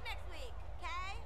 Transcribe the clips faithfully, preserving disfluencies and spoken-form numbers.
next week, okay?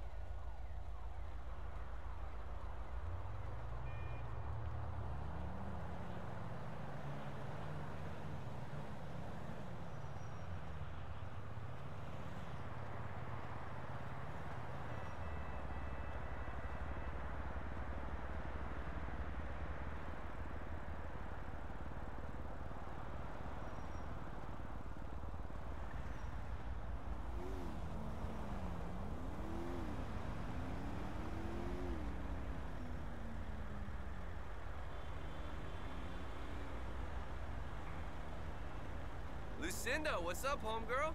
Lucinda, what's up, homegirl?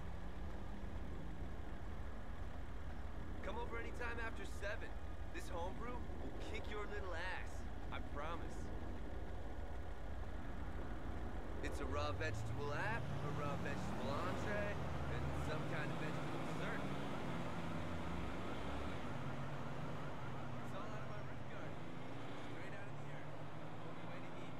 Come over anytime after seven. This homebrew will kick your little ass. I promise. It's a raw vegetable app, a raw vegetable entree, and some kind of vegetable dessert. It's all out of my roof garden. Straight out of the earth. Only way to eat.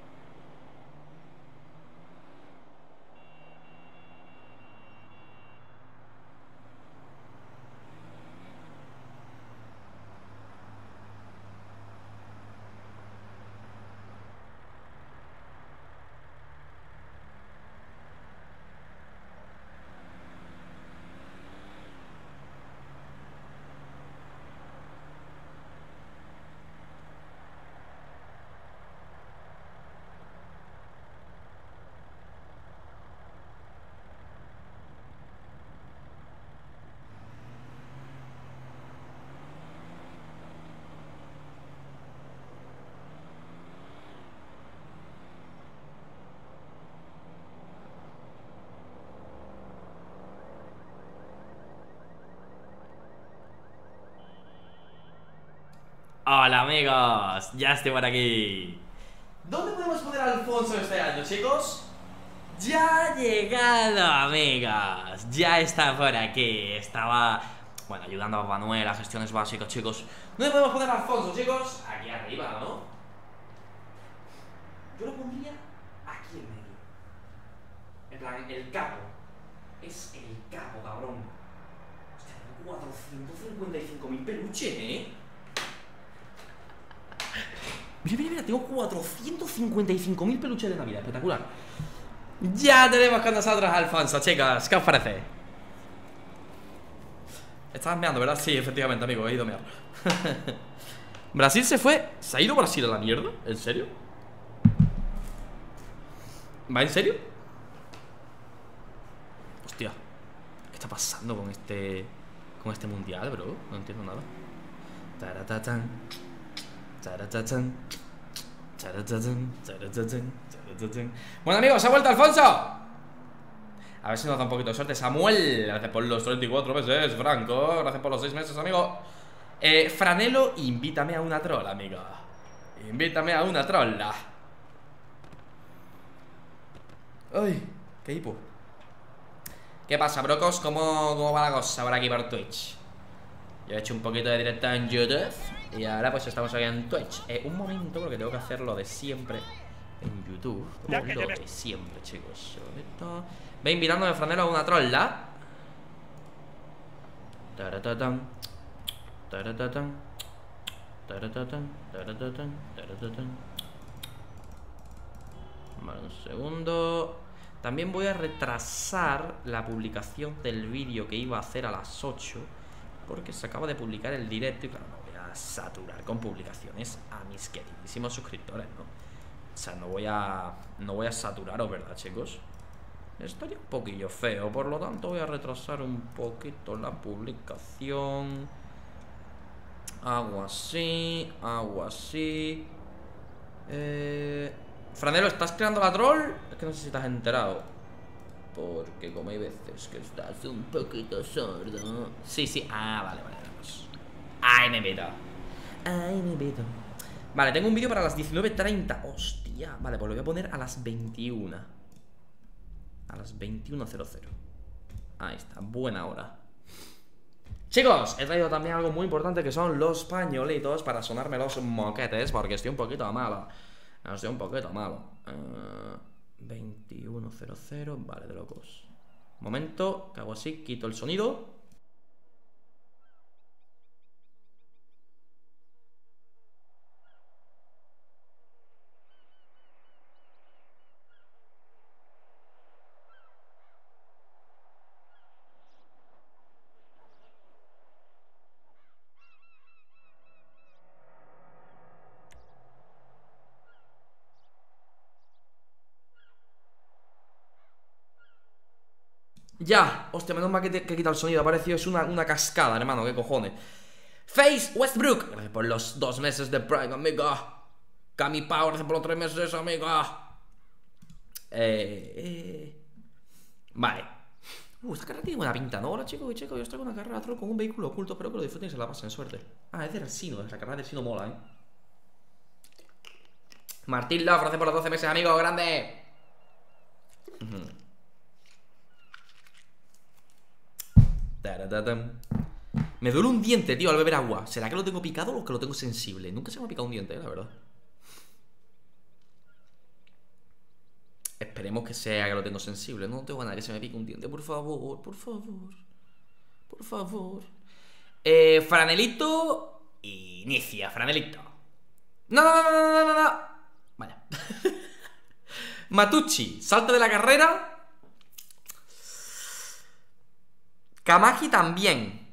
Hola amigos, ya estoy por aquí. ¿Dónde podemos poner a Alfonso este año, chicos? Ya ha llegado, amigos. Ya está por aquí. Estaba, bueno, ayudando a Manuel a gestiones básicas, chicos. ¿Dónde podemos poner a Alfonso, chicos? Aquí arriba, ¿no? Yo lo pondría aquí en medio. En plan, el capo. Es el capo, cabrón. Hostia, tengo cuatrocientos cincuenta y cinco mil peluches, ¿eh? Mira, mira, mira, tengo cuatrocientos cincuenta y cinco mil peluches de Navidad, espectacular. Ya tenemos con nosotros a Alfonso, chicos, ¿qué os parece? Estabas meando, ¿verdad? Sí, efectivamente, amigo, he ido a mear. Brasil se fue. ¿Se ha ido Brasil a la mierda? ¿En serio? ¿Va en serio? Hostia, ¿qué está pasando con este con este mundial, bro? No entiendo nada. Taratatan. Taratatan. Taratatan. Taratatan. Taratatan. Bueno, amigos, ¿se ha vuelto Alfonso? A ver si nos da un poquito de suerte. Samuel, gracias por los treinta y cuatro meses. Franco, gracias por los seis meses, amigo. eh, Franelo, invítame a una troll, amigo. Invítame a una trolla. Ay, qué hipo. ¿Qué pasa, brocos? ¿Cómo, ¿Cómo va la cosa por aquí por Twitch? Yo he hecho un poquito de directo en YouTube y ahora pues estamos aquí en Twitch. eh, Un momento, porque tengo que hacer lo de siempre en YouTube. Lo de siempre, chicos. Ve invitándome a Franelo a una trolla. Taratatan. Taratatan. Taratatan. Taratatan. Taratatan. Vale, un segundo. También voy a retrasar la publicación del vídeo que iba a hacer a las ocho, porque se acaba de publicar el directo y claro, no voy a saturar con publicaciones a mis queridísimos suscriptores, ¿no? O sea, no voy a no voy a saturaros, ¿verdad, chicos? Estaría un poquillo feo, por lo tanto voy a retrasar un poquito la publicación. Hago así, hago así. Eh... Franelo, ¿estás creando la troll? Es que no sé si te has enterado, porque como hay veces que estás un poquito sordo. Sí, sí, ah, vale, vale, vamos. Ay, me meto. Ay, me meto. Vale, tengo un vídeo para las diecinueve treinta. Hostia, vale, pues lo voy a poner a las veintiuna. A las veintiuno cero cero. Ahí está, buena hora. Chicos, he traído también algo muy importante, que son los pañuelitos para sonarme los moquetes, porque estoy un poquito malo. Estoy un poquito malo. uh, veintiuno cero cero. Vale, de locos. Momento, que hago así, quito el sonido. Ya, hostia, menos mal que, te, que he quitado el sonido. Ha parecido, es una, una cascada, hermano, qué cojones. Face Westbrook, gracias por los dos meses de Prime, amiga. Cami Power, gracias por los tres meses, amiga. Eh, eh. Vale. Uh, esta carrera tiene buena pinta, ¿no? Hola, chicos y chicos, yo estoy con una carrera troll con un vehículo oculto. Espero que lo disfruten y se la pasen, suerte. Ah, es del Sino, la carrera del Sino mola, ¿eh? Martín Love, gracias por los doce meses, amigo, grande. Me duele un diente, tío, al beber agua. ¿Será que lo tengo picado o que lo tengo sensible? Nunca se me ha picado un diente, eh, la verdad. Esperemos que sea que lo tengo sensible. No tengo ganas de que se me pique un diente. Por favor, por favor. Por favor. Eh, Franelito. Inicia, Franelito. No, no, no, no, no, no, no. Vaya. Matucci, salta de la carrera. Kamagi también.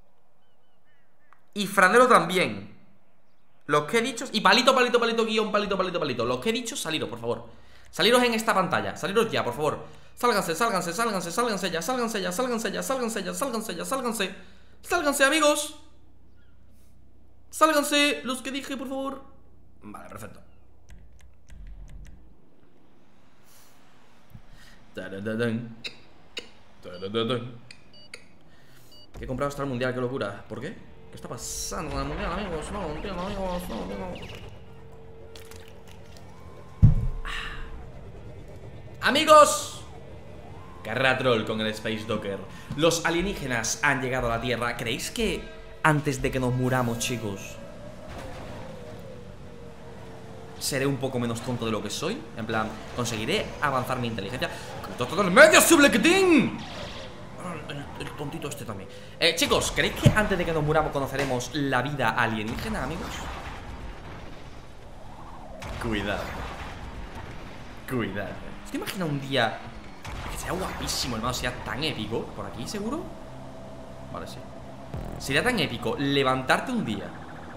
Y Franelo también. Los que he dicho. Y palito, palito, palito, guión, palito, palito, palito. Los que he dicho, saliros, por favor. Saliros en esta pantalla. Saliros ya, por favor. Sálganse, sálganse, sálganse, sálganse ya, sálganse ya, sálganse ya, sálganse ya, sálganse ya, sálganse. Sálganse, amigos. Sálganse, los que dije, por favor. Vale, perfecto. Que he comprado hasta el mundial, qué locura. ¿Por qué? ¿Qué está pasando con el mundial, amigos? No, no entiendo, amigos, no, no. Amigos, carrera troll con el Space Docker. Los alienígenas han llegado a la Tierra. ¿Creéis que antes de que nos muramos, chicos, seré un poco menos tonto de lo que soy? En plan, conseguiré avanzar mi inteligencia. ¡Todo el medio, sublequitín! El, el tontito este también. eh, Chicos, ¿creéis que antes de que nos muramos conoceremos la vida alienígena, amigos? Cuidado. Cuidado. Es que imagina un día que sea guapísimo, hermano, sea tan épico. ¿Por aquí, seguro? Vale, sí. Sería tan épico levantarte un día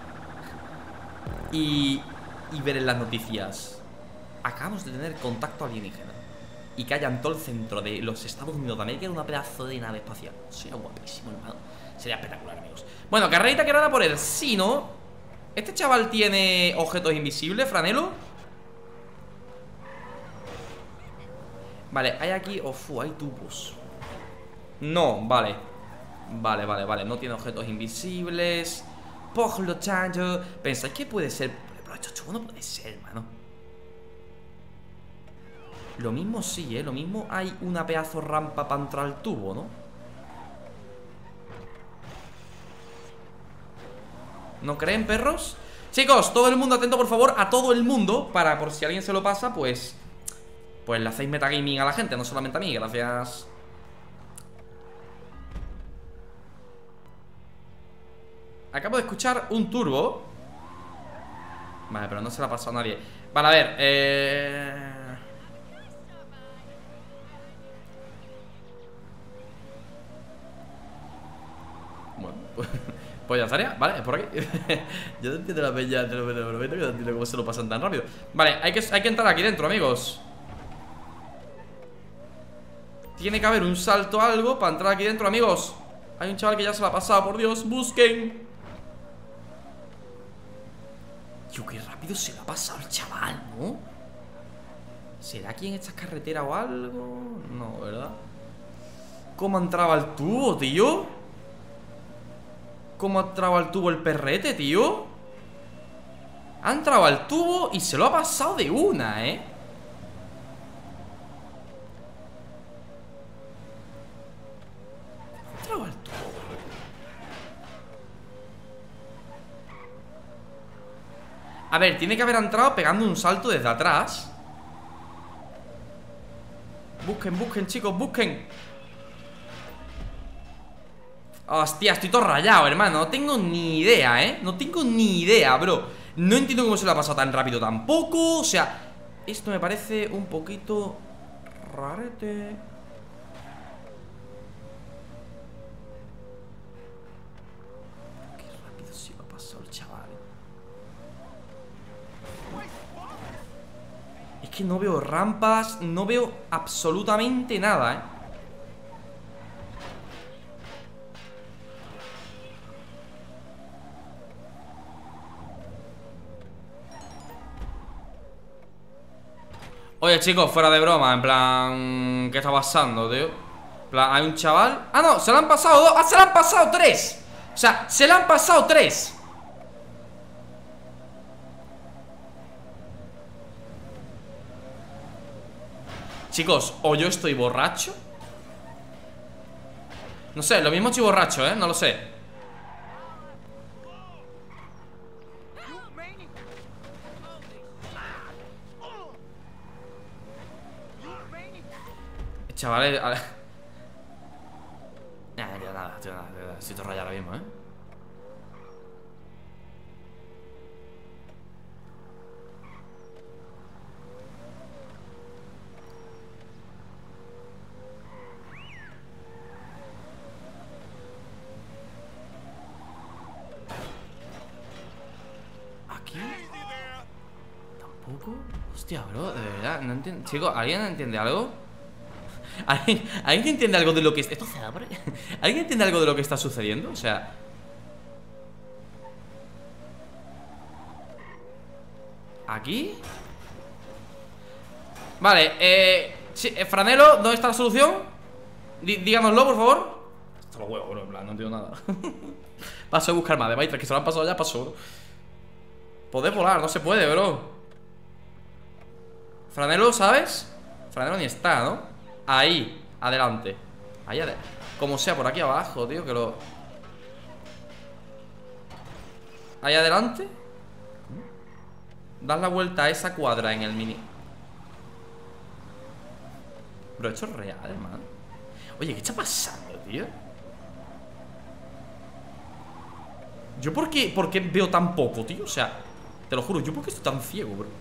y, y ver en las noticias: acabamos de tener contacto alienígena, y que haya en todo el centro de los Estados Unidos de América una pedazo de nave espacial. Sería guapísimo, hermano. Sería espectacular, amigos. Bueno, carrerita que nada por el Sino. ¿Este chaval tiene objetos invisibles, Franelo? Vale, hay aquí... Ofu, hay tubos. No, vale. Vale, vale, vale. No tiene objetos invisibles. Por lo tanto, ¿pensáis que puede ser? Pero esto chulo no puede ser, hermano. Lo mismo sí, ¿eh? Lo mismo hay una pedazo rampa para entrar al tubo, ¿no? ¿No creen, perros? Chicos, todo el mundo atento, por favor. A todo el mundo. Para, por si alguien se lo pasa, pues... Pues le hacéis metagaming a la gente, no solamente a mí, gracias. Acabo de escuchar un turbo. Vale, pero no se la ha pasado a nadie. Vale, a ver, eh... Bueno, pues, pues ya estaría, vale, es por aquí. Yo no entiendo la peña, te lo prometo, que no entiendo cómo se lo pasan tan rápido. Vale, hay que, hay que entrar aquí dentro, amigos. Tiene que haber un salto o algo para entrar aquí dentro, amigos. Hay un chaval que ya se la ha pasado, por Dios, busquen. Yo, qué rápido se la ha pasado el chaval, ¿no? ¿Será aquí en esta carretera o algo? No, ¿verdad? ¿Cómo entraba el tubo, tío? ¿Cómo entraba al tubo el perrete, tío? Ha entrado al tubo y se lo ha pasado de una, ¿eh? Al tubo. A ver, tiene que haber entrado pegando un salto desde atrás. Busquen, busquen, chicos, busquen. Hostia, estoy todo rayado, hermano. No tengo ni idea, ¿eh? No tengo ni idea, bro. No entiendo cómo se lo ha pasado tan rápido tampoco. O sea, esto me parece un poquito rarete. Es que no veo rampas, no veo absolutamente nada, ¿eh? Oye, chicos, fuera de broma, en plan... ¿Qué está pasando, tío? En plan, hay un chaval... ¡Ah, no! ¡Se le han pasado dos! ¡Ah, se le han pasado tres! O sea, se le han pasado tres. Chicos, o yo estoy borracho. No sé, lo mismo estoy borracho, ¿eh? No lo sé. Chavales, a ver. Nada, tío, nada, tío, nada, tío, nada. Estoy todo rayado ahora mismo, ¿eh? ¿Aquí? ¿Tampoco? Hostia, bro, de verdad, no entiendo. Chicos, ¿alguien entiende algo? ¿Alguien, ¿Alguien entiende algo de lo que... ¿Esto se abre? ¿Alguien entiende algo de lo que está sucediendo? O sea... ¿Aquí? Vale, eh... sí, eh, Franelo, ¿dónde está la solución? Dí díganoslo, por favor. Hasta los huevos, bro, en plan, no entiendo nada. Paso a buscar más de Maitra, que se lo han pasado ya, paso, bro. Poder volar, no se puede, bro. Franelo, ¿sabes? Franelo ni está, ¿no? Ahí, adelante. Ahí adelante. Como sea, por aquí abajo, tío, que lo... Ahí adelante. Das la vuelta a esa cuadra en el mini. Bro, esto es real, hermano. Oye, ¿qué está pasando, tío? ¿Yo por qué, por qué veo tan poco, tío? O sea, te lo juro, ¿yo por qué estoy tan ciego, bro?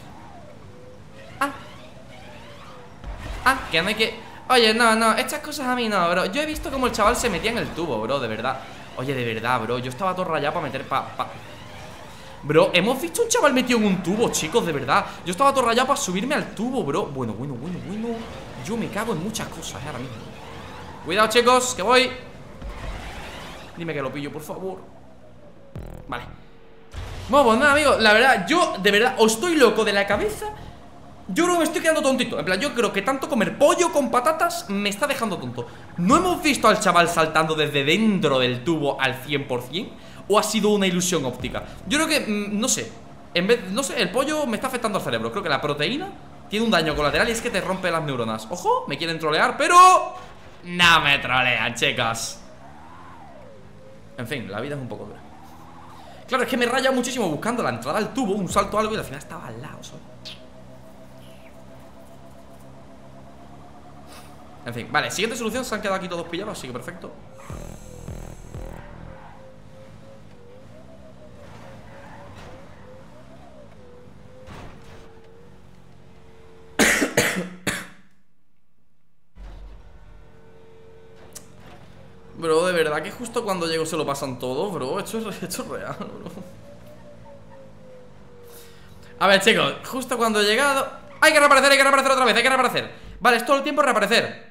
Ah Ah, que no hay que... Oye, no, no, estas cosas a mí no, bro. Yo he visto como el chaval se metía en el tubo, bro, de verdad. Oye, de verdad, bro, yo estaba todo rayado para meter pa... pa... Bro, hemos visto un chaval metido en un tubo, chicos, de verdad. Yo estaba todo rayado para subirme al tubo, bro. Bueno, bueno, bueno, bueno. Yo me cago en muchas cosas, eh, ahora mismo. Cuidado, chicos, que voy. Dime que lo pillo, por favor. Vale. Bueno, pues nada, amigos, la verdad, yo, de verdad, os estoy loco de la cabeza. Yo creo que me estoy quedando tontito. En plan, yo creo que tanto comer pollo con patatas me está dejando tonto. ¿No hemos visto al chaval saltando desde dentro del tubo al cien por cien? ¿O ha sido una ilusión óptica? Yo creo que, mmm, no sé. En vez, no sé, el pollo me está afectando al cerebro. Creo que la proteína tiene un daño colateral y es que te rompe las neuronas. Ojo, me quieren trolear, pero... no me trolean, chicas. En fin, la vida es un poco dura. Claro, es que me raya muchísimo buscando la entrada al tubo, un salto o algo, y al final estaba al lado, ¿sabes? En fin, vale, siguiente solución. Se han quedado aquí todos pillados, así que perfecto. Bro, de verdad que justo cuando llego se lo pasan todos, bro. Esto es, esto es real, bro. A ver, chicos, justo cuando he llegado... Hay que reaparecer, hay que reaparecer otra vez, hay que reaparecer. Vale, es todo el tiempo reaparecer.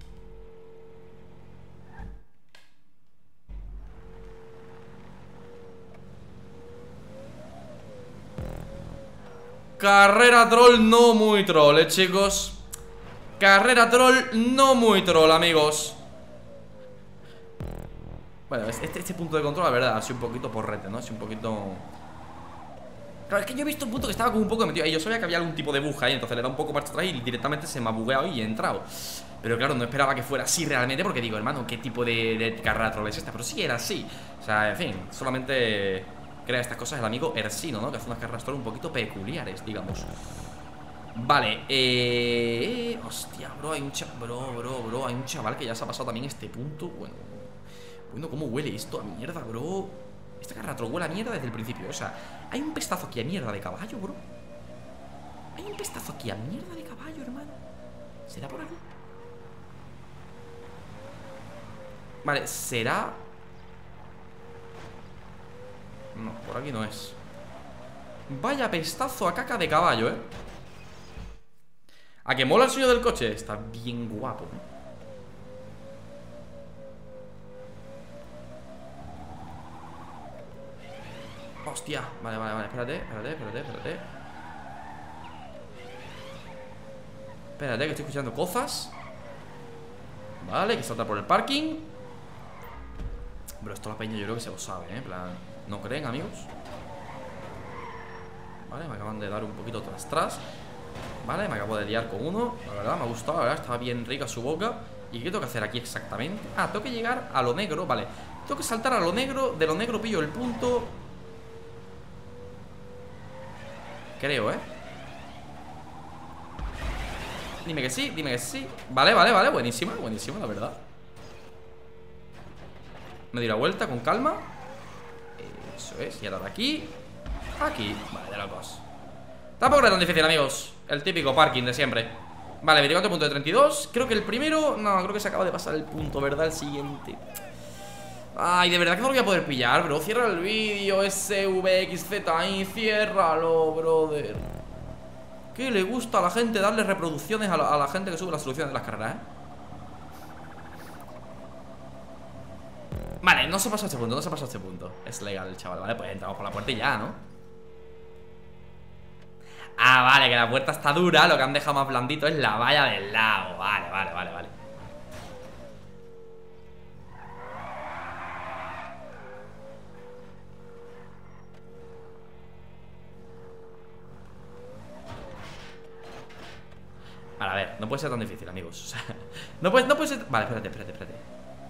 Carrera troll no muy troll, eh, chicos. Carrera troll no muy troll, amigos. Bueno, este, este punto de control, la verdad, ha sido un poquito porrete, ¿no? Ha sido un poquito... Claro, es que yo he visto un punto que estaba como un poco metido ahí. Yo sabía que había algún tipo de bug ahí, entonces le da un poco marcha atrás y directamente se me ha bugueado y he entrado. Pero claro, no esperaba que fuera así realmente, porque digo, hermano, ¿qué tipo de, de carrera troll es esta? Pero sí era así. O sea, en fin, solamente crea estas cosas el amigo Ersino, ¿no? Que hace unas carreras troll un poquito peculiares, digamos. Vale, eh... hostia, bro, hay un chaval... Bro, bro, bro, hay un chaval que ya se ha pasado también este punto. Bueno, bueno, ¿cómo huele esto a mierda, bro? Esta carrera troll huele a mierda desde el principio. O sea, hay un pestazo aquí a mierda de caballo, bro. Hay un pestazo aquí a mierda de caballo, hermano. ¿Será por aquí? Vale, ¿será? No, por aquí no es. Vaya pestazo a caca de caballo, eh. ¿A que mola el sueño del coche? Está bien guapo, ¿eh? Hostia, vale, vale, vale, espérate, espérate, espérate, espérate. Espérate, que estoy escuchando cosas. Vale, hay que saltar por el parking. Pero esto la peña yo creo que se lo sabe, ¿eh? En plan, ¿no creen, amigos? Vale, me acaban de dar un poquito tras tras. Vale, me acabo de liar con uno. La verdad, me ha gustado, la verdad, estaba bien rica su boca. ¿Y qué tengo que hacer aquí exactamente? Ah, tengo que llegar a lo negro, vale. Tengo que saltar a lo negro, de lo negro pillo el punto. Creo, ¿eh? Dime que sí, dime que sí. Vale, vale, vale, buenísima, buenísima, la verdad. Me doy la vuelta con calma. Eso es, y ahora de aquí. Aquí, vale, de locos. Tampoco es tan difícil, amigos. El típico parking de siempre. Vale, veinticuatro punto treinta y dos. Creo que el primero, no, creo que se acaba de pasar el punto, ¿verdad? El siguiente. Ay, de verdad que no lo voy a poder pillar, bro. Cierra el vídeo, S V X Z I. Ciérralo, brother. ¿Qué le gusta a la gente darle reproducciones a la, a la gente que sube las soluciones de las carreras, eh? Vale, no se pasa a este punto, no se pasa a este punto. Es legal el chaval, vale, pues entramos por la puerta y ya, ¿no? Ah, vale, que la puerta está dura. Lo que han dejado más blandito es la valla del lado. Vale, vale, vale, vale. Vale, a ver, no puede ser tan difícil, amigos. O sea, no puede, no puede ser... Vale, espérate, espérate, espérate.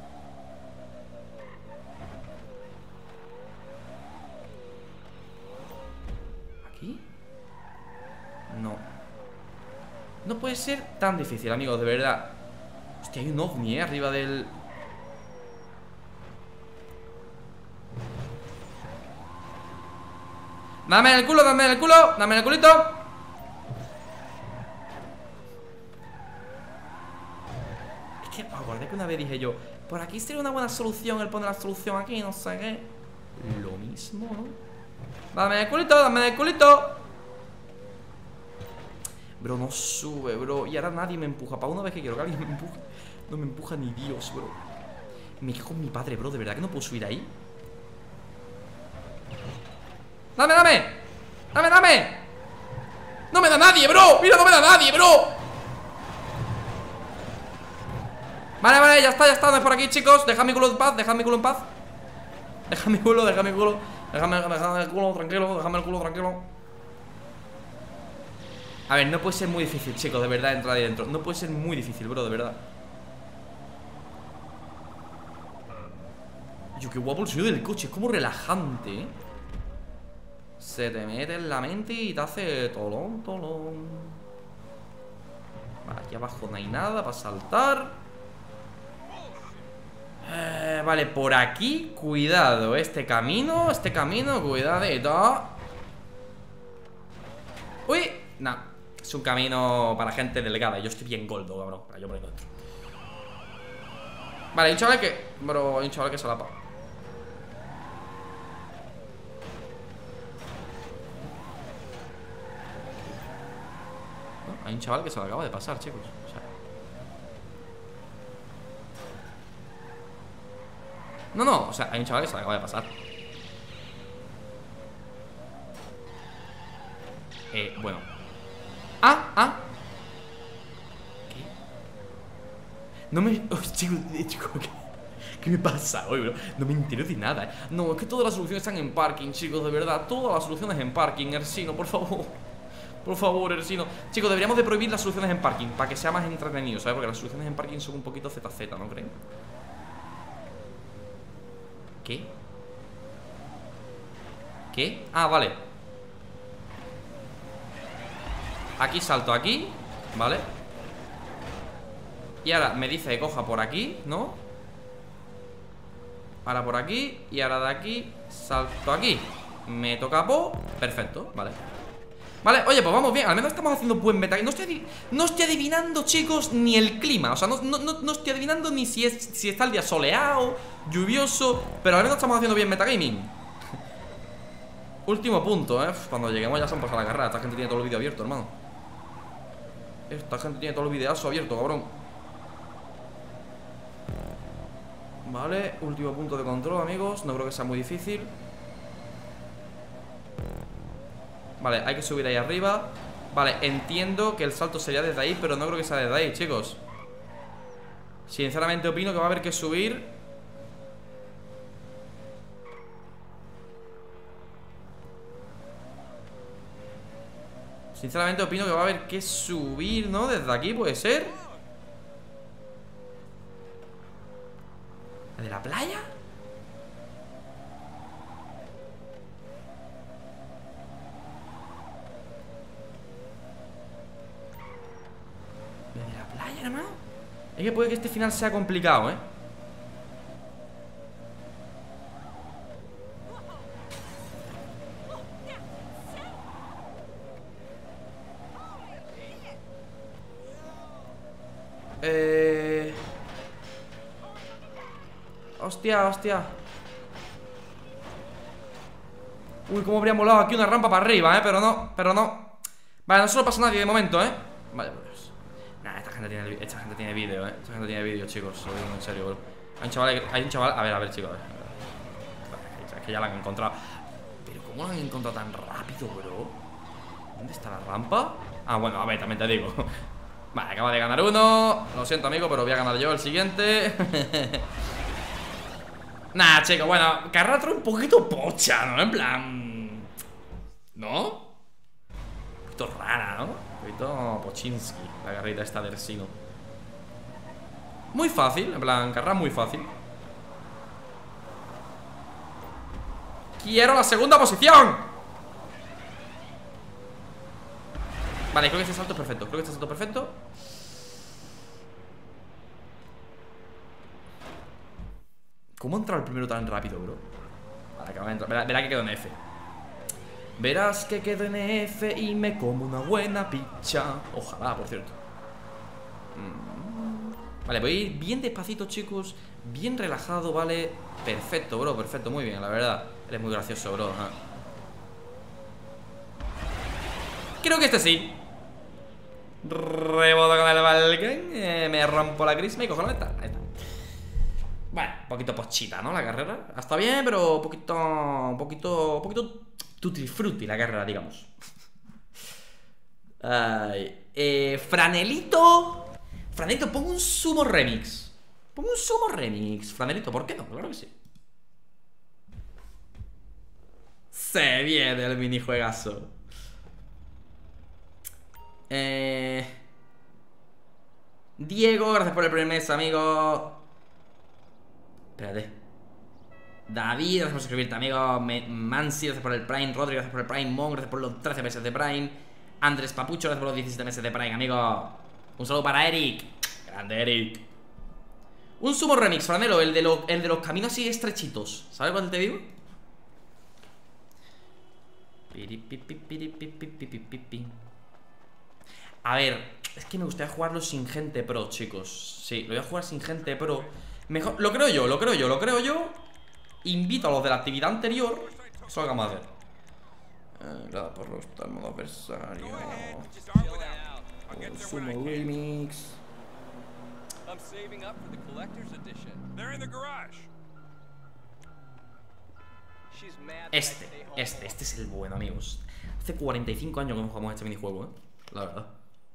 ¿Aquí? No. No puede ser tan difícil, amigos, de verdad. Hostia, hay un ovni, eh, arriba del... Dame en el culo, dame en el culo, dame en el culito. Es que, acuérdate que una vez dije yo, por aquí sería una buena solución el poner la solución aquí, no sé qué. Lo mismo, ¿no? Dame en el culito, dame en el culito. Bro, no sube, bro. Y ahora nadie me empuja. Para una vez que quiero que alguien me empuje, no me empuja ni Dios, bro. Me cago en mi padre, bro. ¿De verdad que no puedo subir ahí? ¡Dame, dame! ¡Dame, dame! ¡No me da nadie, bro! ¡Mira, no me da nadie, bro! Vale, vale, ya está, ya está. No es por aquí, chicos. Dejad mi culo en paz, dejad mi culo en paz. Dejad mi culo, dejad mi culo. Déjame, déjame el culo tranquilo, déjame el culo tranquilo. A ver, no puede ser muy difícil, chicos, de verdad, entrar ahí dentro. No puede ser muy difícil, bro, de verdad. Yo, qué guapo el sonido del coche. Es como relajante, ¿eh? Se te mete en la mente y te hace tolón, tolón. Vale, aquí abajo no hay nada para saltar. eh, Vale, por aquí, cuidado. Este camino, este camino, cuidadito. Uy, no. Es un camino para gente delegada. Yo estoy bien goldo, cabrón. Para yo por ahí dentro. Vale, hay un chaval que... Bro, hay un chaval que se la pa. Hay un chaval que se lo acaba de pasar, chicos. O sea... No, no, o sea, hay un chaval que se lo acaba de pasar. Eh, bueno. Ah, ah. ¿Qué? No me... Oh, chicos, chico, ¿qué? ¿Qué me pasa hoy, bro? No me entero de nada, ¿eh? No, es que todas las soluciones están en parking, chicos, de verdad. Todas las soluciones en parking, Ersino, por favor. Por favor, Ersino. Chicos, deberíamos de prohibir las soluciones en parking para que sea más entretenido, ¿sabes? Porque las soluciones en parking son un poquito Z Z, ¿no creen? ¿Qué? ¿Qué? Ah, vale. Aquí salto aquí, ¿vale? Y ahora me dice que coja por aquí, ¿no? Ahora por aquí. Y ahora de aquí salto aquí. Me toca po. Perfecto, vale. Vale, oye, pues vamos bien. Al menos estamos haciendo buen meta. No estoy, no estoy adivinando, chicos, ni el clima. O sea, no, no, no, no estoy adivinando ni si, es, si está el día soleado, lluvioso. Pero al menos estamos haciendo bien metagaming. Último punto, ¿eh? Cuando lleguemos ya se han pasado la carrera. Esta gente tiene todo el vídeo abierto, hermano. Esta gente tiene todo el videazo abierto, cabrón. Vale, último punto de control, amigos. No creo que sea muy difícil. Vale, hay que subir ahí arriba. Vale, entiendo que el salto sería desde ahí, pero no creo que sea desde ahí, chicos. Sinceramente opino que va a haber que subir. Sinceramente opino que va a haber que subir, ¿no? Desde aquí puede ser. ¿La de la playa? ¿La de la playa, hermano? Es que puede que este final sea complicado, ¿eh? Eh... Hostia, hostia. Uy, cómo habría molado aquí una rampa para arriba, ¿eh? Pero no, pero no. Vale, no solo pasa nadie de momento, ¿eh? Vale, pues. Nah, esta gente tiene, esta gente tiene vídeo, ¿eh? Esta gente tiene vídeo, chicos. Lo digo en serio, bro. Hay un chaval, hay un chaval. A ver, a ver, chicos. A ver, a ver. Es que ya la han encontrado. Pero ¿cómo la han encontrado tan rápido, bro? ¿Dónde está la rampa? Ah, bueno, a ver, también te digo. Vale, acaba de ganar uno. Lo siento, amigo, pero voy a ganar yo el siguiente. Nah, chicos, bueno, carrera un poquito pocha, ¿no? En plan... ¿No? Un poquito rara, ¿no? Un poquito Pochinsky, la carrera esta de Ersino. Muy fácil, en plan, carrera muy fácil. ¡Quiero la segunda posición! Vale, creo que este salto es perfecto. Creo que este salto es perfecto. ¿Cómo ha entrado el primero tan rápido, bro? Vale, acaba de entrar. Verá, verá que quedo en F. Verás que quedo en F y me como una buena picha. Ojalá, por cierto. mm. Vale, voy a ir bien despacito, chicos. Bien relajado, ¿vale? Perfecto, bro, perfecto, muy bien, la verdad. Eres muy gracioso, bro. ¿eh? Creo que este sí. Reboto con el balcón. eh, Me rompo la crisma y cojo la meta. Ahí está. Bueno, un poquito pochita, ¿no? La carrera. Está bien, pero un poquito. Un poquito. Un poquito tutti frutti la carrera, digamos. Ay, eh, Franelito. Franelito, pongo un sumo remix. Pongo un sumo remix. Franelito, ¿por qué no? Claro que sí. Se viene el minijuegazo. Eh. Diego, gracias por el primer mes, amigo. Espérate. David, gracias por suscribirte, amigo. Mansi, gracias por el Prime. Rodri, gracias por el Prime. Mon, gracias por los trece meses de Prime. Andrés Papucho, gracias por los diecisiete meses de Prime, amigo. Un saludo para Eric. Grande, Eric. Un sumo remix, Franelo, el de, lo, el de los caminos así estrechitos. ¿Sabes cuál te digo? A ver, es que me gustaría jugarlo sin gente pro, chicos. Sí, lo voy a jugar sin gente pro. Mejor, lo creo yo, lo creo yo, lo creo yo. Invito a los de la actividad anterior. Eso lo vamos a hacer. Eh, Gracias por los tal modo adversario. Sumo remix. Este, este, este es el bueno, amigos. Hace cuarenta y cinco años que no jugamos este minijuego, eh. La verdad.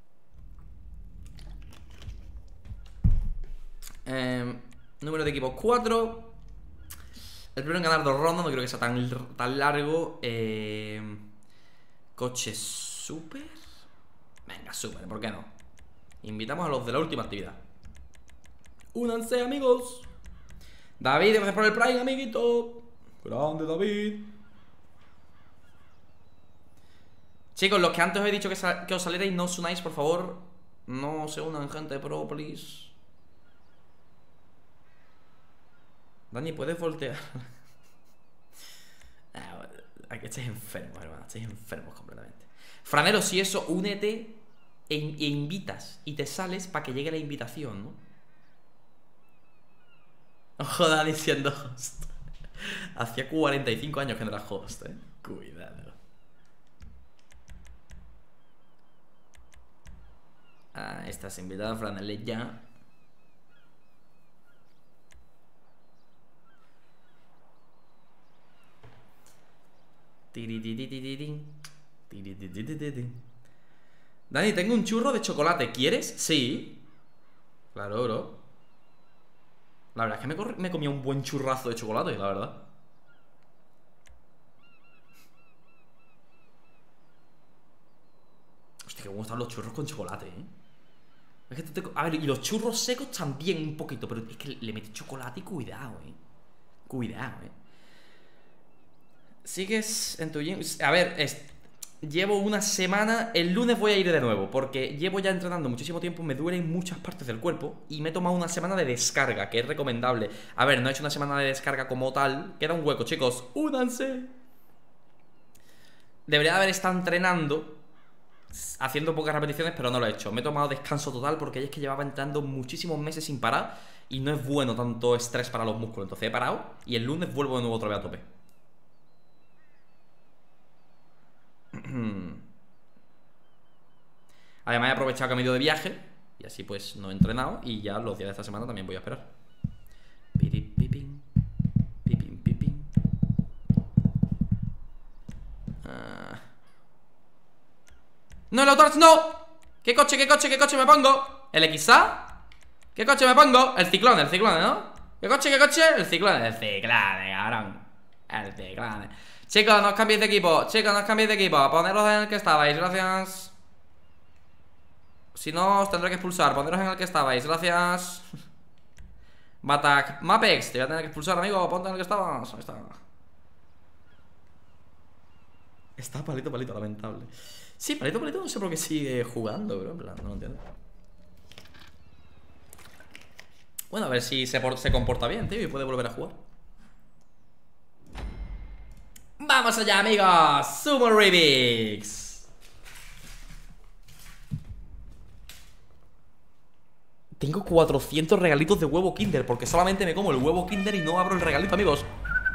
Eh, número de equipos cuatro. El primero en ganar dos rondas. No creo que sea tan, tan largo. eh, Coche super. Venga, super, ¿por qué no? Invitamos a los de la última actividad. Únanse, amigos. David, gracias por el Prime, amiguito. Grande, David. Chicos, los que antes os he dicho que, que os salierais, no os unáis, por favor. No se unan, gente pro, please. Dani, ¿puedes voltear? ah, aquí estáis enfermos, hermano. Estáis enfermos completamente. Franero, si eso, únete e, e invitas. Y te sales para que llegue la invitación, ¿no? Ojo, Dani siendo host. Hacía cuarenta y cinco años que no era host, eh. Cuidado. Ah, estás invitado, Franelo, ya. Dani, tengo un churro de chocolate. ¿Quieres? Sí. Claro, bro. La verdad es que me, corre, me comía un buen churrazo de chocolate, la verdad. Hostia, qué buenos están los churros con chocolate, ¿eh? Es que te... A ver, y los churros secos también un poquito, pero es que le metes chocolate y cuidado, ¿eh? Cuidado, ¿eh? Sigues en tu gym. A ver, es... llevo una semana. El lunes voy a ir de nuevo, porque llevo ya entrenando muchísimo tiempo. Me duelen muchas partes del cuerpo y me he tomado una semana de descarga, que es recomendable. A ver, no he hecho una semana de descarga como tal. Queda un hueco, chicos, únanse. Debería haber estado entrenando, haciendo pocas repeticiones, pero no lo he hecho. Me he tomado descanso total porque es que llevaba entrando muchísimos meses sin parar y no es bueno tanto estrés para los músculos. Entonces he parado y el lunes vuelvo de nuevo otra vez a tope. Además he aprovechado que me he ido de viaje y así pues no he entrenado. Y ya los días de esta semana también voy a esperar. Piripipin, pipin, pipin. Ah. ¡No, el autor! ¡No! ¿Qué coche, qué coche, qué coche me pongo? ¿El X A? ¿Qué coche me pongo? El Ciclone, el Ciclone, ¿no? ¿Qué coche, qué coche? El Ciclone, el Ciclone, cabrón. El Ciclone. Chicos, no os cambiéis de equipo. Chicos, no os cambiéis de equipo. Poneros en el que estabais, gracias. Si no, os tendré que expulsar. Poneros en el que estabais, gracias. Batak, Mapex, te voy a tener que expulsar, amigo. Ponte en el que estabas. Ahí está. Está palito, palito, lamentable. Sí, palito, palito, no sé por qué sigue jugando, bro. En plan, no lo entiendo. Bueno, a ver si se, por, se comporta bien, tío, y puede volver a jugar. ¡Vamos allá, amigos! ¡Sumo Rubik's! Tengo cuatrocientos regalitos de huevo Kinder, porque solamente me como el huevo Kinder y no abro el regalito, amigos.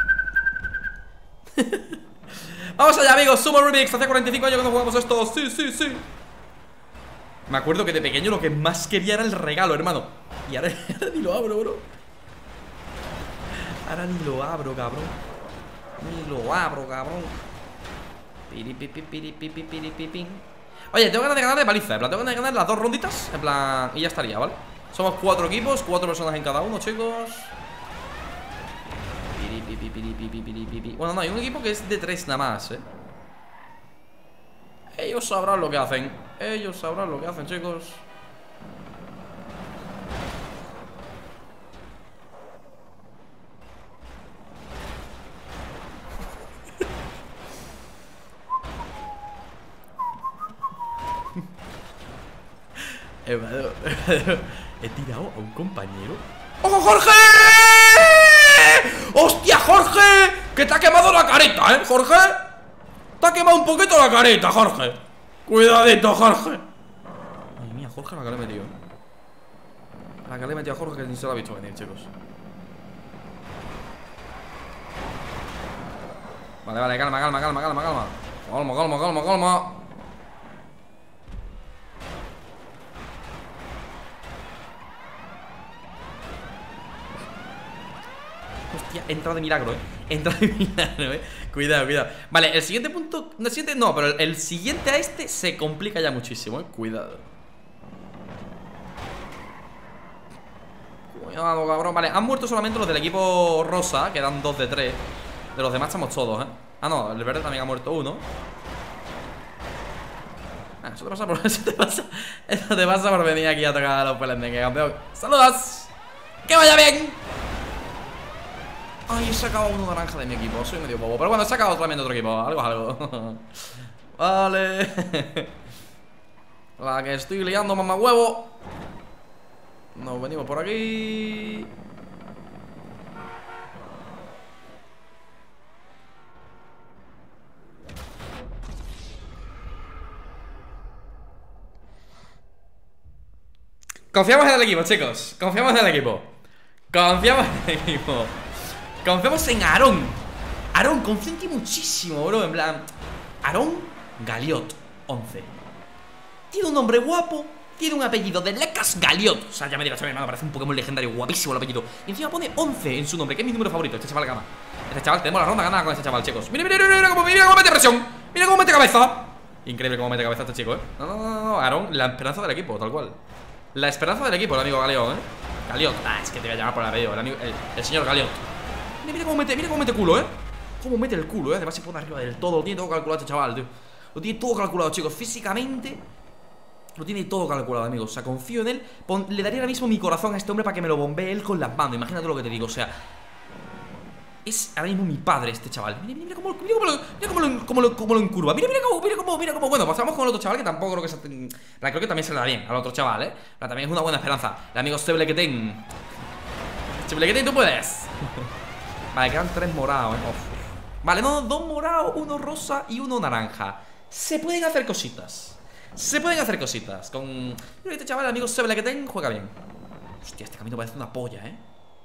¡Vamos allá, amigos! ¡Sumo Rubik's! Hace cuarenta y cinco años que no jugamos esto. ¡Sí, sí, sí! Me acuerdo que de pequeño lo que más quería era el regalo, hermano. Y ahora, ahora ni lo abro, bro. Ahora ni lo abro, cabrón. Ni lo abro, cabrón. Oye, tengo ganas de ganar de paliza. En plan, tengo ganas de ganar las dos ronditas. En plan, y ya estaría, ¿vale? Somos cuatro equipos, cuatro personas en cada uno, chicos. Bueno, no, hay un equipo que es de tres nada más, ¿eh? Ellos sabrán lo que hacen. Ellos sabrán lo que hacen, chicos. He tirado a un compañero. ¡Ojo, Jorge! ¡Hostia, Jorge! ¡Que te ha quemado la carita, eh, Jorge! Te ha quemado un poquito la carita, Jorge. Cuidadito, Jorge. Ay, mía, Jorge, la que le he metido. La que le he metido a Jorge, que ni se lo ha visto venir, chicos. Vale, vale, calma, calma, calma, calma, calma. Calma, calma, calma, calma. Hostia, he entrado de milagro, eh. He entrado de milagro, eh. Cuidado, cuidado. Vale, el siguiente punto. El siguiente no, pero el, el siguiente a este se complica ya muchísimo, eh. Cuidado. Cuidado, cabrón. Vale, han muerto solamente los del equipo rosa. Quedan dos de tres. De los demás estamos todos, eh. Ah, no, el verde también ha muerto uno. Ah, eso te pasa por. Eso te pasa. Eso te pasa por venir aquí a tocar a los pelendengues, campeón. ¡Saludos! ¡Que vaya bien! Ay, he sacado uno naranja de mi equipo. Soy medio bobo. Pero bueno, he sacado también de otro equipo. Algo es algo. Vale. La que estoy liando, mamá huevo. Nos venimos por aquí. Confiamos en el equipo, chicos. Confiamos en el equipo. Confiamos en el equipo. Confiamos en Aarón. Aarón, confío en ti muchísimo, bro. En plan, Aarón Galiot once. Tiene un nombre guapo. Tiene un apellido de Lecas Galiot. O sea, ya me dirás, hermano, parece un Pokémon legendario. Guapísimo el apellido. Y encima pone once en su nombre, que es mi número favorito. Este chaval gana. Este chaval, tenemos la ronda ganada con este chaval, chicos. Mira, mira, mira, mira cómo, mira cómo mete presión. Mira cómo mete cabeza. Increíble cómo mete cabeza este chico, ¿eh? No, no, no, no, Aarón, la esperanza del equipo, tal cual. La esperanza del equipo, el amigo Galeón, ¿eh? Galeón, ah, es que te voy a llamar por el apellido, el, amigo, el, el señor Galeón. Mira, mira cómo mete, mira cómo mete culo, ¿eh? Cómo mete el culo, ¿eh? Además se pone arriba del todo, lo tiene todo calculado este chaval, tío. Lo tiene todo calculado, chicos, físicamente lo tiene todo calculado, amigos. O sea, confío en él. Pon, le daría ahora mismo mi corazón a este hombre para que me lo bombee él con las manos. Imagínate lo que te digo, o sea, es ahora mismo mi padre este chaval. Mira, mira, mira cómo, mira cómo, lo, mira cómo, lo, cómo, lo, cómo lo encurva. Mira, mira cómo, mira cómo, mira cómo. Bueno, pasamos con el otro chaval que tampoco creo que se... La creo que también se le da bien al otro chaval, ¿eh? La, también es una buena esperanza. El amigo Seblequeten. Seblequeten, tú puedes. Vale, quedan tres morados, ¿eh? Uf. Vale, no, dos morados, uno rosa y uno naranja. Se pueden hacer cositas. Se pueden hacer cositas. Con... Este chaval, el amigo Seblequeten, juega bien. Hostia, este camino parece una polla, ¿eh?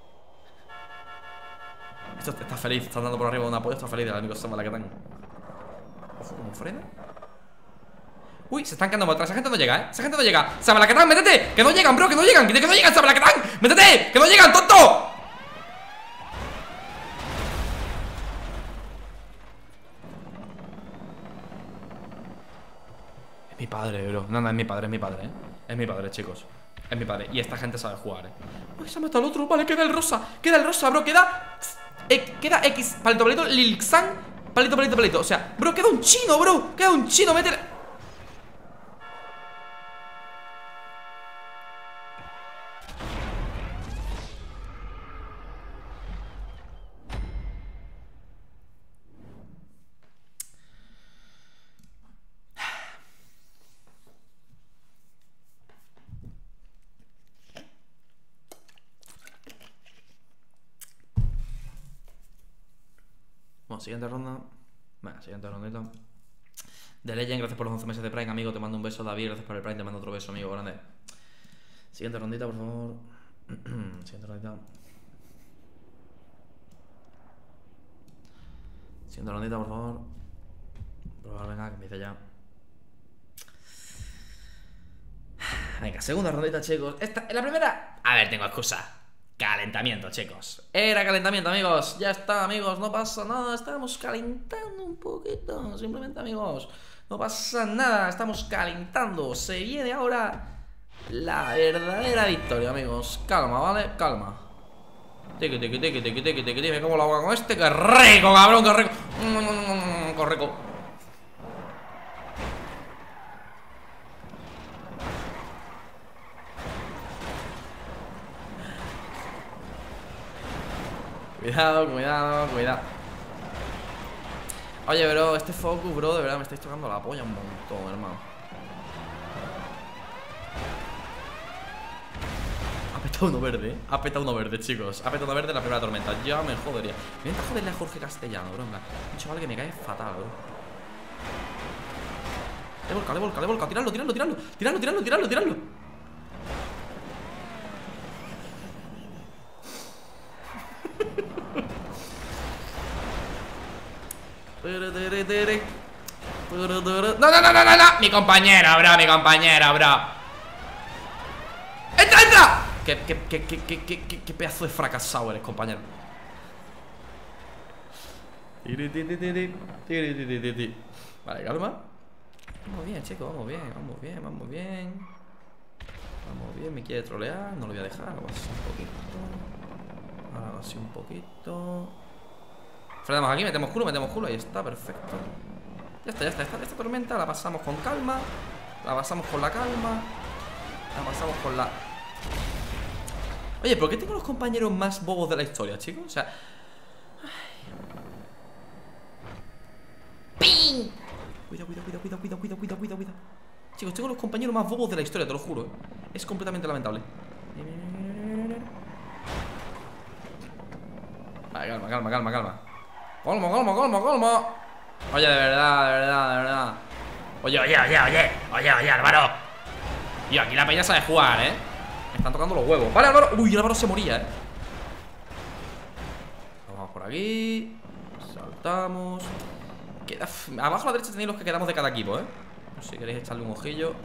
Esto está feliz, está andando por arriba de una polla. Está feliz el amigo Seblequeten. Ojo, ¿cómo frena? Uy, se están quedando por atrás. Esa gente no llega, ¿eh? Esa gente no llega. Seblequeten, métete. Que no llegan, bro, que no llegan. Que no llegan, Seblequeten. Métete, que no llegan, tonto. Es mi padre, bro. No, no, es mi padre, es mi padre, ¿eh? Es mi padre, chicos. Es mi padre. Y esta gente sabe jugar, ¿eh? Uy, se ha matado el otro. Vale, queda el rosa. Queda el rosa, bro. Queda... Eh, queda X. Palito, palito, Lilxan. Palito, palito, palito. O sea, bro, queda un chino, bro. Queda un chino. Métele. Bueno, siguiente ronda. Venga, siguiente rondita. De Legend, gracias por los once meses de Prime, amigo. Te mando un beso, David. Gracias por el Prime, te mando otro beso, amigo. Grande. Siguiente rondita, por favor. Siguiente rondita. Siguiente rondita, por favor. Probar, venga, que empiece ya. Venga, segunda rondita, chicos. Esta, la primera. A ver, tengo excusa. Calentamiento, chicos. Era calentamiento, amigos. Ya está, amigos, no pasa nada. Estamos calentando un poquito. Simplemente, amigos, no pasa nada. Estamos calentando. Se viene ahora la verdadera victoria, amigos. Calma, ¿vale? Calma. Tiki, tiki, tiki, tiki, tiki, tiki. Dime cómo lo hago con este. ¡Qué rico, cabrón! ¡Qué rico! ¡Qué rico! Cuidado, cuidado, cuidado. Oye, bro, este focus, bro, de verdad me estáis tocando la polla un montón, hermano. Ha petado uno verde, ¿eh? Ha petado uno verde, chicos. Ha petado uno verde en la primera tormenta. Ya me jodería. Me intenta joderle a Jorge Castellano, bro. Un chaval que me cae fatal, bro. Le volca, le volca, le volca. Tirarlo, tirarlo, tirarlo. Tirarlo, tirarlo, tirarlo, tirarlo. No, no, no, no, no, no. Mi compañera, bro, mi compañera, bro. ¡Entra, entra! ¿Qué, qué, qué, qué, qué, qué, qué pedazo de fracasado eres, compañero? Vale, calma. Vamos bien, chicos, vamos bien, vamos bien, vamos bien. Vamos bien, me quiere trolear. No lo voy a dejar, ahora así un poquito. Ahora así un poquito. Frenamos aquí, metemos culo, metemos culo. Ahí está, perfecto. Ya está, ya está, esta, esta tormenta la pasamos con calma. La pasamos con la calma. La pasamos con la... Oye, ¿por qué tengo los compañeros más bobos de la historia, chicos? O sea... ¡Ping! Cuidado, cuidado, cuidado, cuidado, cuidado, cuidado, cuidado, cuidado, cuidado. Chicos, tengo los compañeros más bobos de la historia, te lo juro, ¿eh? Es completamente lamentable. Vale, calma, calma, calma, calma. Calma, calma, calma, calma. Oye, de verdad, de verdad, de verdad. Oye, oye, oye, oye. Oye, oye, Álvaro. Tío, aquí la peña sabe jugar, ¿eh? Me están tocando los huevos. Vale, Álvaro. Uy, Álvaro se moría, ¿eh? Vamos por aquí. Saltamos. Queda... Abajo a la derecha tenéis los que quedamos de cada equipo, ¿eh? Si queréis echarle un ojillo.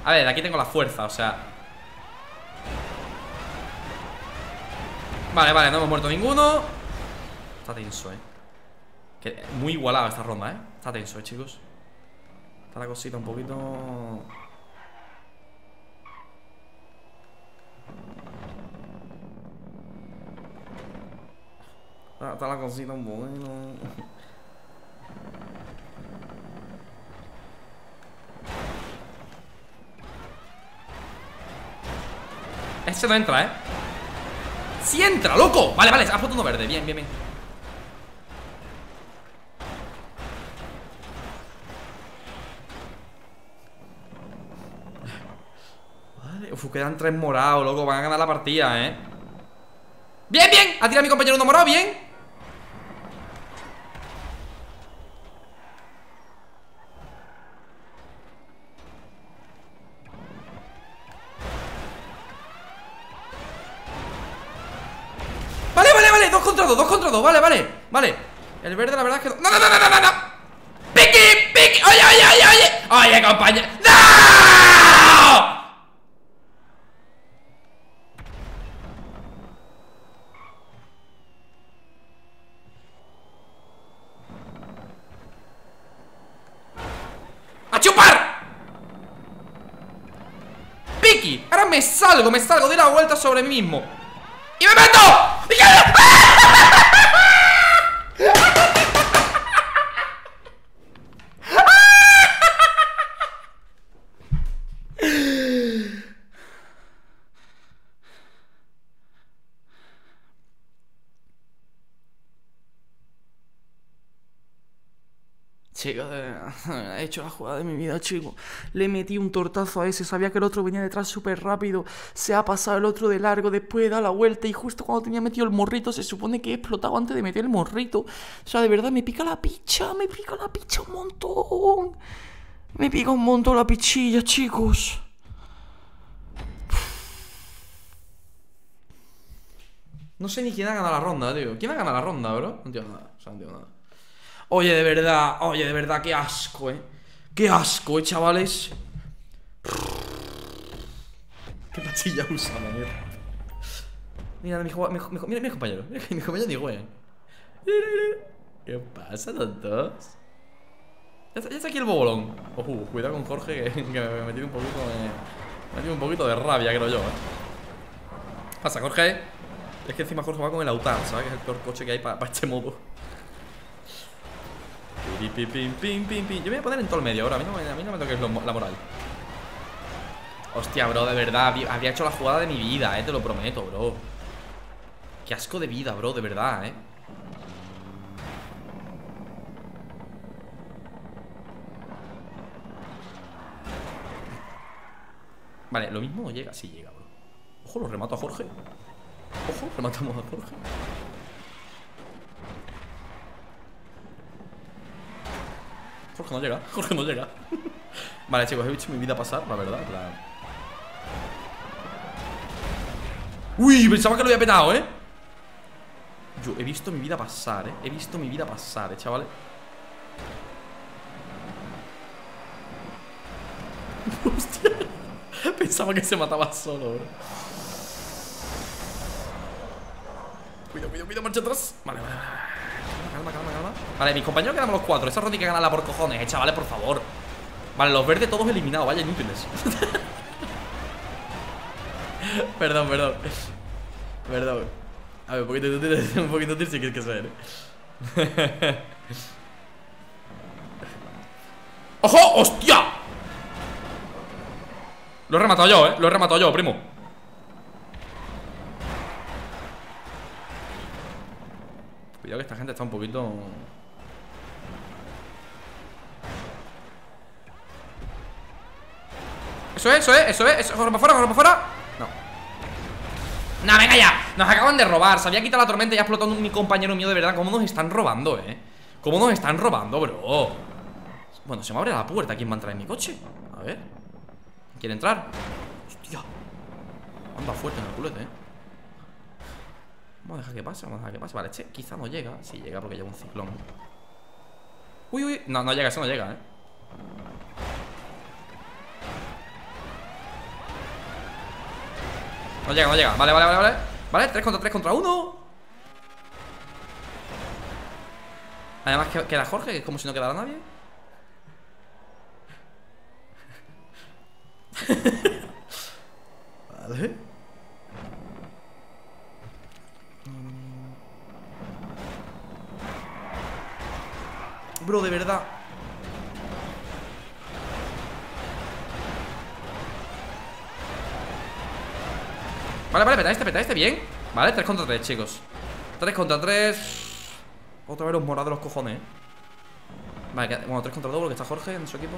A ver, de aquí tengo la fuerza, o sea. Vale, vale, no hemos muerto ninguno. Está tenso, eh que, muy igualado esta ronda, eh Está tenso, eh, chicos. Está la cosita un poquito... Está la cosita un poquito... Ese no entra, ¿eh? ¡Sí entra, loco! Vale, vale, ha puesto uno verde. Bien, bien, bien. Vale, uf, quedan tres morados, loco. Van a ganar la partida, ¿eh? ¡Bien, bien! Ha tirado a mi compañero uno morado, bien. Dos contra dos, dos contra dos, vale, vale, vale. El verde la verdad es que... ¡No, no, no, no, no, no! ¡Piqui, piqui! ¡Oye, oye, oye, oye! ¡Oye, compañero! ¡No! ¡A chupar! ¡Piqui! Ahora me salgo, me salgo, doy la vuelta sobre mí mismo ¡y me meto! ¡Y que... Chicos, he hecho la jugada de mi vida, chicos. Le metí un tortazo a ese. Sabía que el otro venía detrás súper rápido. Se ha pasado el otro de largo. Después da la vuelta. Y justo cuando tenía metido el morrito, se supone que he explotado antes de meter el morrito. O sea, de verdad, me pica la picha. Me pica la picha un montón. Me pica un montón la pichilla, chicos. No sé ni quién ha ganado la ronda, tío. ¿Quién ha ganado la ronda, bro? No entiendo nada. O sea, no entiendo nada. Oye, de verdad, oye, de verdad, qué asco, eh. Qué asco, eh, chavales. Qué pachilla usa, la mierda. Mira, mi, mi, mi, mira, mi compañero. Mira, mi compañero ni juega. ¿Qué pasa, tontos? Ya está, ya está aquí el bobolón. Ojo, cuidado con Jorge, que, que me he metido un poquito de. Me he metido un poquito de rabia, creo yo, eh. Pasa, Jorge. Es que encima Jorge va con el Autar, ¿sabes? Que es el peor coche que hay para pa este modo. Pim, pim, pim, pim, pim. Yo me voy a poner en todo el medio ahora. A mí no, a mí no me toques lo, la moral. Hostia, bro, de verdad. Había, había hecho la jugada de mi vida, eh. Te lo prometo, bro. Qué asco de vida, bro, de verdad, eh. Vale, lo mismo no llega. Sí llega, bro. Ojo, lo remato a Jorge. Ojo, rematamos a Jorge. Jorge no llega, Jorge no llega. Vale, chicos, he visto mi vida pasar, la verdad, la... Uy, pensaba que lo había petado, ¿eh? Yo he visto mi vida pasar, ¿eh? He visto mi vida pasar, ¿eh, chavales? Hostia. Pensaba que se mataba solo, bro. Cuidado, cuidado, cuidado, marcha atrás. Vale, vale, vale. Calma, calma, calma. Vale, mis compañeros quedamos los cuatro. Esa ronda hay que ganarla por cojones, eh, chavales, por favor. Vale, los verdes todos eliminados, vaya inútiles. Perdón, perdón. Perdón. A ver, un poquito útil, un poquito útil si quieres que ser, eh. ¡Ojo! ¡Hostia! Lo he rematado yo, eh. Lo he rematado yo, primo. Cuidado que esta gente está un poquito... Eso es, eso es, eso es, eso, corre para afuera, corre para afuera. No. No, venga ya. Nos acaban de robar. Se había quitado la tormenta y ha explotado mi compañero mío, de verdad. ¿Cómo nos están robando, eh? ¿Cómo nos están robando, bro? Bueno, se me abre la puerta. ¿Quién va a entrar en mi coche? A ver. ¿Quiere entrar? Hostia. Anda fuerte en el culete, eh. Vamos a dejar que pase, vamos a dejar que pase. Vale, che, quizá no llega. Sí llega porque lleva un ciclón. Uy, uy. No, no llega, eso no llega, eh. No llega, no llega. Vale, vale, vale, vale. Vale, tres contra tres contra uno. Además que queda Jorge, que es como si no quedara nadie. Vale. Bro, de verdad. Vale, vale, peta este, peta este, bien. Vale, tres contra tres, chicos. tres contra tres. Otra vez los morados de los cojones, ¿eh? Vale, que, bueno, tres contra dos porque está Jorge en su equipo.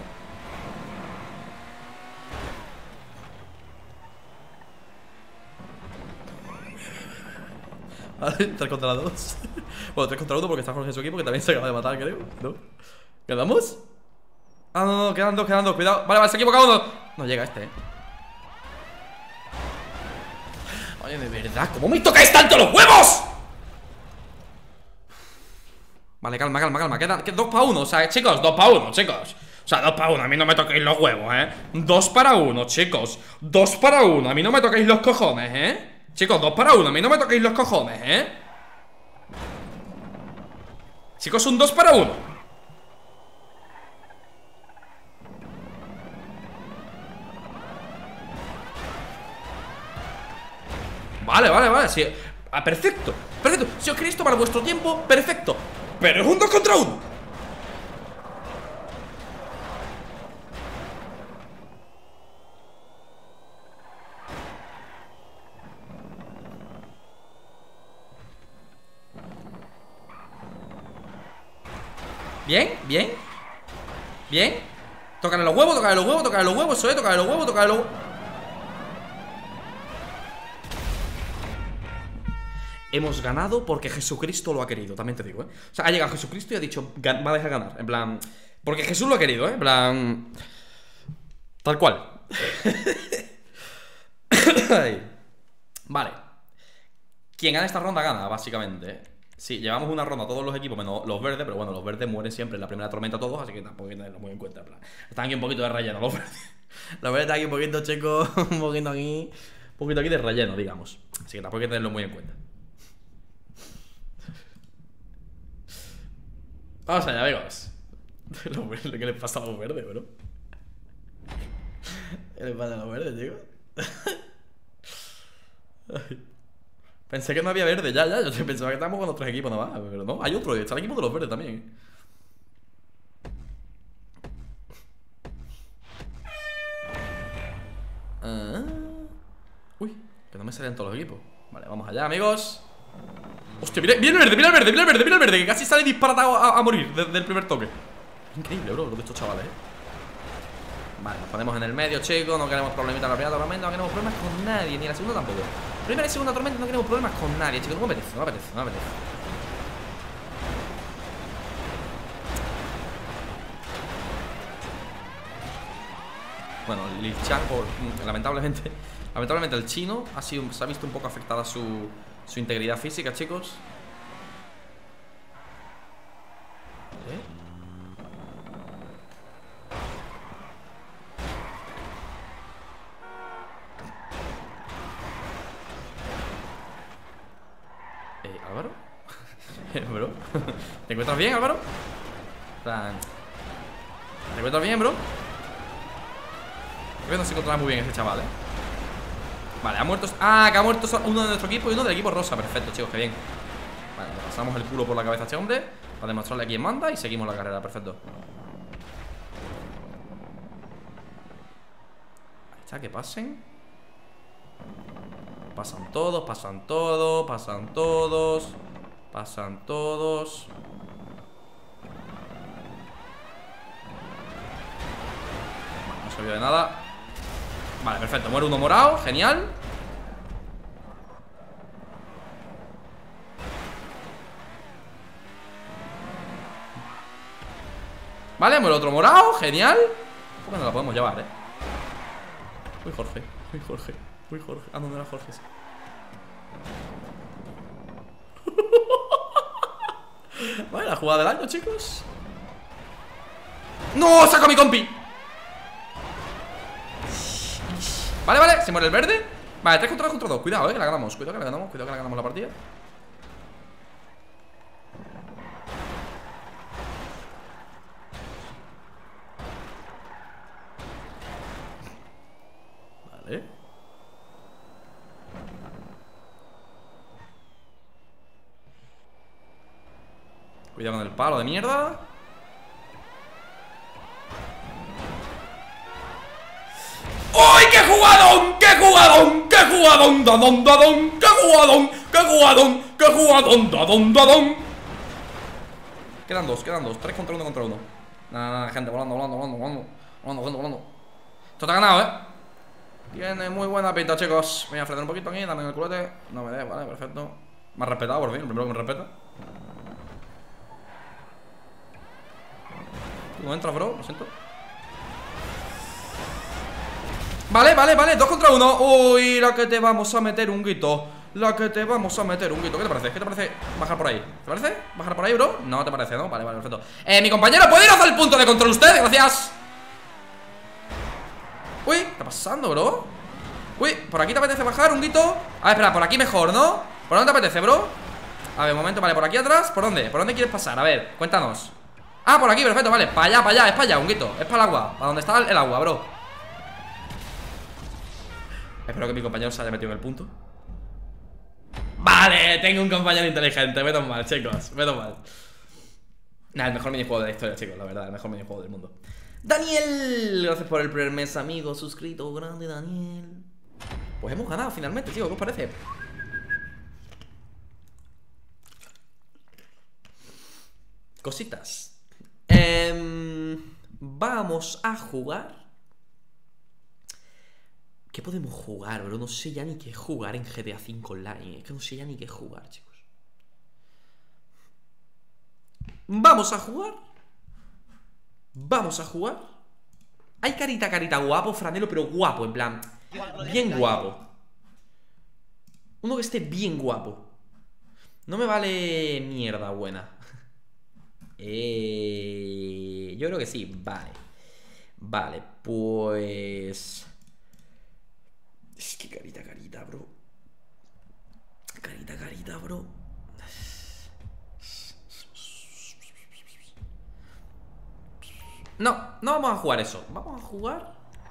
Vale, tres contra dos. Bueno, tres contra uno porque está Jorge en su equipo, que también se acaba de matar, creo, ¿no? ¿Quedamos? Ah, no, no, quedan dos, quedan dos, cuidado. Vale, vale, se equivoca uno. No llega este, ¿eh? Oye, de verdad, ¿cómo me tocáis tanto los huevos? Vale, calma, calma, calma. Queda, queda dos para uno, o sea, chicos, dos para uno, chicos. O sea, dos para uno, a mí no me toquéis los huevos, ¿eh? Dos para uno, chicos. Dos para uno, a mí no me toquéis los cojones, ¿eh? Chicos, dos para uno, a mí no me toquéis los cojones, ¿eh? Chicos, un dos para uno. Vale, vale, vale, sí. Ah, perfecto, perfecto. Si os queréis tomar vuestro tiempo, perfecto. Pero es un dos contra uno. Bien, bien. Bien. Tócale los huevos, tócale los huevos, tócale los huevos, eso es, tócale los huevos, tócale los huevos. Hemos ganado porque Jesucristo lo ha querido, también te digo, ¿eh? O sea, ha llegado Jesucristo y ha dicho, va a dejar ganar. En plan, porque Jesús lo ha querido, ¿eh? En plan, tal cual. Vale. Quien gana esta ronda gana, básicamente. Sí, llevamos una ronda todos los equipos menos los verdes, pero bueno, los verdes mueren siempre en la primera tormenta todos, así que tampoco hay que tenerlo muy en cuenta. En plan, están aquí un poquito de relleno los verdes. Los verdes están aquí un poquito, chicos, un poquito aquí, un poquito aquí de relleno, digamos. Así que tampoco hay que tenerlo muy en cuenta. Vamos allá, amigos. ¿Qué les pasa a los verdes, bro? ¿Qué les pasa a los verdes, chicos? Pensé que no había verde, ya, ya. Yo pensaba que estábamos con los tres equipos nada más. Pero no, hay otro, está el equipo de los verdes también. Ah. Uy, que no me salen todos los equipos. Vale, vamos allá, amigos. Hostia, mira, mira el verde, mira el verde, mira el verde, mira el verde, que casi sale disparatado a, a morir desde el primer toque. Increíble, bro, lo de estos chavales, eh. Vale, nos ponemos en el medio, chicos. No queremos problemitas en la primera tormenta, no queremos problemas con nadie, ni en la segunda tampoco. Primera y segunda tormenta no queremos problemas con nadie, chicos. No me apetece, no me apetece, no me apetece. Bueno, Lil Chan, por, lamentablemente Lamentablemente el chino ha sido, se ha visto un poco afectada su, su integridad física, chicos. ¿Eh? Eh, ¿Álvaro? Bro, ¿te encuentras bien, Álvaro? Plan... ¿Te encuentras bien, bro? Creo que no se encontraba muy bien ese chaval, eh. Vale, ha muerto... Ah, que ha muerto uno de nuestro equipo y uno del equipo rosa. Perfecto, chicos, qué bien. Vale, le pasamos el culo por la cabeza a este hombre para demostrarle a quién manda y seguimos la carrera, perfecto. Ahí está, que pasen. Pasan todos, pasan todos, pasan todos. Pasan todos. Vale, no se vio de nada. Vale, perfecto, muere uno morado, genial. Vale, muere otro morado, genial. ¿Por qué no la podemos llevar, eh? Uy, Jorge, uy, Jorge, uy, Jorge. Ah, no, no era Jorge, sí. Vale, la jugada del año, chicos. ¡No! ¡Saco a mi compi! Vale, vale, se muere el verde. Vale, tres contra dos contra dos. Cuidado, eh, que la ganamos. Cuidado que la ganamos. Cuidado que la ganamos la partida. Vale. Cuidado con el palo de mierda. ¡Uy, qué jugadón! ¡Qué jugadón! ¡Qué jugadón! ¡Dadón, dadón! ¡Qué jugadón! ¡Qué jugadón! ¡Qué jugadón! ¡Dadón, dadón! Quedan dos, quedan dos. Tres contra uno contra uno. Nada, nada, gente, volando, volando, volando, volando. Volando, volando, volando. Esto te ha ganado, ¿eh? Tiene muy buena pinta, chicos. Voy a frenar un poquito aquí, dame en el culete. No me des, vale, perfecto. Me has respetado, por fin, el primero que me respeta. Tú no entras, bro, lo siento. Vale, vale, vale, dos contra uno. Uy, la que te vamos a meter un guito. La que te vamos a meter un guito. ¿Qué te parece? ¿Qué te parece bajar por ahí? ¿Te parece? ¿Bajar por ahí, bro? No te parece, ¿no? Vale, vale, perfecto. Eh, mi compañero, ¿puede ir hacia el punto de control usted? Gracias. Uy, ¿qué está pasando, bro? Uy, ¿por aquí te apetece bajar un guito? A ver, espera, por aquí mejor, ¿no? ¿Por dónde te apetece, bro? A ver, un momento, vale, por aquí atrás. ¿Por dónde? ¿Por dónde quieres pasar? A ver, cuéntanos. Ah, por aquí, perfecto, vale. Para allá, para allá, es para allá, un guito. Es para el agua, para donde está el agua, bro. Espero que mi compañero se haya metido en el punto. Vale, tengo un compañero inteligente. Menos mal, chicos, menos mal. Nah, el mejor minijuego de la historia, chicos, la verdad, el mejor minijuego del mundo. Daniel, gracias por el primer mes, amigo. Suscrito, grande Daniel. Pues hemos ganado finalmente, chicos, ¿qué os parece? Cositas. eh, Vamos a jugar. ¿Qué podemos jugar, bro? No sé ya ni qué jugar en G T A cinco Online. Es que no sé ya ni qué jugar, chicos. Vamos a jugar. Vamos a jugar. Hay carita, carita guapo, franelo, pero guapo, en plan bien guapo. Uno que esté bien guapo. No me vale mierda buena. eh, Yo creo que sí, vale. Vale, pues... Es que carita, carita, bro. Carita, carita, bro. No, no vamos a jugar eso. Vamos a jugar...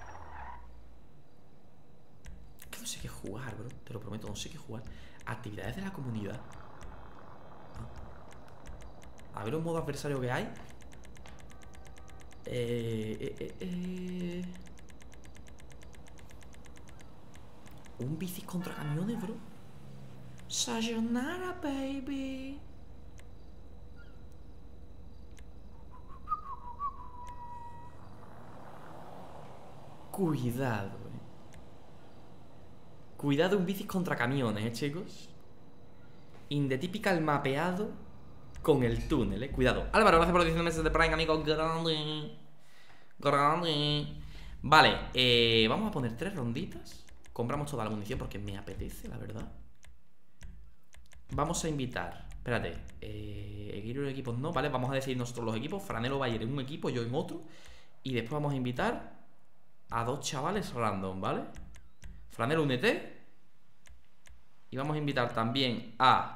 Que no sé qué jugar, bro. Te lo prometo, no sé qué jugar. Actividades de la comunidad. A ver un modo adversario que hay. Eh... eh, eh, eh. Un bici contra camiones, bro. Sayonara, baby. Cuidado, eh. Cuidado, un bici contra camiones, eh, chicos. In the typical mapeado con el túnel, eh. Cuidado. Álvaro, gracias por los diecinueve meses de Prime, amigo. Grande. Grande. Vale, eh, vamos a poner tres ronditas. Compramos toda la munición porque me apetece, la verdad. Vamos a invitar. Espérate. Eh, equipo equipos no, ¿vale? Vamos a decidir nosotros los equipos. Franelo va a ir en un equipo, yo en otro. Y después vamos a invitar a dos chavales random, ¿vale? Franelo, únete. Y vamos a invitar también a...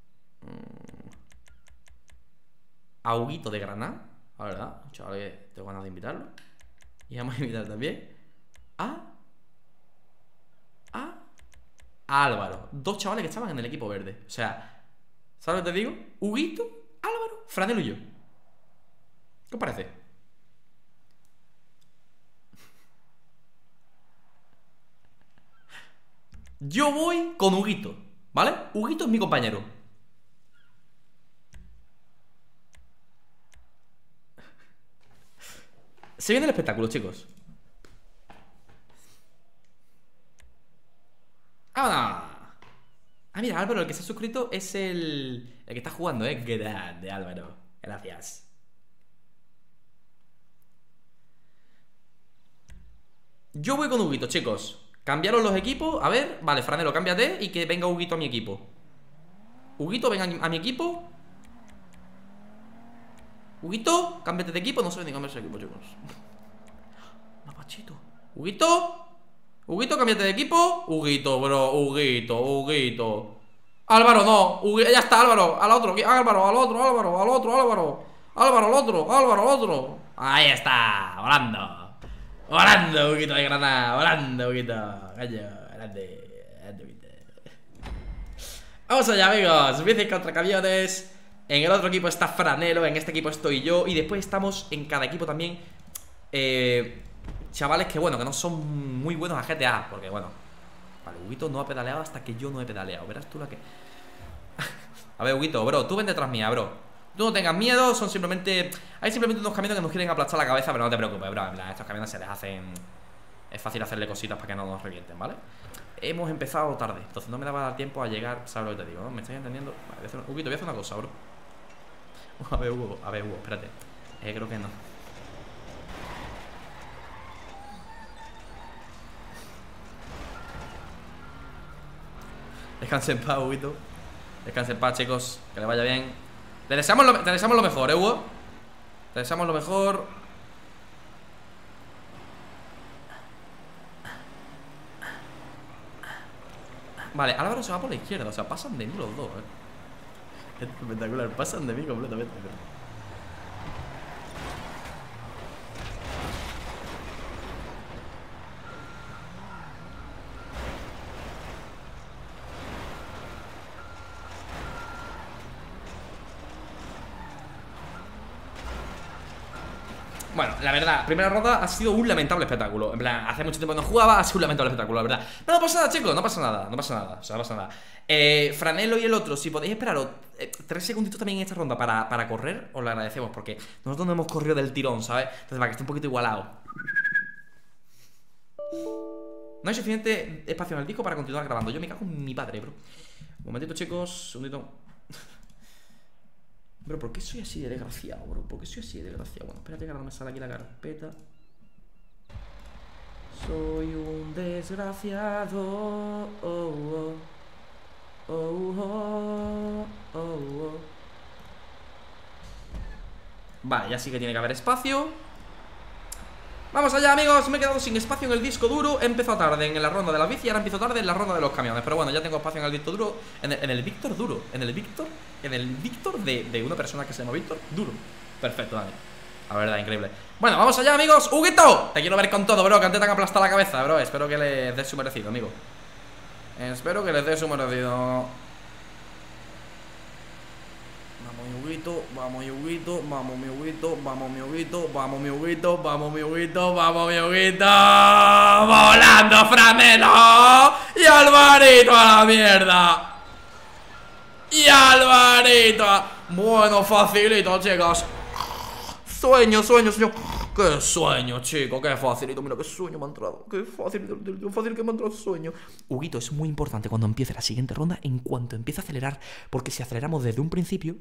A Huguito de Granada. La verdad, un chaval que tengo ganas de invitarlo. Y vamos a invitar también a... A... A Álvaro. Dos chavales que estaban en el equipo verde. O sea, ¿sabes lo que te digo? Huguito, Álvaro, Franelo y yo. ¿Qué os parece? Yo voy con Huguito, ¿vale? Huguito es mi compañero. Se viene el espectáculo, chicos. ¡Vámonos! Ah, mira, Álvaro, el que se ha suscrito es el... El que está jugando, ¿eh? Grande, Álvaro. Gracias. Yo voy con Huguito, chicos. Cambiaron los equipos. A ver, vale, Franelo, cámbiate y que venga Huguito a mi equipo. Huguito, venga a mi equipo. Huguito, cámbiate de equipo. No sé ni cambiarse de equipo, chicos. Mapachito. Huguito. Huguito, cámbiate de equipo. Huguito, bro, Huguito, Huguito. Álvaro, no, Huguito, ya está, Álvaro. Al otro, Álvaro, al otro, Álvaro, al otro, Álvaro. Álvaro, al otro, Álvaro, al otro. Ahí está, volando. Volando, Huguito de Granada. Volando, Huguito. Caño, grande, grande, Huguito. Vamos allá, amigos. Bicis contra camiones. En el otro equipo está Franelo. En este equipo estoy yo. Y después estamos en cada equipo también eh, chavales que, bueno, que no son muy buenos a G T A. Porque, bueno, vale, Huguito no ha pedaleado hasta que yo no he pedaleado. Verás tú la que... A ver, Huguito, bro, tú ven detrás mía, bro. Tú no tengas miedo, son simplemente... Hay simplemente unos camiones que nos quieren aplastar la cabeza. Pero no te preocupes, bro, en plan, estos camiones se les hacen... Es fácil hacerle cositas para que no nos revienten, ¿vale? Hemos empezado tarde, entonces no me daba dar tiempo a llegar. ¿Sabes lo que te digo? ¿No? ¿Me estáis entendiendo? Vale, voy a hacer una... Huguito, voy a hacer una cosa, bro. A ver, Hugo, a ver, Hugo, espérate. Eh, creo que no. Descanse en paz, Huguito. Descanse en paz, chicos. Que le vaya bien. Le deseamos lo, te deseamos lo mejor, ¿eh, Hugo? Te deseamos lo mejor. Vale, Álvaro se va por la izquierda. O sea, pasan de mí los dos, eh. Es espectacular, pasan de mí completamente. Bueno, la verdad, primera ronda ha sido un lamentable espectáculo. En plan, hace mucho tiempo que no jugaba, ha sido un lamentable espectáculo, la verdad. No, no pasa nada, chicos, no pasa nada, no pasa nada, o sea, no pasa nada. eh, Franelo y el otro, si podéis esperaros eh, tres segunditos también en esta ronda para, para correr, os lo agradecemos, porque nosotros no hemos corrido del tirón, ¿sabes? Entonces, para que esté un poquito igualado. No hay suficiente espacio en el disco para continuar grabando. Yo me cago en mi padre, bro. Un momentito, chicos, un segundito. Bro, ¿por qué soy así de desgraciado, bro? ¿Por qué soy así de desgraciado? Bueno, espérate que ahora no me sale aquí la carpeta. Soy un desgraciado. Oh, oh. Oh, oh, oh, oh. Vale, ya sí que tiene que haber espacio. Vamos allá, amigos, me he quedado sin espacio en el disco duro. He empezado tarde en la ronda de la bici y ahora empiezo tarde en la ronda de los camiones. Pero bueno, ya tengo espacio en el disco duro. En el, en el Víctor duro. En el Víctor. En el Víctor de, de una persona que se llama Víctor duro. Perfecto, dale. La verdad, increíble. Bueno, vamos allá, amigos. ¡Huguito! Te quiero ver con todo, bro. Que antes te han aplastado la cabeza, bro. Espero que les des su merecido, amigo. Espero que les des su merecido. Vamos, mi Huguito, vamos, mi Huguito, vamos, mi Huguito, vamos, mi Huguito, vamos, mi Huguito, vamos, mi Huguito, vamos, mi Huguito. ¡Volando, Franelo! ¡Y Alvarito a la mierda! ¡Y Alvarito! Bueno, facilito, chicos. Sueño, sueño, sueño. ¡Qué sueño, chico! ¡Qué facilito! Mira, qué sueño me ha entrado. ¡Qué fácil, qué fácil que me ha entrado el sueño! Huguito, es muy importante cuando empiece la siguiente ronda, en cuanto empiece a acelerar, porque si aceleramos desde un principio,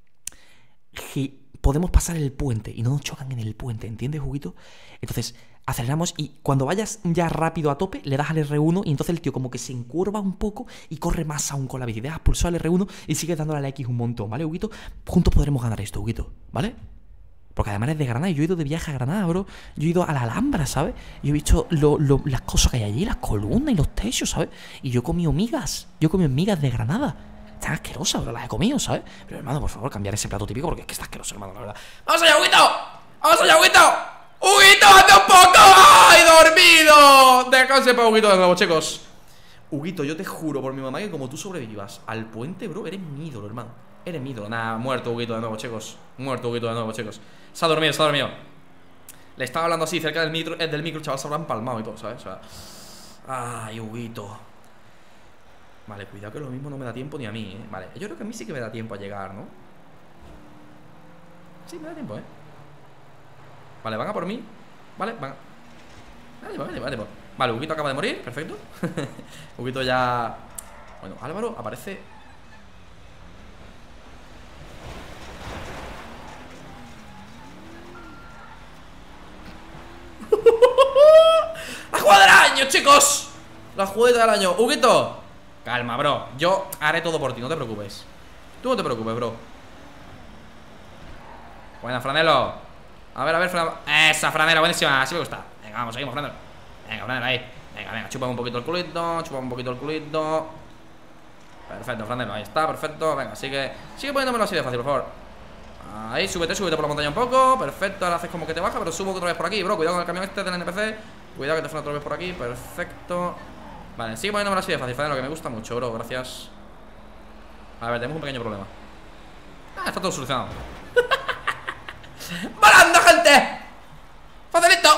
podemos pasar el puente y no nos chocan en el puente, ¿entiendes, Huguito? Entonces, aceleramos y cuando vayas ya rápido a tope, le das al erre uno y entonces el tío como que se encurva un poco y corre más aún con la bici. Dejas pulsar al erre uno y sigues dándole a la X un montón, ¿vale, Huguito? Juntos podremos ganar esto, Huguito, ¿vale? Porque además es de Granada y yo he ido de viaje a Granada, bro. Yo he ido a la Alhambra, ¿sabes? Yo he visto lo, lo, las cosas que hay allí, las columnas y los techos, ¿sabes? Y yo he comido migas. Yo he comido migas de Granada. Están asquerosas, bro, las he comido, ¿sabes? Pero hermano, por favor, cambiar ese plato típico porque es que está asqueroso, hermano, la verdad. ¡Vamos allá, Huguito! ¡Vamos allá, Huguito! ¡Huguito, ande un poco! ¡Ay, dormido! Descanse para Huguito de nuevo, chicos. Huguito, yo te juro por mi mamá que como tú sobrevivas al puente, bro, eres mi ídolo, hermano. Eres mi ídolo. Nada, muerto Huguito de nuevo, chicos. Muerto Huguito de nuevo, chicos. Se ha dormido, se ha dormido. Le estaba hablando así cerca del micro, del micro, chaval, se habrá empalmado y todo, ¿sabes? O sea, ay, Huguito. Vale, cuidado que lo mismo no me da tiempo ni a mí, ¿eh? Vale, yo creo que a mí sí que me da tiempo a llegar, ¿no? Sí, me da tiempo, ¿eh? Vale, van a por mí. Vale, van a... Vale, vale, vale, vale. Vale, Huguito acaba de morir, perfecto. Huguito ya... Bueno, Álvaro aparece... ¡La jugada del año, chicos! La jugada del año. Huguito, calma, bro. Yo haré todo por ti, no te preocupes. Tú no te preocupes, bro. Buena, Franelo. A ver, a ver, Franelo. Esa, Franelo, buenísima, así me gusta. Venga, vamos, seguimos, Franelo. Venga, Franelo, ahí. Venga, venga, chupamos un poquito el culito. Chupamos un poquito el culito. Perfecto, Franelo, ahí está, perfecto. Venga, sigue, sigue poniéndomelo así de fácil, por favor. Ahí, súbete, súbete por la montaña un poco. Perfecto, ahora haces como que te baja, pero subo otra vez por aquí, bro. Cuidado con el camión este del N P C. Cuidado que te frena otra vez por aquí, perfecto. Vale, sigue poniéndomelo así de fácil, Franelo, que me gusta mucho, bro, gracias. A ver, tenemos un pequeño problema. Ah, está todo solucionado. ¡Volando, gente! ¡Facilito!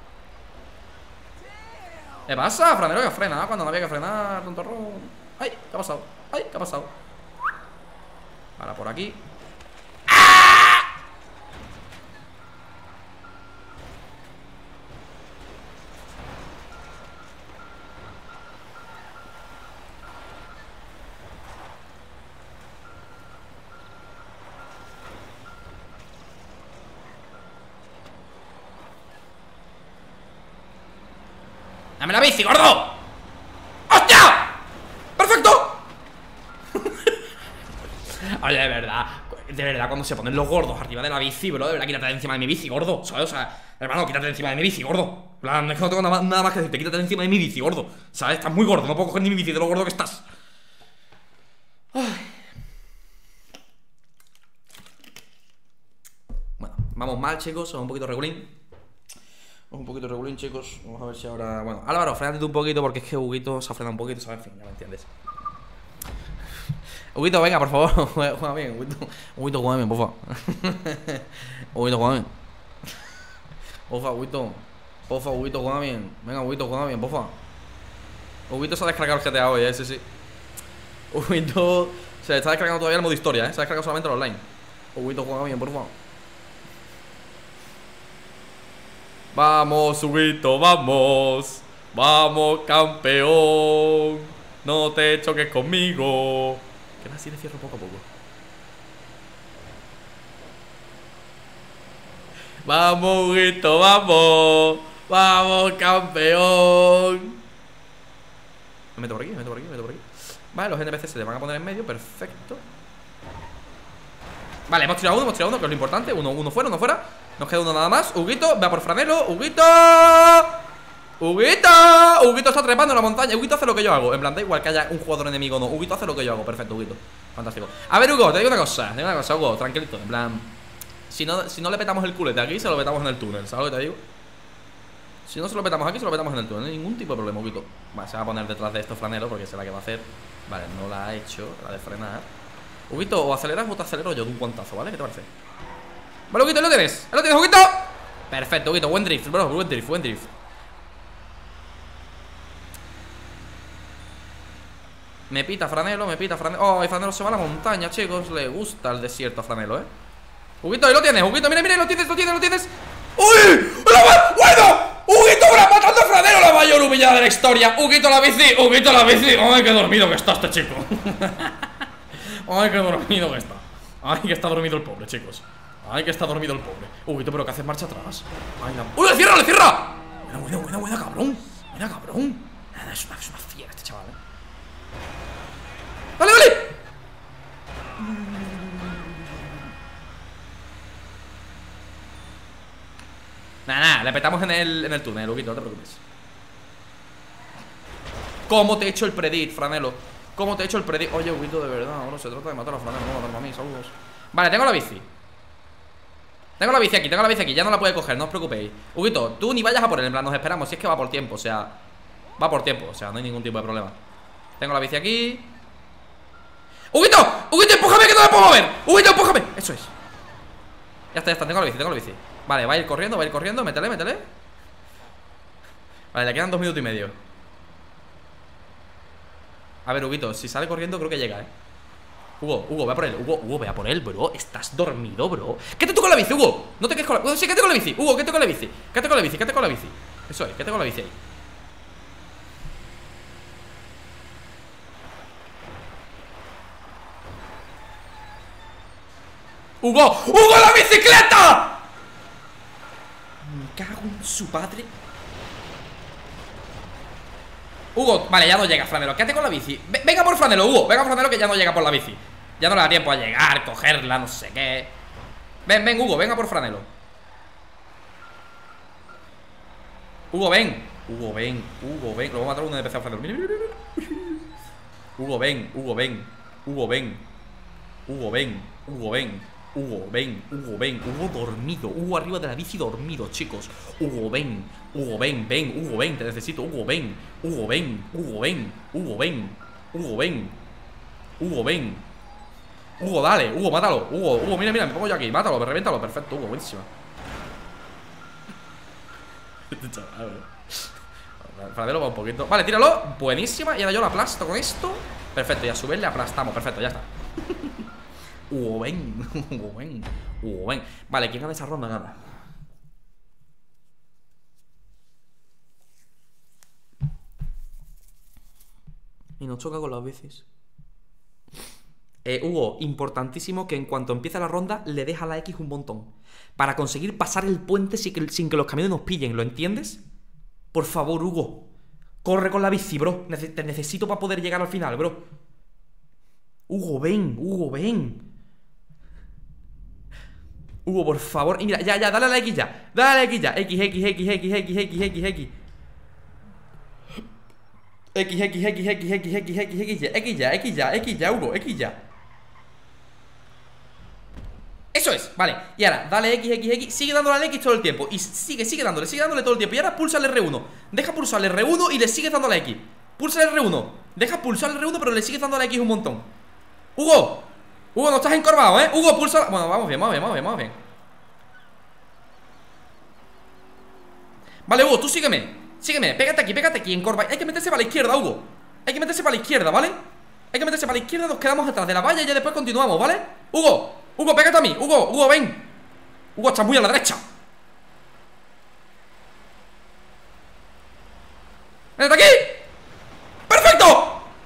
¿Qué pasa, Franelo? Que frena cuando no había que frenar, tontorrón. ¡Ay! ¿Qué ha pasado? ¡Ay! ¿Qué ha pasado? Ahora por aquí. ¡Ah! ¡Dame la bici, gordo! ¡Hostia! ¡Perfecto! Oye, de verdad, de verdad, cuando se ponen los gordos arriba de la bici, bro, de verdad, quítate de encima de mi bici, gordo, ¿sabes? O sea, hermano, quítate de encima de mi bici, gordo. En plan, es que no tengo nada más, nada más que decirte, quítate de encima de mi bici, gordo. ¿Sabes? Estás muy gordo, no puedo coger ni mi bici de lo gordo que estás. Ay. Bueno, vamos mal, chicos, somos un poquito regulín. Un poquito regulín, chicos. Vamos a ver si ahora... Bueno, Álvaro, frénate un poquito porque es que Huguito se ha frenado un poquito, ¿sabes? En fin, ya me entiendes. Huguito, venga, por favor, juega bien, Huguito. Huguito, juega bien, por favor. Huguito, juega bien. Porfa, Huguito. Porfa, Huguito, juega bien. Venga, Huguito, juega bien, porfa. Huguito se ha descargado el G T A hoy, eh, sí, sí. Huguito se está descargando todavía el modo historia, eh. Se ha descargado solamente el online. Huguito, juega bien, por favor. Vamos, Huguito, vamos. Vamos, campeón. No te choques conmigo. Que va así de cierro poco a poco. Vamos, Huguito, vamos. Vamos, campeón. Me meto por aquí, me meto por aquí, me meto por aquí. Vale, los N P C se le van a poner en medio, perfecto. Vale, hemos tirado uno, hemos tirado uno, que es lo importante. Uno, uno fuera, uno fuera. Nos queda uno nada más. Huguito, va por Franelo. Huguito. Huguito. Huguito está trepando en la montaña. Huguito hace lo que yo hago. En plan, da igual que haya un jugador enemigo o no. Huguito hace lo que yo hago. Perfecto, Huguito. Fantástico. A ver, Hugo, te digo una cosa. Te digo una cosa, Hugo, tranquilito. En plan, si no, si no le petamos el culete aquí, se lo petamos en el túnel. ¿Sabes lo que te digo? Si no se lo petamos aquí, se lo petamos en el túnel. No hay ningún tipo de problema, Huguito. Vale, se va a poner detrás de esto Franelo porque sé la que va a hacer. Vale, no la ha hecho, la de frenar. Huguito, o aceleras o te acelero yo de un guantazo, ¿vale? ¿Qué te parece? Vale, Huguito, ¿lo tienes? ¿Lo tienes, Huguito? Perfecto, Huguito, buen drift, bro, buen drift, buen drift. Me pita Franelo, me pita Franelo. Oh, y Franelo se va a la montaña, chicos. Le gusta el desierto a Franelo, ¿eh? Huguito, ahí lo tienes, Huguito, mira, mira, lo tienes, lo tienes, lo tienes. ¡Uy! ¡Bueno! Huguito, matando a Franelo, la mayor humillada de la historia. Huguito, la bici, Huguito, la bici. ¡Ay, qué dormido que está este chico! ¡Ay, qué dormido que está! ¡Ay, que está dormido el pobre, chicos! ¡Ay, que está dormido el pobre! Huguito, pero que haces marcha atrás. ¡Ay, la... ¡Uy, le cierra, le cierra! Buena, buena, buena, buena, cabrón. Buena, cabrón. Es una, es una fiera este chaval, ¿eh? ¡Vale, vale! Nada, nada, le petamos en el, en el túnel, Huguito, no te preocupes. ¿Cómo te he hecho el predit, Franelo? ¿Cómo te he hecho el predit? Oye, Huguito, de verdad, ahora se trata de matar a Franelo, no matarme a mí, saludos. Vale, tengo la bici. Tengo la bici aquí, tengo la bici aquí, ya no la puede coger, no os preocupéis. Huguito, tú ni vayas a por él, en plan, nos esperamos, si es que va por tiempo, o sea, va por tiempo, o sea, no hay ningún tipo de problema. Tengo la bici aquí. ¡Huguito! ¡Huguito, empújame que no me puedo mover! ¡Huguito, empújame! Eso es. Ya está, ya está, tengo la bici, tengo la bici. Vale, va a ir corriendo, va a ir corriendo, métele, métele. Vale, le quedan dos minutos y medio. A ver, Huguito, si sale corriendo creo que llega, eh. Hugo, Hugo, ve a por él, Hugo, Hugo, ve a por él, bro. Estás dormido, bro. ¿Qué te con la bici, Hugo? No te quedes con la... Sí, quédate con la bici, Hugo, quédate con la bici. Quédate con la bici, quédate con la bici. Eso es, quédate con la bici ahí. ¡Hugo! ¡Hugo, la bicicleta! Me cago en su padre. Hugo, vale, ya no llega, Franelo. Quédate con la bici. V Venga por Franelo, Hugo. Venga, Franelo, que ya no llega por la bici. Ya no le da tiempo a llegar, cogerla, no sé qué. Ven, ven, Hugo, venga por Franelo. Hugo, ven. Hugo, ven, Hugo, ven. Lo voy a matar uno de P C a hacer. Mira, mira, mira. Hugo, ven, Hugo, ven. Hugo, ven. Hugo, ven. Hugo, ven. Hugo, ven. Hugo, ven. Hugo dormido. Hugo arriba de la bici dormido, chicos. Hugo, ven. Hugo, ven, ven. Hugo, ven. Te necesito. Hugo, ven. Hugo, ven. Hugo, ven. Hugo, ven. Hugo, ven. Hugo, ven. Hugo, dale. Hugo, mátalo. Hugo, Hugo, mira, mira. Me pongo yo aquí. Mátalo, reviéntalo. Perfecto, Hugo. Buenísima. Este chaval, Francelo va un poquito. Vale, tíralo. Buenísima. Y ahora yo lo aplasto con esto. Perfecto, y a su vez le aplastamos. Perfecto, ya está. Hugo, ven. Hugo, ven. Hugo, ven. Vale, ¿quién gana esa ronda? Gana. Y nos choca con las bicis. Eh, Hugo, importantísimo que en cuanto empiece la ronda le deja la X un montón. Para conseguir pasar el puente sin que, sin que los camiones nos pillen, ¿lo entiendes? Por favor, Hugo. Corre con la bici, bro. Nece- te necesito para poder llegar al final, bro. Hugo, ven. Hugo, ven. Hugo, por favor. Y mira, ya, ya, dale a la X ya. Dale a la X ya. X, X, X, X, X, X, X, X. X, X, X, X, X, X, X, X, ya. X ya, X ya, X ya, Hugo. X ya. Eso es, vale. Y ahora, dale X, X, X. Sigue dándole al X todo el tiempo. Y sigue, sigue dándole, sigue dándole todo el tiempo. Y ahora pulsa el R uno. Deja pulsar el R uno y le sigues dando a la X. Pulsa el R uno. Deja pulsar el R uno, pero le sigues dando a la X un montón. Hugo. Hugo, no estás encorvado, ¿eh? Hugo, pulsa. Bueno, vamos bien, vamos bien, vamos bien, vamos bien. Vale, Hugo, tú sígueme. Sígueme, pégate aquí, pégate aquí, encorva. Hay que meterse para la izquierda, Hugo. Hay que meterse para la izquierda, ¿vale? Hay que meterse para la izquierda, nos quedamos atrás de la valla y ya después continuamos, ¿vale? Hugo, Hugo, pégate a mí, Hugo, Hugo, ven. Hugo, estás muy a la derecha. ¡Vente aquí! ¡Perfecto!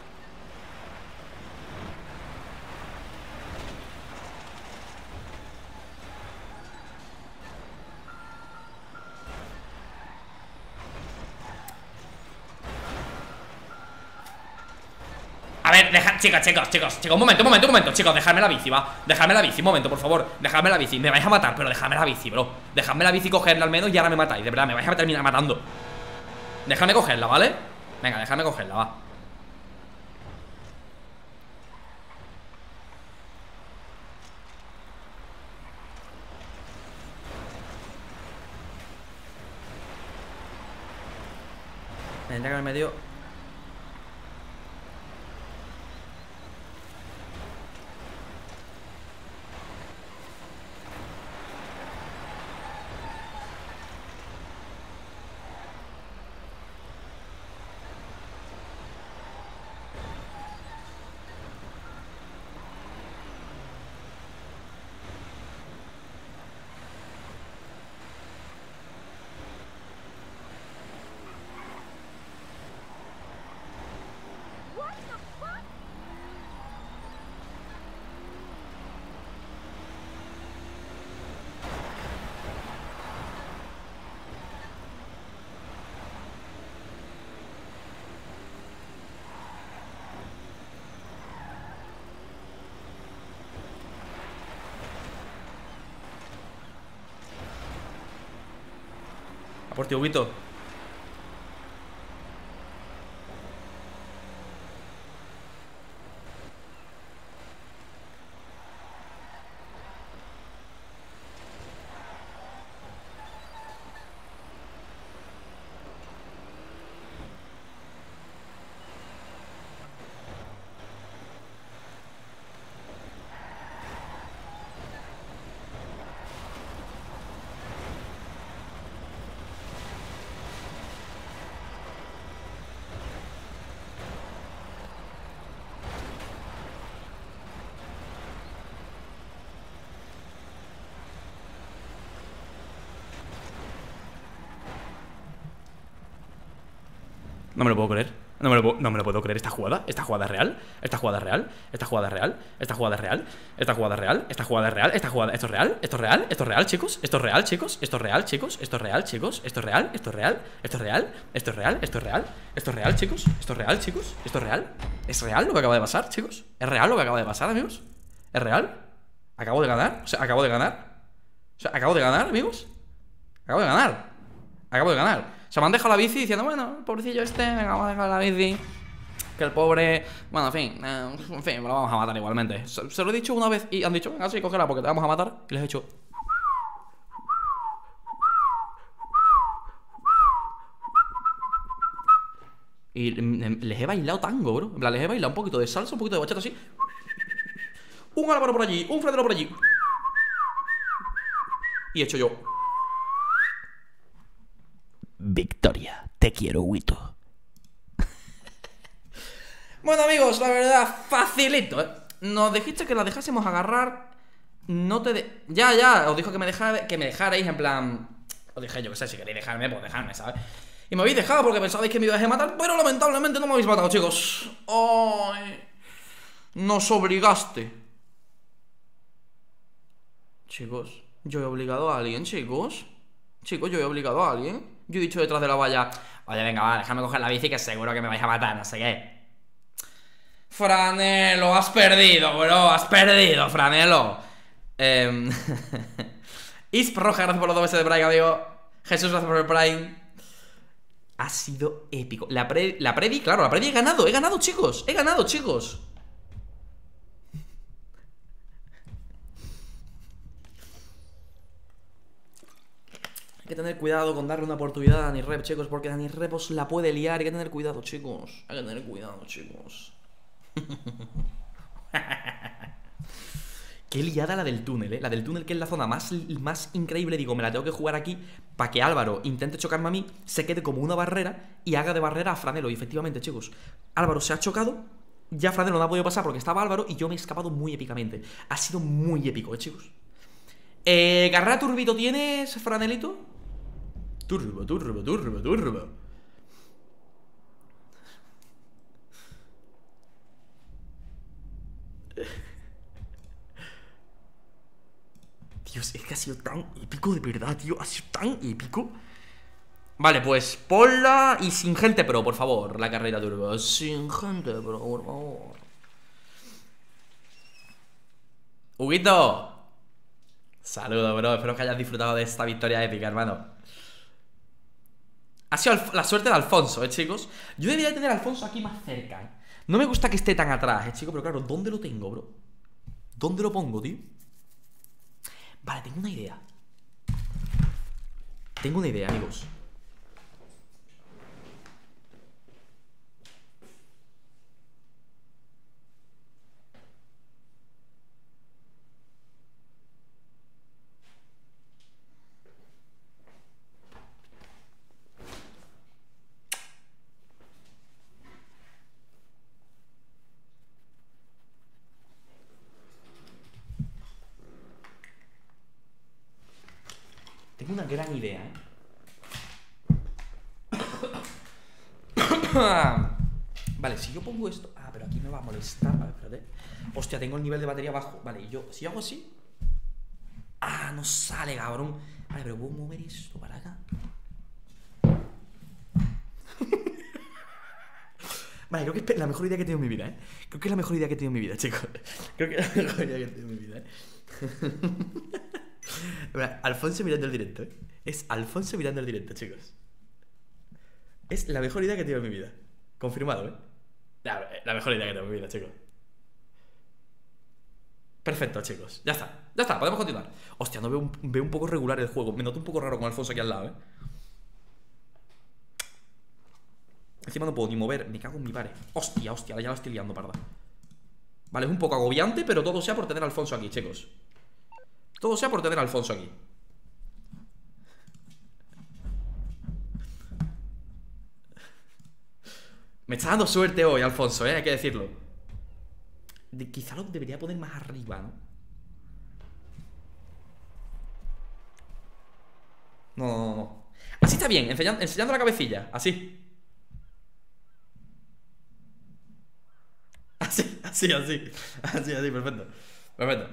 A ver, deja, chicos, chicos, chicos, chicos, un momento, un momento, un momento, chicos, dejadme la bici, va. Dejadme la bici, un momento, por favor. Dejadme la bici, me vais a matar, pero dejadme la bici, bro. Dejadme la bici, cogerla al menos y ahora me matáis, de verdad, me vais a terminar matando. Déjame cogerla, ¿vale? Venga, déjame cogerla, va. Tendría que haberme dio. A por ti, Huguito. No me lo puedo creer. No me, lo puedo, no me lo puedo creer. Esta jugada, esta jugada es real. Esta jugada es real. Esta jugada es real. Esta jugada es real. Esta jugada es real. Esta jugada es real. Esta jugada. Esto es real. Esto es real. Esto es real, chicos. Esto es real, chicos. Esto es real, chicos. Esto es real, chicos. Esto es real. Esto es real. Esto es real. Esto es real. Esto es real. Esto es real, chicos. Esto es real, chicos. Esto es real. Es real lo que acaba de pasar, chicos. Es real lo que acaba de pasar, amigos. Es real. Acabo de ganar. O sea, acabo de ganar. O sea, acabo de ganar, amigos. Acabo de ganar. Acabo de ganar. Se me han dejado la bici diciendo, bueno, pobrecillo este, venga, vamos a dejar la bici. Que el pobre, bueno, en fin, eh, en fin, lo vamos a matar igualmente. se, se lo he dicho una vez y han dicho, venga, sí, cógela porque te vamos a matar. Y les he hecho... Y les he bailado tango, bro. En plan, les he bailado un poquito de salsa, un poquito de bachata así. Un Álvaro por allí, un Fredero por allí. Y he hecho yo. Victoria, te quiero, Huito. Bueno, amigos, la verdad, facilito, ¿eh? Nos dijiste que la dejásemos agarrar. No te de... Ya, ya, os dijo que me dejara, que me dejarais, en plan... Os dije, yo que sé, si queréis dejarme, pues dejadme, ¿sabes? Y me habéis dejado porque pensabais que me ibais a matar, pero lamentablemente no me habéis matado, chicos. ¡Ay! Nos obligaste. Chicos, yo he obligado a alguien, chicos. Chicos, yo he obligado a alguien. Yo he dicho detrás de la valla, oye, venga, va, déjame coger la bici que seguro que me vais a matar, no sé qué. Franelo, has perdido, bro, has perdido, Franelo. Eh... Isp Roja, gracias por los dos meses de Prime, amigo. Jesús, gracias por el Prime. Ha sido épico. La, pre la Predi, claro, la Predi he ganado. He ganado, chicos. He ganado, chicos. Hay que tener cuidado con darle una oportunidad a Dani Rep, chicos, porque Dani Rep os la puede liar. Hay que tener cuidado, chicos. Hay que tener cuidado, chicos. Qué liada la del túnel, eh. La del túnel, que es la zona más, más increíble. Digo, me la tengo que jugar aquí para que Álvaro intente chocarme a mí, se quede como una barrera y haga de barrera a Franelo. Y efectivamente, chicos, Álvaro se ha chocado. Ya Franelo no ha podido pasar porque estaba Álvaro y yo me he escapado muy épicamente. Ha sido muy épico, eh, chicos. Eh, ¿Carrera turbito tienes, Franelito? Turbo, turbo, turbo, turbo. Dios, es que ha sido tan épico, de verdad, tío. Ha sido tan épico. Vale, pues ponla y sin gente pro, por favor. La carrera turbo. Sin gente pro, por favor. Huguito. Saludos, bro. Espero que hayas disfrutado de esta victoria épica, hermano. Ha sido la suerte de Alfonso, eh, chicos. Yo debería tener a Alfonso aquí más cerca, eh. No me gusta que esté tan atrás, eh, chicos. Pero claro, ¿dónde lo tengo, bro? ¿Dónde lo pongo, tío? Vale, tengo una idea. Tengo una idea, amigos. Tengo una gran idea, ¿eh? Vale, si yo pongo esto... Ah, pero aquí me va a molestar. Vale, espérate. Hostia, tengo el nivel de batería bajo. Vale, y yo... Si hago así... Ah, no sale, cabrón. Vale, pero puedo mover esto para acá. Vale, creo que es la mejor idea que he tenido en mi vida, ¿eh? Creo que es la mejor idea que he tenido en mi vida, chicos. Creo que es la mejor idea que he tenido en mi vida, ¿eh? Alfonso mirando el directo, ¿eh? Es Alfonso mirando el directo, chicos. Es la mejor idea que he tenido en mi vida. Confirmado, ¿eh? La, la mejor idea que tengo en mi vida, chicos. Perfecto, chicos. Ya está, ya está, podemos continuar. Hostia, no veo un, veo un poco regular el juego. Me noto un poco raro con Alfonso aquí al lado, ¿eh? Encima no puedo ni mover. Me cago en mi padre. Hostia, hostia, ya la estoy liando, parda. Vale, es un poco agobiante, pero todo sea por tener a Alfonso aquí, chicos. Todo sea por tener a Alfonso aquí. Me está dando suerte hoy, Alfonso, ¿eh? Hay que decirlo. De, quizá lo debería poner más arriba, ¿no? No, no, no, no. Así está bien, enseñando, enseñando la cabecilla. Así. Así, así, así. Así, así, perfecto. Perfecto.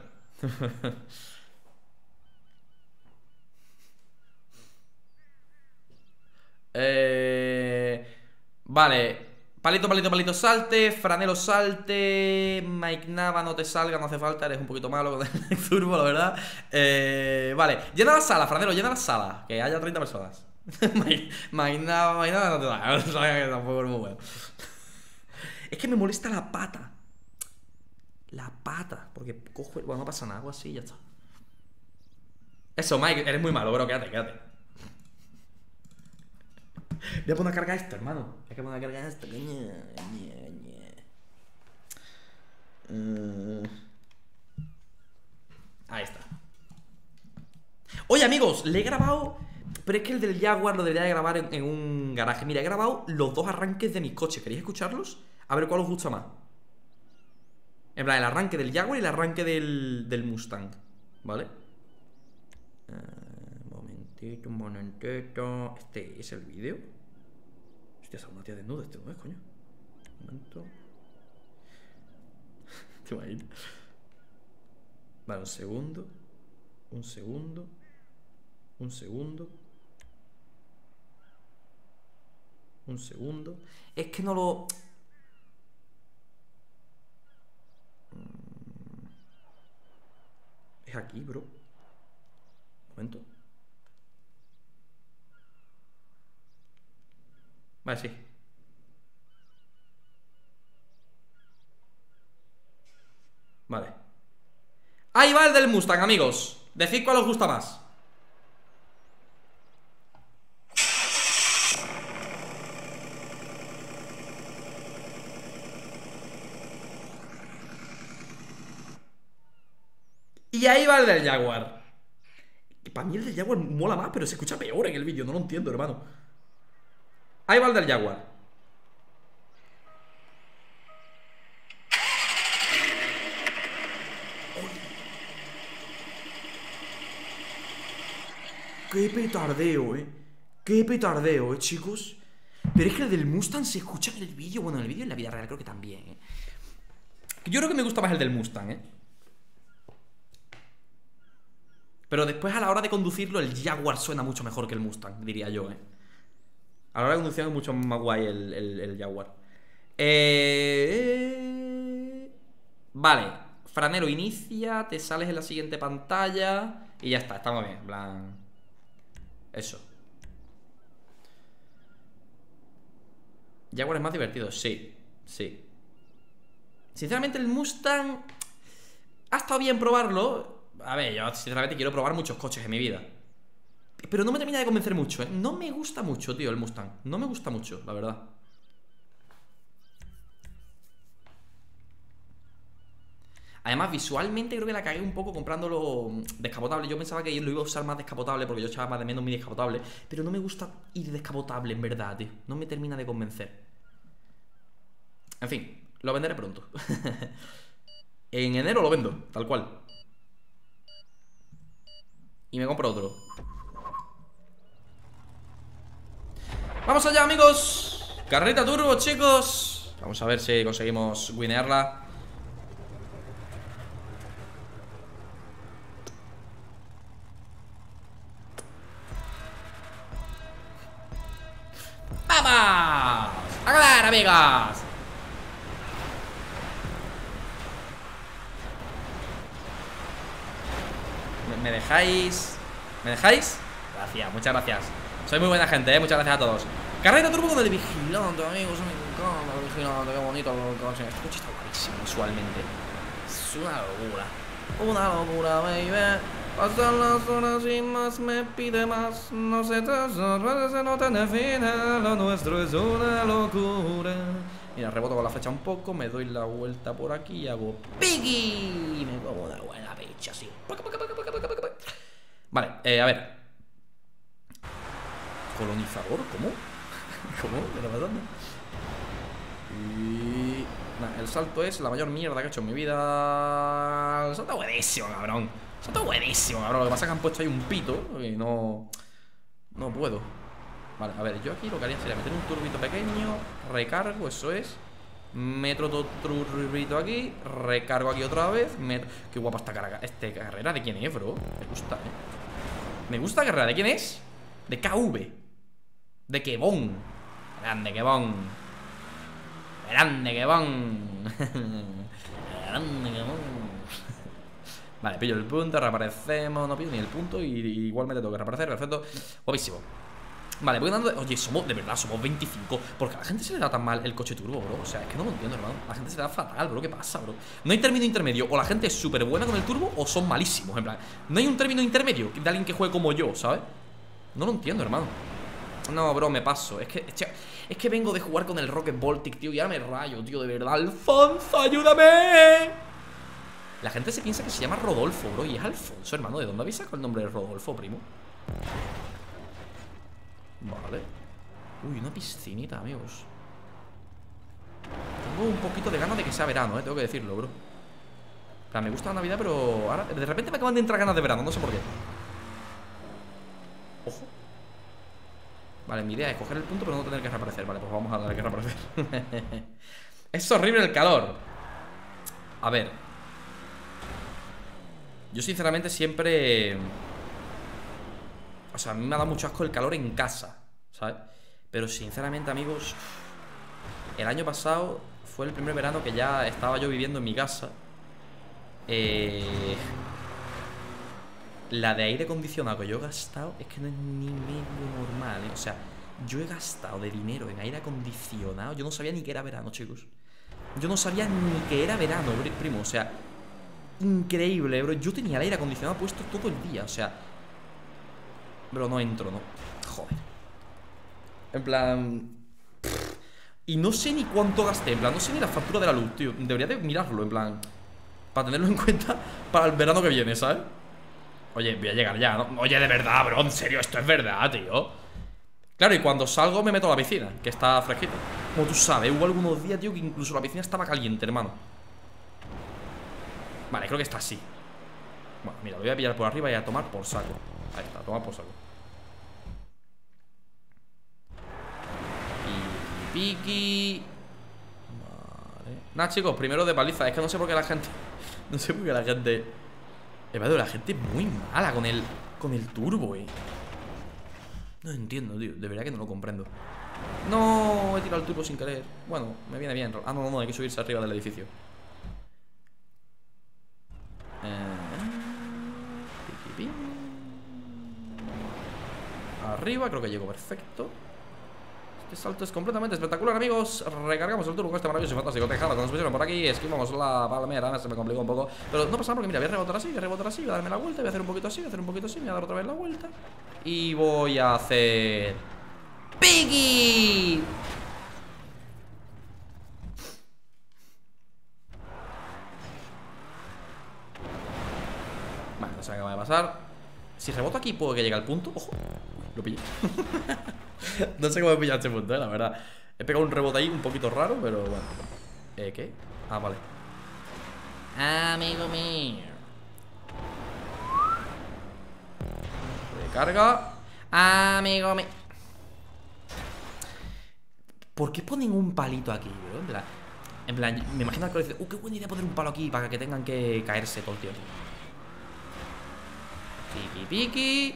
eh... Vale. Palito, palito, palito, salte. Franelo, salte. Mike Nava, no te salga, no hace falta. Eres un poquito malo con el turbo, la verdad. eh, Vale, llena la sala, Franelo, llena la sala. Que haya treinta personas. Mainaba, mainaba, no te da. Tampoco es muy bueno. Es que me molesta la pata. La pata. Porque cojo. Bueno, no pasa nada, algo así y ya está. Eso, Mike, eres muy malo, bro. Quédate, quédate. Voy a poner a cargar esto, hermano. Hay que poner a cargar esto. Uh... Ahí está. Oye, amigos, le he grabado. Pero es que el del Jaguar lo debería de grabar en, en un garaje. Mira, he grabado los dos arranques de mis coches. ¿Queréis escucharlos? A ver cuál os gusta más. En plan, el arranque del Jaguar y el arranque del, del Mustang. ¿Vale? Uh, momentito, un momentito. Este es el vídeo. Hostia, es una tía desnuda. Este no es, coño. Un momento. ¿Te imaginas? Vale, un segundo. Un segundo. Un segundo. Un segundo. Es que no lo... Es aquí, bro. Un momento. Vale, sí. Vale. Ahí va el del Mustang, amigos. Decid cuál os gusta más. Y ahí va el del Jaguar. Para mí el del Jaguar mola más, pero se escucha peor en el vídeo. No lo entiendo, hermano. Ahí va el del Jaguar. Qué petardeo, eh. Qué petardeo, eh, chicos. Pero es que el del Mustang se escucha en el vídeo. Bueno, en el vídeo y en la vida real creo que también, eh. Yo creo que me gusta más el del Mustang, eh. Pero después a la hora de conducirlo el Jaguar suena mucho mejor que el Mustang, diría yo, eh. A la hora de conducir es mucho más guay el, el, el Jaguar. Eh... Vale. Franero, inicia. Te sales en la siguiente pantalla. Y ya está, estamos bien, en plan... Eso. Jaguar es más divertido, sí. Sí. Sinceramente el Mustang ha estado bien probarlo. A ver, yo sinceramente quiero probar muchos coches en mi vida, pero no me termina de convencer mucho, ¿eh? No me gusta mucho, tío, el Mustang. No me gusta mucho, la verdad. Además, visualmente creo que la cagué un poco comprándolo descapotable. Yo pensaba que lo iba a usar más descapotable porque yo echaba más de menos mi descapotable. Pero no me gusta ir descapotable, en verdad, tío. No me termina de convencer. En fin, lo venderé pronto. En enero lo vendo, tal cual. Y me compro otro. ¡Vamos allá, amigos! Carreta turbo, chicos. Vamos a ver si conseguimos winearla. ¡Vamos! ¡A ganar, amigas! ¿Me dejáis? ¿Me dejáis? Gracias, muchas gracias. Soy muy buena gente, ¿eh? Muchas gracias a todos. Carrera turbo con el vigilante, amigos. Me encanta el vigilante, qué bonito el coche. Este coche está buenísimo visualmente. Es una locura. Una locura, baby. Pasan las horas y más me pide más. No se trastorna, no tiene fin. Lo nuestro es una locura. Mira, reboto con la flecha un poco. Me doy la vuelta por aquí y hago Piggy. Y me como una buena pecha así. Vale, eh, a ver. Colonizador, ¿cómo? ¿Cómo? ¿Qué está pasando? Y... Nah, el salto es la mayor mierda que he hecho en mi vida. El salto es buenísimo, cabrón. El salto es buenísimo, cabrón. Lo que pasa es que han puesto ahí un pito y no... No puedo. Vale, a ver, yo aquí lo que haría sería meter un turbito pequeño. Recargo, eso es. Meto otro turbito aquí. Recargo aquí otra vez. Meto... Qué guapa esta carga. Este carrera, ¿de quién es, bro? Me gusta, eh. Me gusta la carrera, ¿de quién es? De K V. De Kebon. Grande Kebon. Grande Kebon. Grande Kebon. Vale, pillo el punto, reaparecemos. No pillo ni el punto y igualmente tengo que reaparecer, perfecto. Guapísimo. Vale, voy andando. Oye, somos, de verdad, somos veinticinco. ¿Por qué a la gente se le da tan mal el coche turbo, bro? O sea, es que no lo entiendo, hermano. A la gente se le da fatal, bro. ¿Qué pasa, bro? No hay término intermedio. O la gente es súper buena con el turbo o son malísimos. En plan, no hay un término intermedio de alguien que juegue como yo, ¿sabes? No lo entiendo, hermano. No, bro, me paso. Es que, es que vengo de jugar con el Rocket Baltic, tío. Y ahora me rayo, tío, de verdad. Alfonso, ayúdame. La gente se piensa que se llama Rodolfo, bro. Y es Alfonso, hermano. ¿De dónde habéis sacado el nombre de Rodolfo, primo? Vale. Uy, una piscinita, amigos. Tengo un poquito de ganas de que sea verano, eh. Tengo que decirlo, bro. O sea, me gusta la Navidad, pero ahora de repente me acaban de entrar ganas de verano. No sé por qué. Ojo. Vale, mi idea es coger el punto pero no tener que reaparecer. Vale, pues vamos a darle que reaparecer. Es horrible el calor. A ver, yo sinceramente siempre... O sea, a mí me ha dado mucho asco el calor en casa, ¿sabes? Pero sinceramente, amigos, el año pasado fue el primer verano que ya estaba yo viviendo en mi casa. Eh... La de aire acondicionado que yo he gastado es que no es ni medio normal, ¿eh? O sea, yo he gastado de dinero en aire acondicionado. Yo no sabía ni que era verano, chicos. Yo no sabía ni que era verano, primo. O sea, increíble, bro. Yo tenía el aire acondicionado puesto todo el día. O sea, bro, no entro, no. Joder. En plan... Y no sé ni cuánto gasté. En plan, no sé ni la factura de la luz, tío. Debería de mirarlo, en plan, para tenerlo en cuenta para el verano que viene, ¿sabes? Oye, voy a llegar ya, ¿no? Oye, de verdad, bro, en serio, esto es verdad, tío. Claro, y cuando salgo me meto a la piscina, que está fresquita. Como tú sabes, hubo algunos días, tío, que incluso la piscina estaba caliente, hermano. Vale, creo que está así. Bueno, mira, lo voy a pillar por arriba y a tomar por saco. Ahí está, a tomar por saco. Piqui, piqui. Vale. Nada, chicos, primero de paliza. Es que no sé por qué la gente... No sé por qué la gente... Evado, la gente es muy mala con el... Con el turbo, eh. No entiendo, tío. De verdad que no lo comprendo. No, he tirado el turbo sin querer. Bueno, me viene bien. Ah, no, no, no, hay que subirse arriba del edificio. eh... Arriba, creo que llego perfecto. Este salto es completamente espectacular, amigos. Recargamos el turbo con este maravilloso y fantástico tejado. Nos pusieron por aquí, esquivamos la palmera. Se me complicó un poco, pero no pasa nada porque mira, voy a rebotar así, voy a rebotar así, voy a darme la vuelta, voy a hacer un poquito así, voy a hacer un poquito así, me voy a dar otra vez la vuelta. Y voy a hacer... ¡Piggy! Vale, no se me acaba de pasar. Si reboto aquí puedo que llegue al punto. Ojo, lo pillé. No sé cómo he pillado este punto, eh, la verdad. He pegado un rebote ahí un poquito raro, pero bueno. ¿Eh, qué? Ah, vale. Amigo mío. Recarga. Amigo mío. ¿Por qué ponen un palito aquí, bro? En plan, en plan, me imagino que dice, uh, qué buena idea poner un palo aquí para que tengan que caerse todo el tiempo. Piqui, piqui.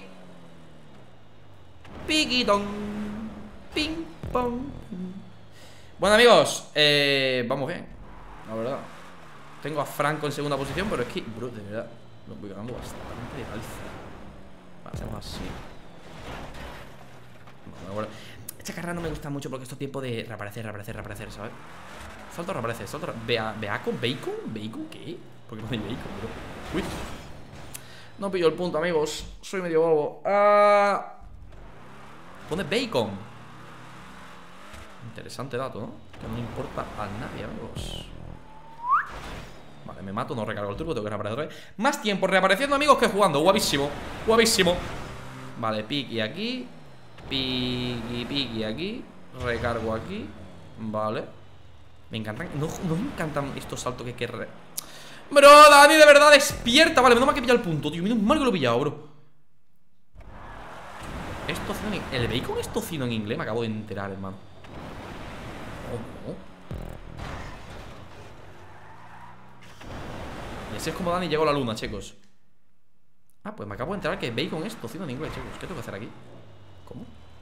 Piquitón. Ping, pong. Bueno, amigos, eh, vamos bien, la verdad. Tengo a Franco en segunda posición, pero es que, bro, de verdad, lo voy ganando bastante de alza. Hacemos así. Bueno, bueno. Esta carrera no me gusta mucho porque esto es tiempo de reaparecer, reaparecer, reaparecer, ¿sabes? Salto, reaparece, salto, Bea, ¿Beaco? ¿Bacon? ¿Bacon? ¿Qué? ¿Por qué no hay bacon, bro? Uy. No pillo el punto, amigos. Soy medio bobo. Ah... Pone bacon. Interesante dato, ¿no? Que no le importa a nadie, amigos. Vale, me mato, no recargo el turbo, tengo que reaparecer otra vez. Más tiempo reapareciendo, amigos, que jugando. Guavísimo, guavísimo. Vale, piqui aquí. Piqui, piqui aquí. Recargo aquí. Vale. Me encantan, no, no me encantan estos saltos que hay que re... Bro, Dani, de verdad, despierta. Vale, menos mal que pilla el punto, tío. Menos mal que lo he pillado, bro. Es tocino en... El bacon es tocino en inglés, me acabo de enterar, hermano. Oh, no. Y así es como Dani llegó a la luna, chicos. Ah, pues me acabo de enterar que bacon es tocino en inglés, chicos. ¿Qué tengo que hacer aquí? ¿Cómo?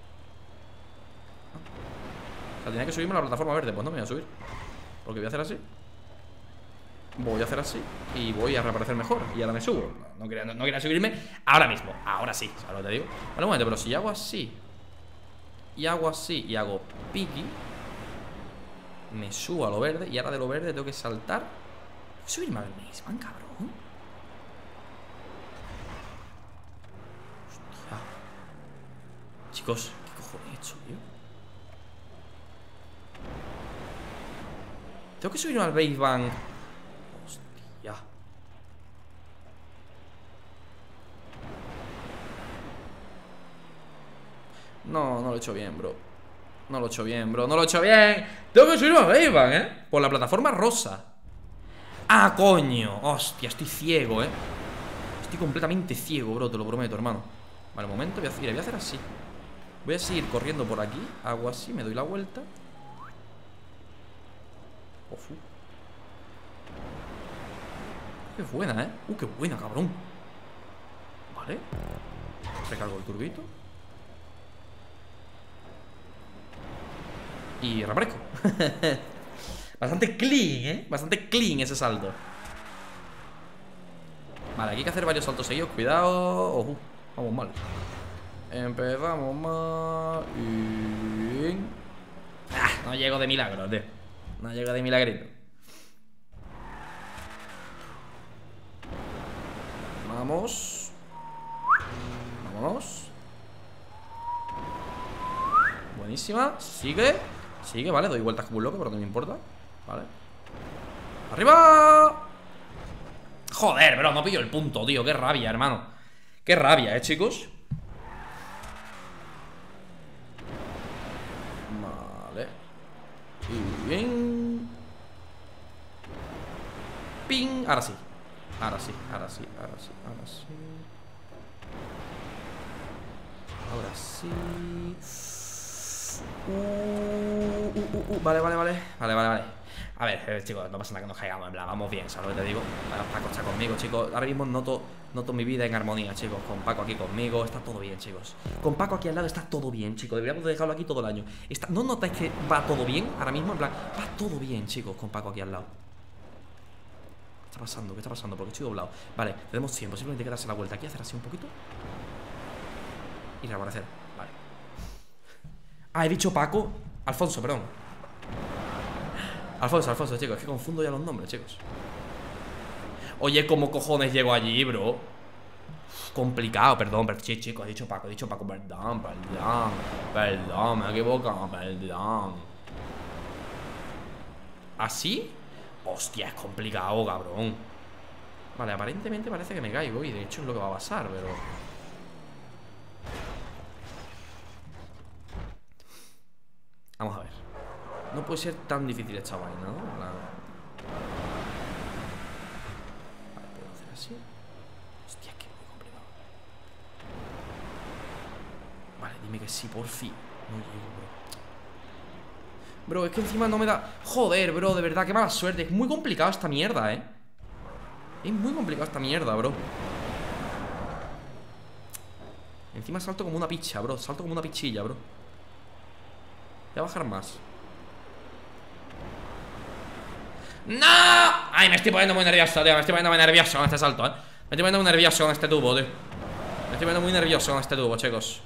Ah. O sea, tenía que subirme a la plataforma verde. Pues no me voy a subir, porque voy a hacer así. Voy a hacer así y voy a reaparecer mejor. Y ahora me subo. No, no, quería, no, no quería subirme ahora mismo. Ahora sí, ¿sabes lo que te digo? Vale, un momento, pero si hago así. y hago así y hago piqui. Me subo a lo verde y ahora de lo verde tengo que saltar. Subirme al Maze Bank, cabrón. Hostia. Chicos, ¿qué cojones he hecho, tío? Tengo que subirme al Maze Bank. Hostia. No, no lo he hecho bien, bro. No lo he hecho bien, bro. No lo he hecho bien. Tengo que subirme al Maze Bank, ¿eh? Por la plataforma rosa. ¡Ah, coño! Hostia, estoy ciego, ¿eh? Estoy completamente ciego, bro, te lo prometo, hermano. Vale, un momento, voy a, mira, voy a hacer así. Voy a seguir corriendo por aquí. Hago así, me doy la vuelta. Ofu. Qué buena, ¿eh? Uh, qué buena, cabrón. Vale. Recargo el turbito. Y reaparezco. Bastante clean, ¿eh? Bastante clean ese salto. Vale, aquí hay que hacer varios saltos seguidos. Cuidado. Ojo, vamos mal. Empezamos mal. Y... ah, no llego de milagro, tío. No llego de milagrito. Vamos. Vámonos. Buenísima. Sigue. Sigue, vale. Doy vueltas como un loco, pero no me importa. Vale. ¡Arriba! Joder, bro, no pillo el punto, tío. Qué rabia, hermano. Qué rabia, eh, chicos. Vale. Y bien. Ping. Ahora sí. Ahora sí, ahora sí, ahora sí, ahora sí. Ahora sí. Uh, uh, uh, uh. Vale, vale, vale. Vale, vale, vale. A ver, eh, chicos, no pasa nada que nos caigamos, en plan, vamos bien, ¿sabes lo que te digo? Vale, Paco está conmigo, chicos. Ahora mismo noto, noto mi vida en armonía, chicos. Con Paco aquí conmigo, está todo bien, chicos. Con Paco aquí al lado está todo bien, chicos. Deberíamos dejarlo aquí todo el año. Está, ¿no notáis que va todo bien ahora mismo? En plan, va todo bien, chicos, con Paco aquí al lado. ¿Qué está pasando? ¿Qué está pasando? Porque estoy doblado. Vale, tenemos tiempo, simplemente hay que darse la vuelta aquí, hacer así un poquito. Y reaparecer, vale. Ah, he dicho Paco. Alfonso, perdón. Alfonso, Alfonso, chicos, es que confundo ya los nombres, chicos. Oye, ¿cómo cojones llego allí, bro? Complicado, perdón, pero sí, chicos, he dicho Paco, he dicho Paco, perdón, perdón. Perdón, me he equivocado, perdón. ¿Así? Hostia, es complicado, cabrón. Vale, aparentemente parece que me caigo. Y de hecho es lo que va a pasar, pero... vamos a ver. No puede ser tan difícil esta vaina, ¿no? La... vale, puedo hacer así. Hostia, es que es muy complicado. Vale, dime que sí, por fin. No llego, bro. Bro, es que encima no me da... joder, bro, de verdad, qué mala suerte. Es muy complicado esta mierda, ¿eh? Es muy complicado esta mierda, bro. Encima salto como una picha, bro. Salto como una pichilla, bro. Voy a bajar más. ¡No! Ay, me estoy poniendo muy nervioso, tío. Me estoy poniendo muy nervioso con este salto, eh. Me estoy poniendo muy nervioso con este tubo, tío. Me estoy poniendo muy nervioso con este tubo, chicos.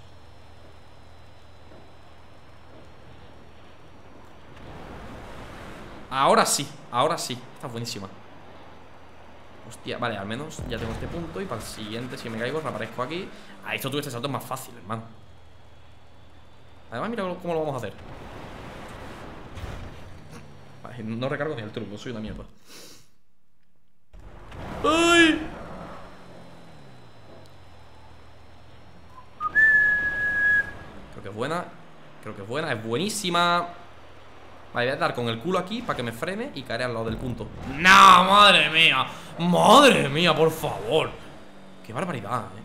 Ahora sí, ahora sí. Está buenísima. Hostia, vale, al menos ya tengo este punto. Y para el siguiente, si me caigo, reaparezco aquí. Ah, esto tuve este salto es más fácil, hermano. Además, mira cómo lo vamos a hacer. Vale, no recargo ni el truco, soy una mierda. ¡Ay! Creo que es buena. Creo que es buena, es buenísima. Vale, voy a dar con el culo aquí para que me frene y caeré al lado del punto. ¡No! ¡Madre mía! ¡Madre mía, por favor! ¡Qué barbaridad, eh!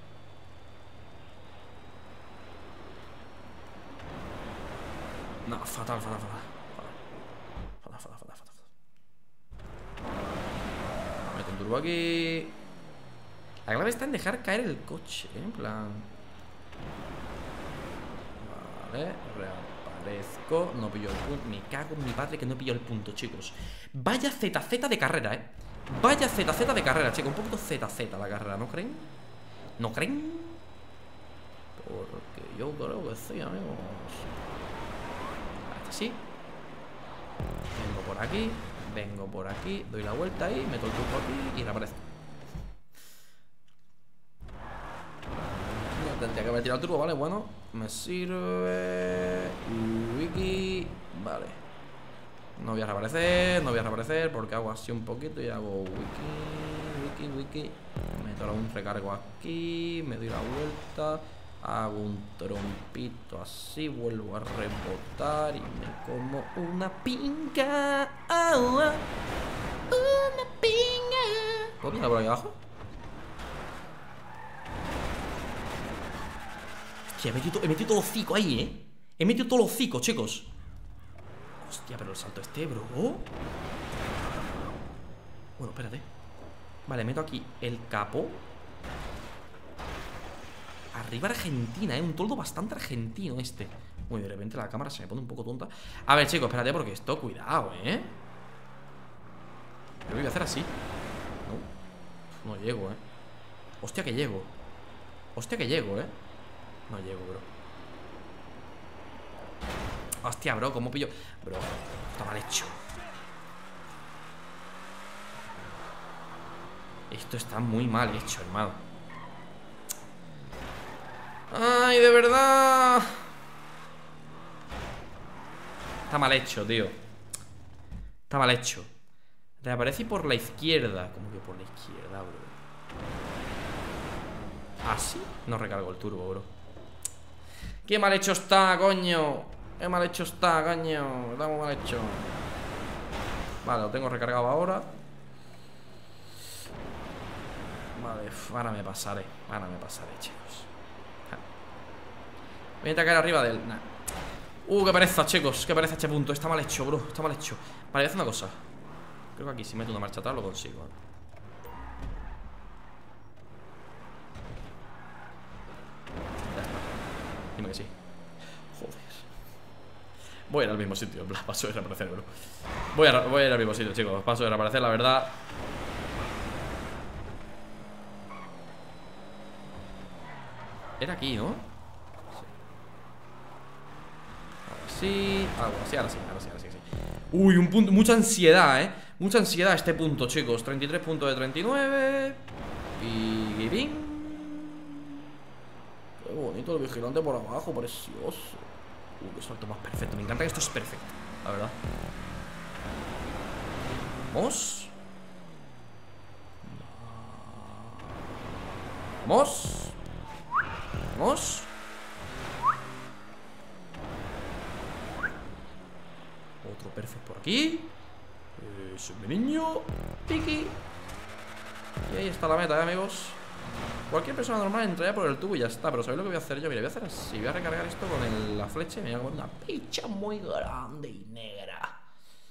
No, fatal, fatal, fatal. Fatal, fatal, fatal, fatal, fatal. Meto un turbo aquí. La clave está en dejar caer el coche, ¿eh? En plan... vale, reaparezco. No pillo el punto. Me cago en mi padre que no pillo el punto, chicos. Vaya Z Z de carrera, ¿eh? Vaya Z Z de carrera, chicos. Un poquito Z Z la carrera, ¿no creen? ¿No creen? Pero Porque yo creo que sí, amigos. Este sí. Vengo por aquí. Vengo por aquí. Doy la vuelta ahí. Meto el turbo aquí y reaparezco. No tendría que haber tirado el turbo, vale. Bueno, me sirve. Wiki. Vale. No voy a reaparecer. No voy a reaparecer porque hago así un poquito y hago wiki. Wiki, wiki. Meto un recargo aquí. Me doy la vuelta. Hago un trompito así, vuelvo a rebotar y me como una pinga. Oh, oh, una pinga. ¿Puedo mirar por aquí abajo? Hostia, he metido, he metido todo hocico ahí, ¿eh? He metido todo hocico, chicos. Hostia, pero el salto este, bro. Bueno, espérate. Vale, meto aquí el capo. Arriba Argentina, ¿eh? Un toldo bastante argentino este. Uy, de repente la cámara se me pone un poco tonta. A ver, chicos, espérate porque esto, cuidado, ¿eh? Creo que voy a hacer así. No, no llego, ¿eh? Hostia que llego. Hostia que llego, ¿eh? No llego, bro. Hostia, bro, ¿cómo pillo? Bro, está mal hecho. Esto está muy mal hecho, hermano. Ay, de verdad. Está mal hecho, tío. Está mal hecho. Reaparece por la izquierda. ¿Cómo que por la izquierda, bro? ¿Así? No recargo el turbo, bro. Qué mal hecho está, coño. Qué mal hecho está, coño. Está muy mal hecho. Vale, lo tengo recargado ahora. Vale, ahora me pasaré. Ahora me pasaré, chicos. Voy a intentar caer arriba de él. Nah. Uh, qué pereza, chicos. Qué pereza este punto. Está mal hecho, bro. Está mal hecho. Vale, voy a hacer una cosa. Creo que aquí si meto una marcha atrás lo consigo, ¿eh? Ya está. Dime que sí. Joder. Voy a ir al mismo sitio. En plan, paso de reaparecer, bro. Voy a, voy a ir al mismo sitio, chicos. Paso de reaparecer, la verdad. Era aquí, ¿no? Sí, algo así, ahora sí, ahora sí, ahora sí, sí. Uy, un punto, mucha ansiedad, eh. Mucha ansiedad este punto, chicos. treinta y tres puntos de treinta y nueve. Y ¡bing! Qué bonito el vigilante por abajo, precioso. Uy, qué salto más perfecto. Me encanta que esto es perfecto, la verdad. Vamos. Vamos. Vamos. Otro perfect por aquí. Eso, mi niño. Piki. Y ahí está la meta, ¿eh, amigos? Cualquier persona normal entraría por el tubo y ya está. Pero ¿sabéis lo que voy a hacer yo? Mira, voy a hacer así. Voy a recargar esto con el, la flecha y me voy a comer una picha muy grande y negra.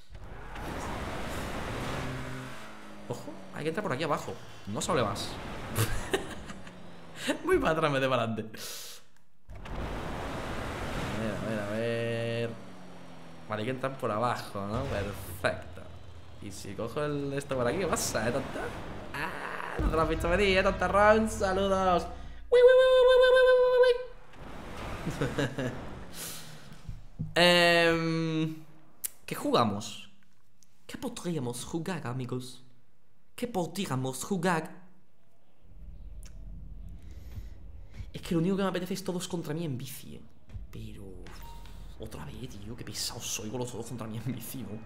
Ojo, hay que entrar por aquí abajo. No se hable más. Muy para atrás, me de para adelante. A ver, a ver, a ver. Vale, hay que entrar por abajo, ¿no? Perfecto. Y si cojo el esto por aquí, ¿qué pasa, eh, tonta? ¡Ah! No te lo has visto venir, eh, tontarrón. Saludos. ¡Uy, uy, uy, uy, uy, uy, uy! eh, ¿Qué jugamos? ¿Qué podríamos jugar, amigos? ¿Qué podríamos jugar? Es que lo único que me apetece es todos contra mí en bici, ¿eh? Pero... otra vez, tío, qué pesado soy con los todos contra mí en bici, ¿no?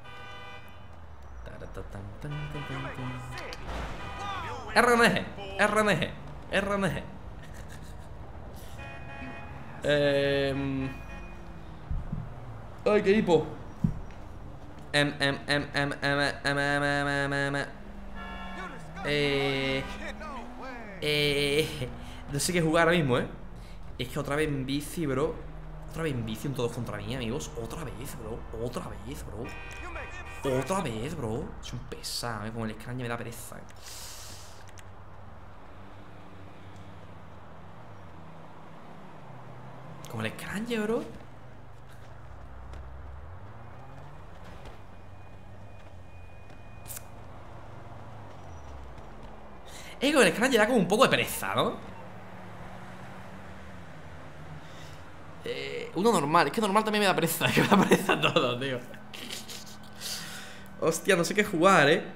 R N G, R N G, R N G. Eh... Ay, qué hipo. Em, em, em, em, em, em, em, em, em, em. Eh... Eh... No sé qué jugar ahora mismo, ¿eh? Es que otra vez en bici, bro. Otra vez en bici, un todos contra mí, amigos. Otra vez, bro. Otra vez, bro. Otra vez, bro. Es un pesado, ¿eh? Como el extraño me da pereza, ¿eh? Como el extraño, bro. Es que con el extraño da como un poco de pereza, ¿no? eh, uno normal. Es que normal también me da pereza. Es que me da pereza todo, tío. Hostia, no sé qué jugar, eh.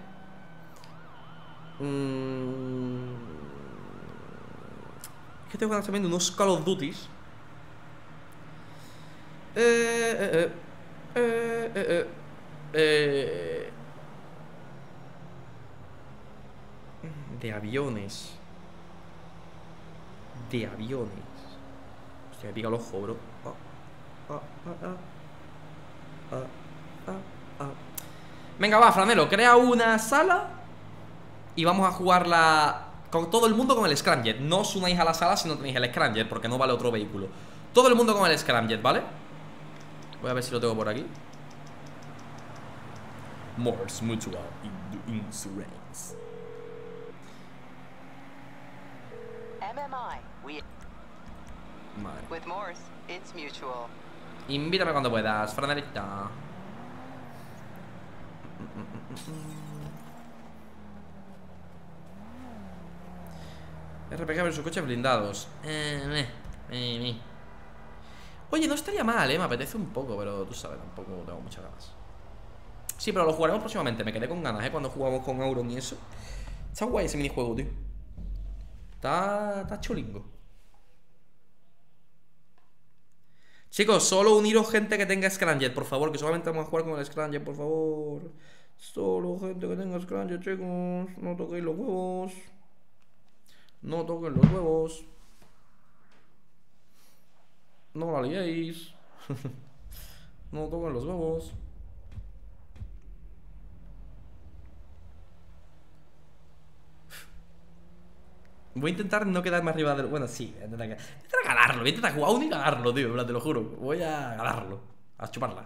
Mm. Es que tengo ganas también de unos Call of Duties. Eh, eh, eh, eh, eh, eh. De aviones. De aviones. Hostia, me pica el ojo, bro. Ah, ah, ah, ah. Ah, ah, ah. Venga, va, Franelo, crea una sala y vamos a jugarla con todo el mundo con el Scramjet. No os unáis a la sala si no tenéis el Scramjet, porque no vale otro vehículo. Todo el mundo con el Scramjet, ¿vale? Voy a ver si lo tengo por aquí. Morse Mutual Insurance. M M I, we... Madre. With Morse, it's mutual. Invítame cuando puedas, Franelita. R P G versus coches blindados. Eh, eh, eh, eh. Oye, no estaría mal, eh. Me apetece un poco, pero tú sabes, tampoco tengo muchas ganas. Sí, pero lo jugaremos próximamente. Me quedé con ganas, eh. Cuando jugamos con Auron y eso. Está guay ese minijuego, tío. Está, está chulingo. Chicos, solo uniros gente que tenga Scramjet, por favor. Que solamente vamos a jugar con el Scramjet, por favor. Solo gente que tenga Scramjet, chicos. No toquéis los huevos. No toquen los huevos. No la liéis. No toquen los huevos. Voy a intentar no quedarme arriba del... Bueno, sí, voy a intentar, voy a intentar ganarlo. Voy a intentar jugar uno y ganarlo, tío, te lo juro. Voy a ganarlo. A chuparla.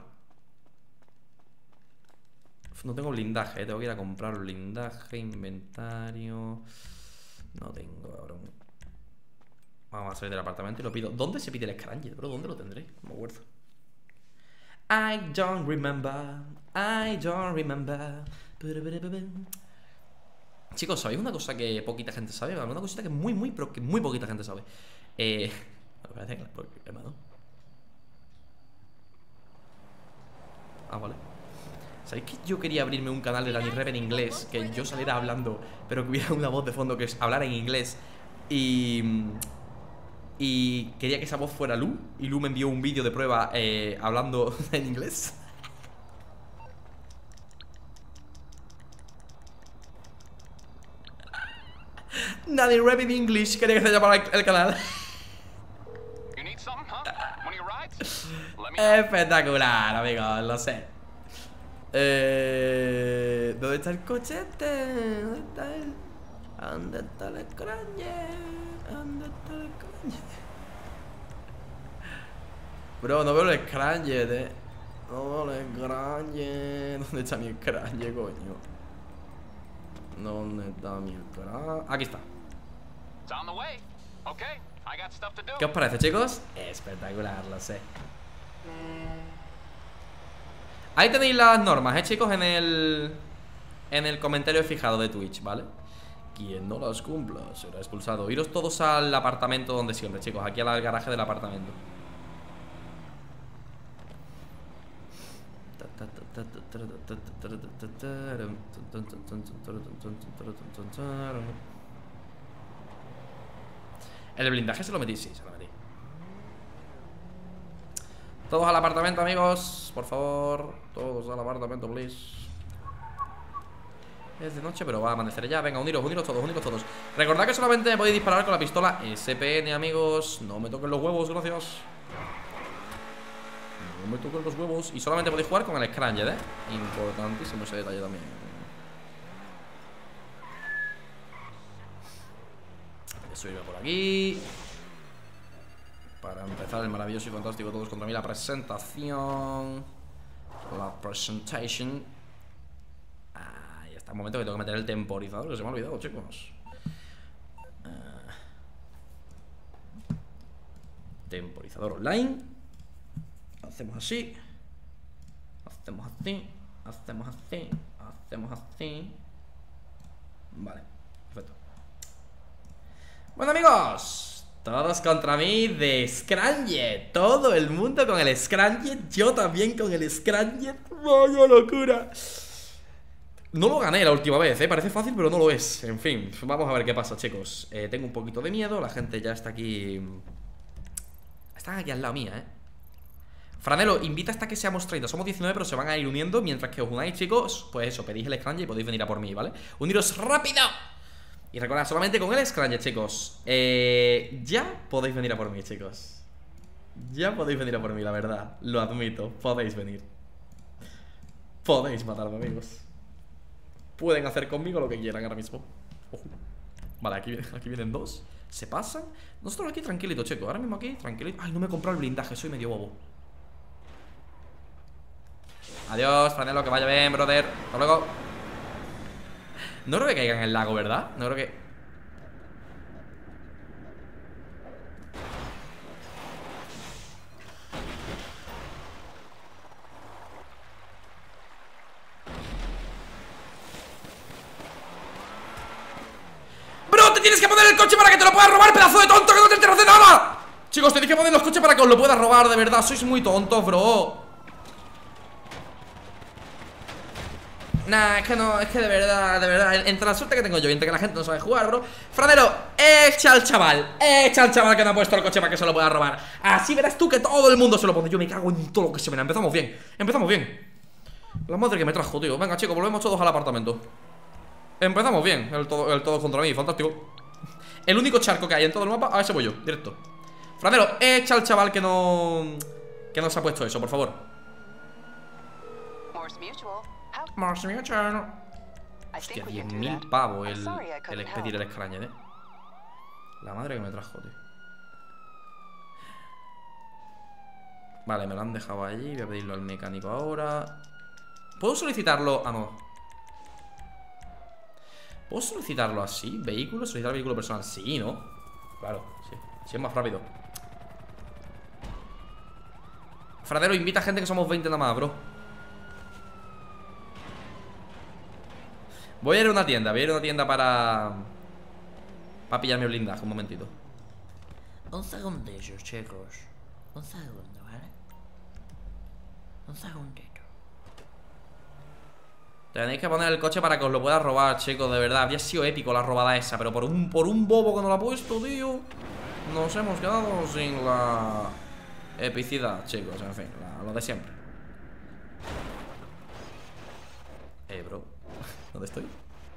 Uf, no tengo blindaje, ¿eh? Tengo que ir a comprar blindaje, inventario. No tengo, cabrón. Vamos a salir del apartamento y lo pido. ¿Dónde se pide el Scramjet, bro? ¿Dónde lo tendré? No me acuerdo. I don't remember. I don't remember. Chicos, ¿sabéis una cosa que poquita gente sabe? Una cosita que muy, muy, pero que muy poquita gente sabe. Eh... Ah, vale. ¿Sabéis que yo quería abrirme un canal de Dani Rep en inglés? Que yo saliera hablando, pero que hubiera una voz de fondo que es hablar en inglés. Y... Y quería que esa voz fuera Lu. Y Lu me envió un vídeo de prueba eh, hablando en inglés. Dani Rep in English. Quería que se llamara el canal. Espectacular, amigos, lo sé. Eh, ¿Dónde está el cochete? ¿Dónde está el? ¿Dónde está el Scramjet? ¿Dónde está el Scramjet? Bro, no veo el Scramjet, eh. No veo el Scramjet. ¿Dónde está mi Scramjet, coño? ¿Dónde está mi Scramjet? Aquí está. ¿Qué os parece, chicos? Espectacular, lo sé. Ahí tenéis las normas, eh, chicos, en el En el comentario fijado de Twitch, ¿vale? Quien no las cumpla será expulsado. Iros todos al apartamento donde siempre, chicos. Aquí al garaje del apartamento. ¿El blindaje se lo metí? Sí, se lo metí. Todos al apartamento, amigos. Por favor, todos al apartamento, please. Es de noche, pero va a amanecer ya. Venga, uniros, uniros todos, uniros todos. Recordad que solamente me podéis disparar con la pistola S P N, amigos. No me toquen los huevos, gracias. No me toquen los huevos. Y solamente podéis jugar con el Scramjet, ¿eh? Importantísimo ese detalle también. Voy a subirme por aquí para empezar el maravilloso y fantástico Todos contra mí, la presentación. La presentation. Ahí está, un momento que tengo que meter el temporizador, que se me ha olvidado, chicos. uh, Temporizador online. Hacemos así. Hacemos así. Hacemos así. Hacemos así. Vale, perfecto. Bueno, amigos, Todos contra mí de Scramjet. Todo el mundo con el Scramjet. Yo también con el Scramjet. ¡Vaya locura! No lo gané la última vez, ¿eh? Parece fácil, pero no lo es. En fin, vamos a ver qué pasa, chicos. eh, Tengo un poquito de miedo. La gente ya está aquí. Están aquí al lado mía, ¿eh? Franelo, invita hasta que seamos treinta. Somos diecinueve, pero se van a ir uniendo. Mientras que os unáis, chicos. Pues eso, pedís el Scramjet y podéis venir a por mí, ¿vale? Uniros rápido. Y recordad, solamente con el Scramjet, chicos. eh, Ya podéis venir a por mí, chicos. Ya podéis venir a por mí, la verdad. Lo admito, podéis venir. Podéis matarme, amigos. Pueden hacer conmigo lo que quieran ahora mismo. Ojo. Vale, aquí, aquí vienen dos. Se pasan. Nosotros aquí tranquilitos, chicos. Ahora mismo aquí, tranquilito. Ay, no me he comprado el blindaje, soy medio bobo. Adiós, Franelo, que vaya bien, brother. Hasta luego. No creo que caiga en el lago, ¿verdad? No creo que... ¡Bro, te tienes que poner el coche para que te lo puedas robar, pedazo de tonto, que no te enteras de nada! Chicos, tenéis que poner los coches para que os lo puedas robar, de verdad. Sois muy tontos, bro. Nah, es que no, es que de verdad, de verdad, entre la suerte que tengo yo y entre que la gente no sabe jugar, bro. Franelo, echa al chaval, echa al chaval que no ha puesto el coche para que se lo pueda robar. Así verás tú que todo el mundo se lo pone. Yo me cago en todo lo que se me da. Empezamos bien, empezamos bien. La madre que me trajo, tío. Venga, chicos, volvemos todos al apartamento. Empezamos bien, el todo, el todo contra mí, fantástico. El único charco que hay en todo el mapa, a ese voy yo, directo. Franelo, echa al chaval que no... Que no se ha puesto eso, por favor. Morse Mutual. How Más mucho. I Hostia, think we diez can do mil that. pavos I'm el, sorry I el couldn't expedir help. el Scramjet, eh. La madre que me trajo, tío. Vale, me lo han dejado allí. Voy a pedirlo al mecánico ahora. ¿Puedo solicitarlo? Ah, no. ¿Puedo solicitarlo así? ¿Vehículo? ¿Solicitar vehículo personal? Sí, ¿no? Claro, sí. Sí, es más rápido. Franelo, invita a gente que somos veinte nada más, bro. Voy a ir a una tienda, voy a ir a una tienda para... Para pillarme blindaje, un momentito. Un segundillo, chicos. Un segundo, ¿vale? Un segundito. Tenéis que poner el coche para que os lo pueda robar, chicos, de verdad. Habría sido épico la robada esa, pero por un, por un bobo que no lo ha puesto, tío, nos hemos quedado sin la epicidad, chicos, en fin, la, lo de siempre. Eh, bro, ¿dónde estoy?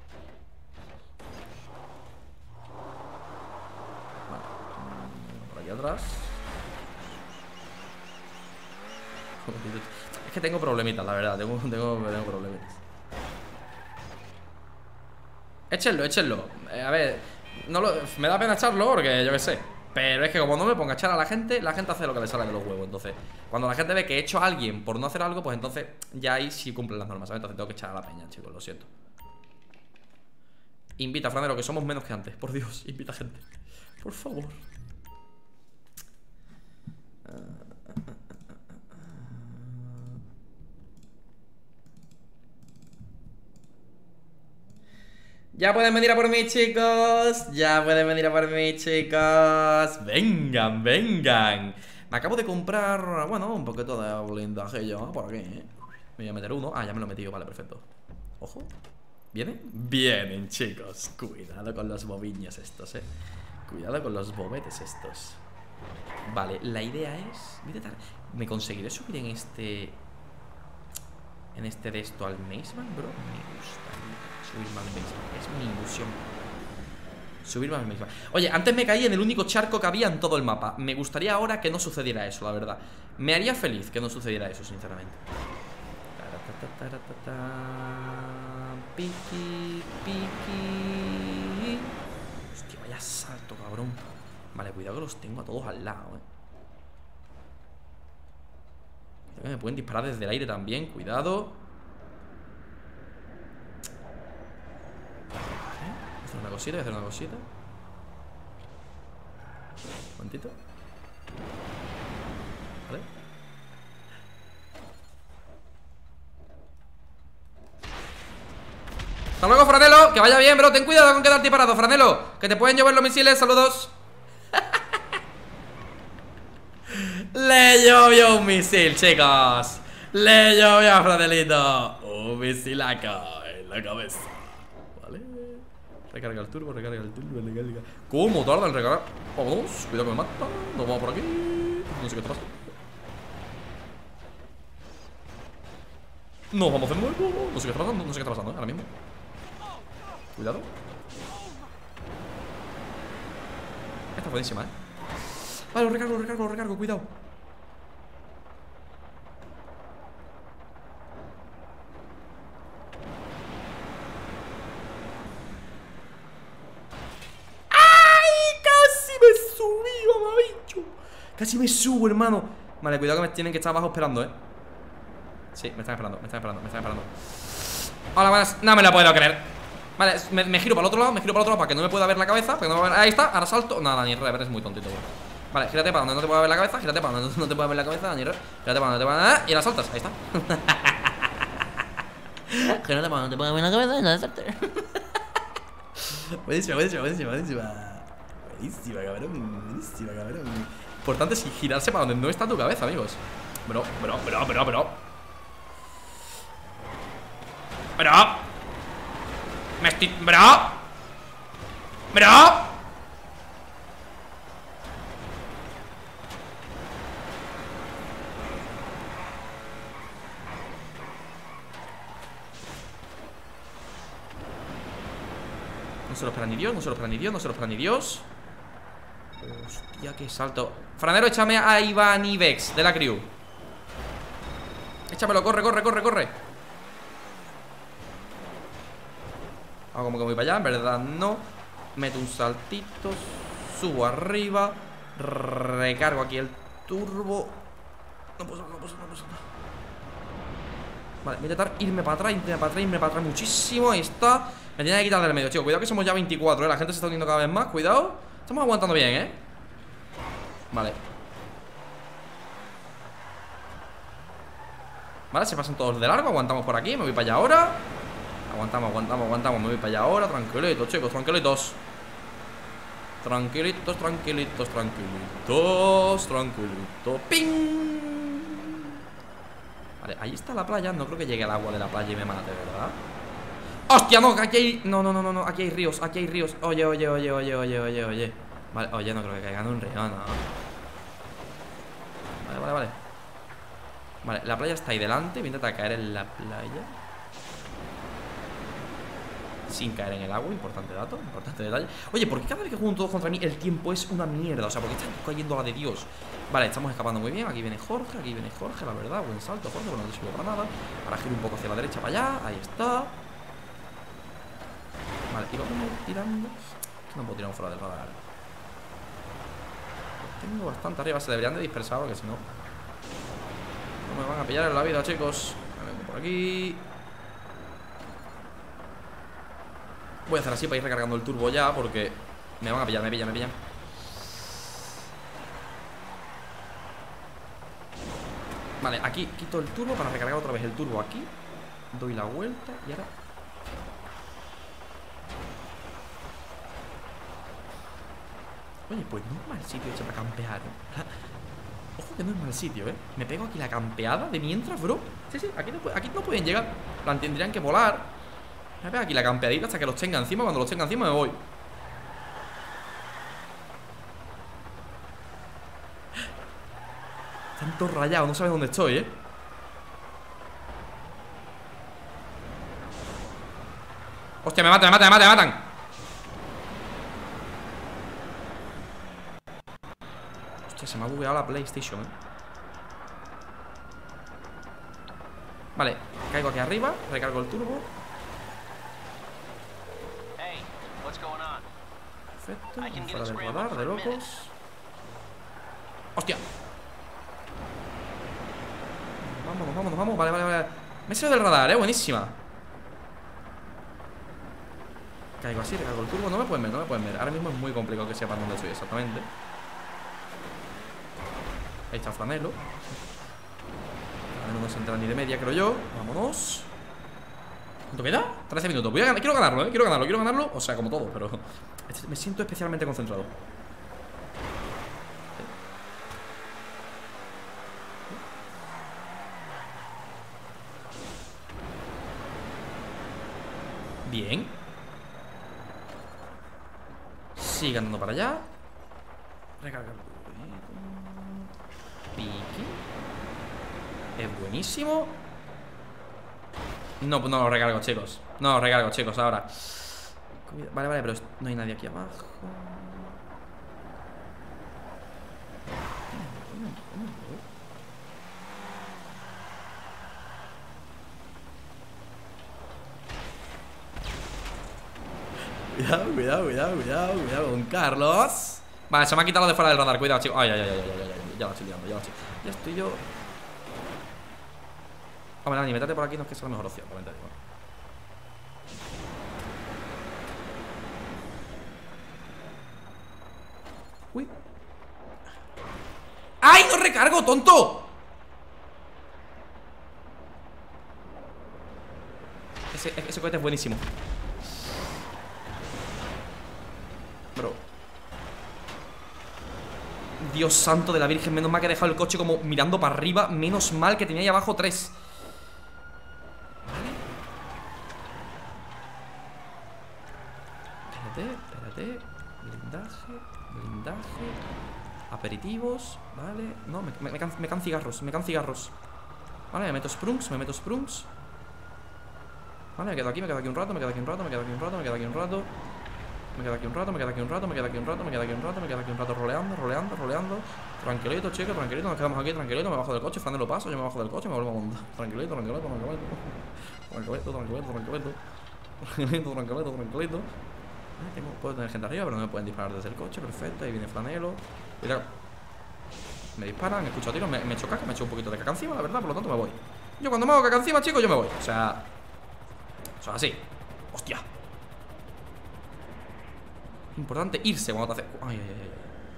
Vale, por aquí atrás. Es que tengo problemitas, la verdad, tengo, tengo, tengo problemitas. Échenlo, échenlo. Eh, a ver, no lo, me da pena echarlo porque yo qué sé. Pero es que como no me ponga a echar a la gente, la gente hace lo que le sale de los huevos. Entonces, cuando la gente ve que he hecho a alguien por no hacer algo, pues entonces ya ahí sí cumplen las normas, ¿sabes? Entonces tengo que echar a la peña, chicos, lo siento. Invita, Franelo, que somos menos que antes. Por Dios, invita gente. Por favor. Ya pueden venir a por mí, chicos. Ya pueden venir a por mí, chicos. Vengan, vengan. Me acabo de comprar, bueno, un poquito de blindaje yo por aquí, ¿eh? Me voy a meter uno. Ah, ya me lo he metido, vale, perfecto. Ojo. ¿Vienen? Vienen, chicos. Cuidado con los bobiños estos, eh. Cuidado con los bobetes estos. Vale, la idea es... ¿Me conseguiré subir en este... En este de esto al Mazebank, bro? Me gustaría subirme al Mazebank. Es mi ilusión. Subirme al Mazebank. Oye, antes me caí en el único charco que había en todo el mapa. Me gustaría ahora que no sucediera eso, la verdad. Me haría feliz que no sucediera eso, sinceramente. Piki, piki. Hostia, vaya salto, cabrón. Vale, cuidado que los tengo a todos al lado, eh. Me pueden disparar desde el aire también, cuidado. Vale, voy a hacer una cosita, voy a hacer una cosita. Un momentito. Vale. Hasta luego, Franelo, que vaya bien, bro. Ten cuidado con quedarte parado, Franelo, que te pueden llevar los misiles, saludos. Le llovió un misil, chicos. Le llovió a Fradelito un misilaco en la cabeza. Vale. Recarga el turbo, recarga el turbo, recarga. ¿Cómo tarda en recargar? Vamos, cuidado que me mata. Nos vamos por aquí. No sé qué está pasando. Nos vamos de nuevo. No sé qué está pasando, no sé qué está pasando, ¿eh? Ahora mismo. Cuidado. Esta es buenísima, eh. Vale, lo recargo, lo recargo, lo recargo, cuidado. ¡Ay! Casi me subí, mamabicho. Casi me subo, hermano. Vale, cuidado que me tienen que estar abajo esperando, eh. Sí, me están esperando, me están esperando, me están esperando. Hola, buenas. No me lo puedo creer. Vale, me, me giro para el otro lado, me giro para el otro lado para que no me pueda ver la cabeza, para que no me ver... Ahí está, ahora salto. Nada, ni rever, es muy tontito, güey. Vale, gírate para donde no te pueda ver la cabeza, gírate para donde no te pueda ver la cabeza, ni rever. Gírate para donde te pueda ver... Y ahora saltas, ahí está. Gírate para donde te pueda ver la cabeza y no saltas. Buenísima, buenísima, buenísima, buenísima. Buenísima, cabrón, buenísima, cabrón. Importante es girarse para donde no está tu cabeza, amigos. Bro, bro, bro, bro, bro. Bro. Me estoy... Bro. Bro. No se lo espera ni Dios, no se lo espera ni Dios, no se lo espera ni Dios. Hostia, qué salto. Franero, échame a Iván Ibex de la crew. Échamelo, corre, corre, corre, corre. Hago como que voy para allá, en verdad no. Meto un saltito, subo arriba, recargo aquí el turbo. No puedo, no puedo, no puedo. Vale, voy a intentar irme para atrás, irme para atrás, irme para atrás muchísimo. Ahí está. Me tiene que quitar del medio, chicos. Cuidado que somos ya veinticuatro, ¿eh? La gente se está uniendo cada vez más, cuidado. Estamos aguantando bien, ¿eh? Vale. Vale, se pasan todos de largo, aguantamos por aquí, me voy para allá ahora. Aguantamos, aguantamos, aguantamos, me voy para allá ahora. Tranquilitos, chicos, tranquilitos. Tranquilitos, tranquilitos, tranquilitos. Tranquilitos. ¡Ping! Vale, ahí está la playa. No creo que llegue el agua de la playa y me mate, ¿verdad? ¡Hostia, no! Aquí hay... No, no, no, no, no. Aquí hay ríos, aquí hay ríos. Oye, oye, oye, oye, oye, oye, oye. Vale, oye, no creo que caiga en un río, no. Vale, vale, vale. Vale, la playa está ahí delante. Voy a intentar caer en la playa sin caer en el agua, importante dato, importante detalle. Oye, ¿por qué cada vez que juegan todos contra mí el tiempo es una mierda? O sea, ¿por qué están cayendo la de Dios? Vale, estamos escapando muy bien. Aquí viene Jorge, aquí viene Jorge, la verdad. Buen salto, Jorge, pero no te sirve para nada. Ahora giro un poco hacia la derecha, para allá. Ahí está. Vale, y vamos a ir tirando. No puedo tirar fuera del radar. Tengo bastante arriba, se deberían de dispersar, porque si no no me van a pillar en la vida, chicos. Me vengo por aquí. Voy a hacer así para ir recargando el turbo ya, porque me van a pillar, me pillan, me pillan. Vale, aquí quito el turbo para recargar otra vez el turbo aquí. Doy la vuelta y ahora... Oye, pues no es mal sitio hecho para campear. Ojo que no es mal sitio, ¿eh? Me pego aquí la campeada de mientras, bro. Sí, sí, aquí no, aquí no pueden llegar. Plan, tendrían que volar. Me pego aquí la campeadita hasta que los tenga encima. Cuando los tenga encima me voy. Están todos rayados, no saben dónde estoy, ¿eh? Hostia, me matan, me matan, me matan, me matan. Hostia, se me ha bugueado la PlayStation, ¿eh? Vale, caigo aquí arriba, recargo el turbo. Perfecto, fuera del radar, de locos. ¡Hostia! Vámonos, vámonos, vamos. Vale, vale, vale. Me he salido del radar, eh, buenísima. Caigo así, recargo el turbo. No me pueden ver, no me pueden ver. Ahora mismo es muy complicado que sepan dónde estoy exactamente. Ahí está Franelo. No nos entra ni de media, creo yo. Vámonos. ¿Cuánto queda? trece minutos. Voy a ganar. Quiero ganarlo, eh. Quiero ganarlo, quiero ganarlo. O sea, como todo, pero me siento especialmente concentrado. Bien. Sigue andando para allá. Recarga. Pique. Es buenísimo. No, no lo recargo, chicos. No lo recargo, chicos, ahora. Vale, vale, pero no hay nadie aquí abajo. Cuidado, cuidado, cuidado, cuidado, cuidado con Carlos. Vale, se me ha quitado lo de fuera del radar. Cuidado, chicos. Ay, ay, ay, ay, ay, ay, ay. Ya lo estoy liando, ya lo estoy. Ya estoy yo. Hombre, Dani, métate por aquí, no es que sea la mejor opción, realmente digo. Uy. ¡Ay, no recargo, tonto! Ese, ese cohete es buenísimo. Bro. Dios santo de la Virgen, menos mal que he dejado el coche como mirando para arriba. Menos mal que tenía ahí abajo tres. Vale. Espérate, espérate. Blindaje, blindaje. Aperitivos, vale. No, me, me, me, can, me can cigarros, me can cigarros. Vale, me meto sprungs, me meto sprungs. Vale, me quedo aquí, me quedo aquí un rato, me quedo aquí un rato, me quedo aquí un rato, me quedo aquí un rato. Me quedo aquí un rato, me quedo aquí un rato, me quedo aquí un rato, me quedo aquí un rato, me quedo aquí un rato roleando, roleando, roleando. Tranquilito, chicos, tranquilito, nos quedamos aquí, tranquilito, me bajo del coche, Fran lo paso, yo me bajo del coche, me vuelvo a montar. Tranquilito, tranquilito, tranquilito. Tranquilito, tranquilito, tranquilito. Tranquilito, tranquilito, tranquilito. Ah, tengo, puedo tener gente arriba, pero no me pueden disparar desde el coche, perfecto, ahí viene Franelo. Cuidado. Me disparan, escucho tiros, me, me echo caca, me echo un poquito de caca encima, la verdad, por lo tanto me voy. Yo cuando me hago caca encima, chicos, yo me voy. O sea, eso es así. Hostia. Importante irse cuando te hace... Ay, ay, ay.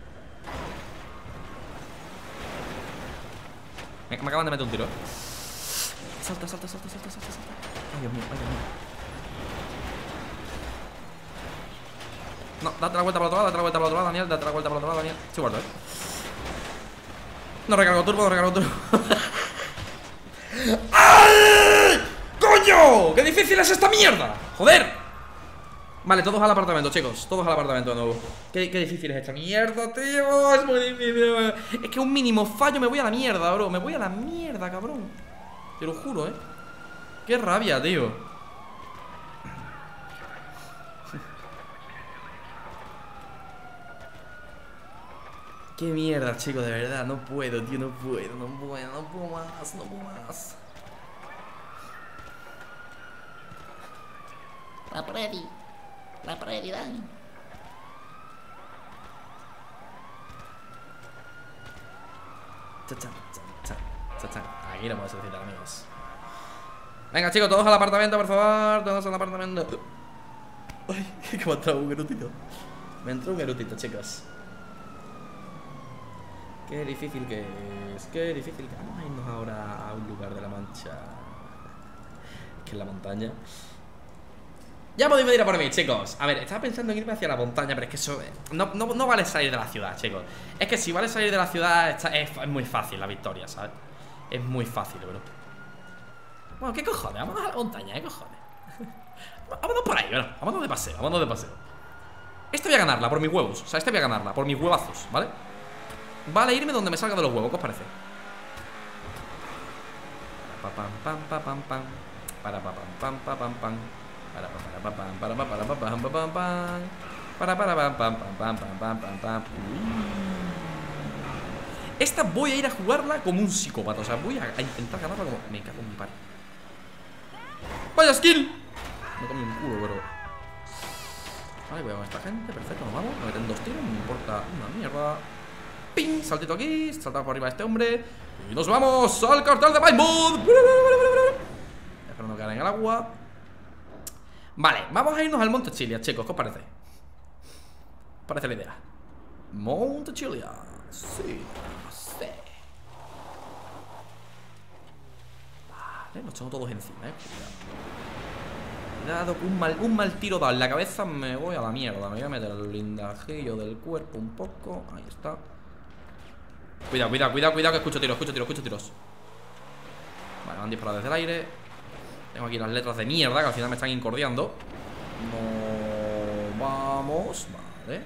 Me, me acaban de meter un tiro, ¿eh? Salta, salta, salta, salta, salta, salta. Ay, Dios mío, ay, Dios mío. No, date la vuelta para el otro lado, date la vuelta para el otro lado, Daniel. Date la vuelta para el otro lado, Daniel. Sí, guardo, ¿eh? No recargo turbo, no recargo turbo. ¡Ay! ¡Coño! ¡Qué difícil es esta mierda! ¡Joder! Vale, todos al apartamento, chicos. Todos al apartamento de nuevo. Qué, qué difícil es esta mierda, tío. Es muy difícil. Es que un mínimo fallo me voy a la mierda, bro. Me voy a la mierda, cabrón. Te lo juro, eh. Qué rabia, tío. Qué mierda, chicos, de verdad. No puedo, tío, no puedo, no puedo, no puedo más, no puedo más. La Freddy. La Freddy, Dani. Chachan, chachan, chachan. Aquí lo podemos solicitar, amigos. Venga, chicos, todos al apartamento, por favor. Todos al apartamento. Ay, que me ha entrado un erutito. Me entró un erutito, chicos. Qué difícil que es. Qué difícil que... Vamos a irnos ahora a un lugar de la Mancha, que es la montaña. Ya podéis venir a por mí, chicos. A ver, estaba pensando en irme hacia la montaña, pero es que eso... No, no, no vale salir de la ciudad, chicos. Es que si vale salir de la ciudad está, es, es muy fácil la victoria, ¿sabes? Es muy fácil, bro. Bueno, ¿qué cojones? Vámonos a la montaña, ¿qué cojones? Vámonos por ahí, bueno. Vámonos de paseo, vámonos de paseo. Esta voy a ganarla por mis huevos. O sea, esta voy a ganarla por mis huevazos, ¿vale? Vale irme donde me salga de los huevos, ¿qué os parece? Para pam pam pam pam pam. Para pam pam pam pam pam. Para para pam para para para pam pam pam pam. Para para pam pam pam pam pam pam pam. Esta voy a ir a jugarla como un psicópata. O sea, voy a intentar ganarla como... Me cago en mi par. ¡Vaya skill! Me comí un culo, bro. Vale, voy a ver a esta gente. Perfecto, nos vamos. Me meten dos tiros, no me importa una mierda. ¡Ping! Saltito aquí. Saltamos por arriba de este hombre. Y nos vamos al cartel de Plymouth. Esperando que caer en el agua. Vale, vamos a irnos al Monte Chilia, chicos. ¿Qué os parece? ¿Os parece la idea? Monte Chilia. Sí, sí. Vale, nos echamos todos encima, eh. Cuidado, un mal, un mal tiro dado en la cabeza. Me voy a la mierda. Me voy a meter el blindajillo del cuerpo un poco. Ahí está. Cuidado, cuidado, cuidado, cuidado, que escucho tiros, escucho tiros, escucho tiros. Vale, me han disparado desde el aire. Tengo aquí las letras de mierda que al final me están incordiando. No vamos. Vale.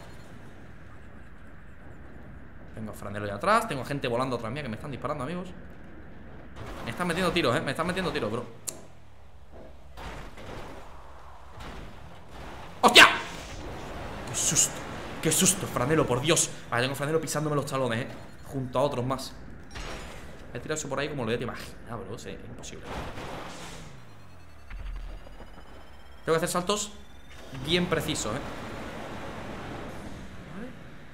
Tengo a Franelo allá atrás. Tengo gente volando atrás mía que me están disparando, amigos. Me están metiendo tiros, eh. Me están metiendo tiros, bro. ¡Hostia! ¡Qué susto! ¡Qué susto! Franelo, por Dios. Vale, tengo Franelo pisándome los talones, eh. Junto a otros más. He tirado eso por ahí como lo he imaginado, bro. Sí, imposible. Tengo que hacer saltos bien precisos, eh. Vale.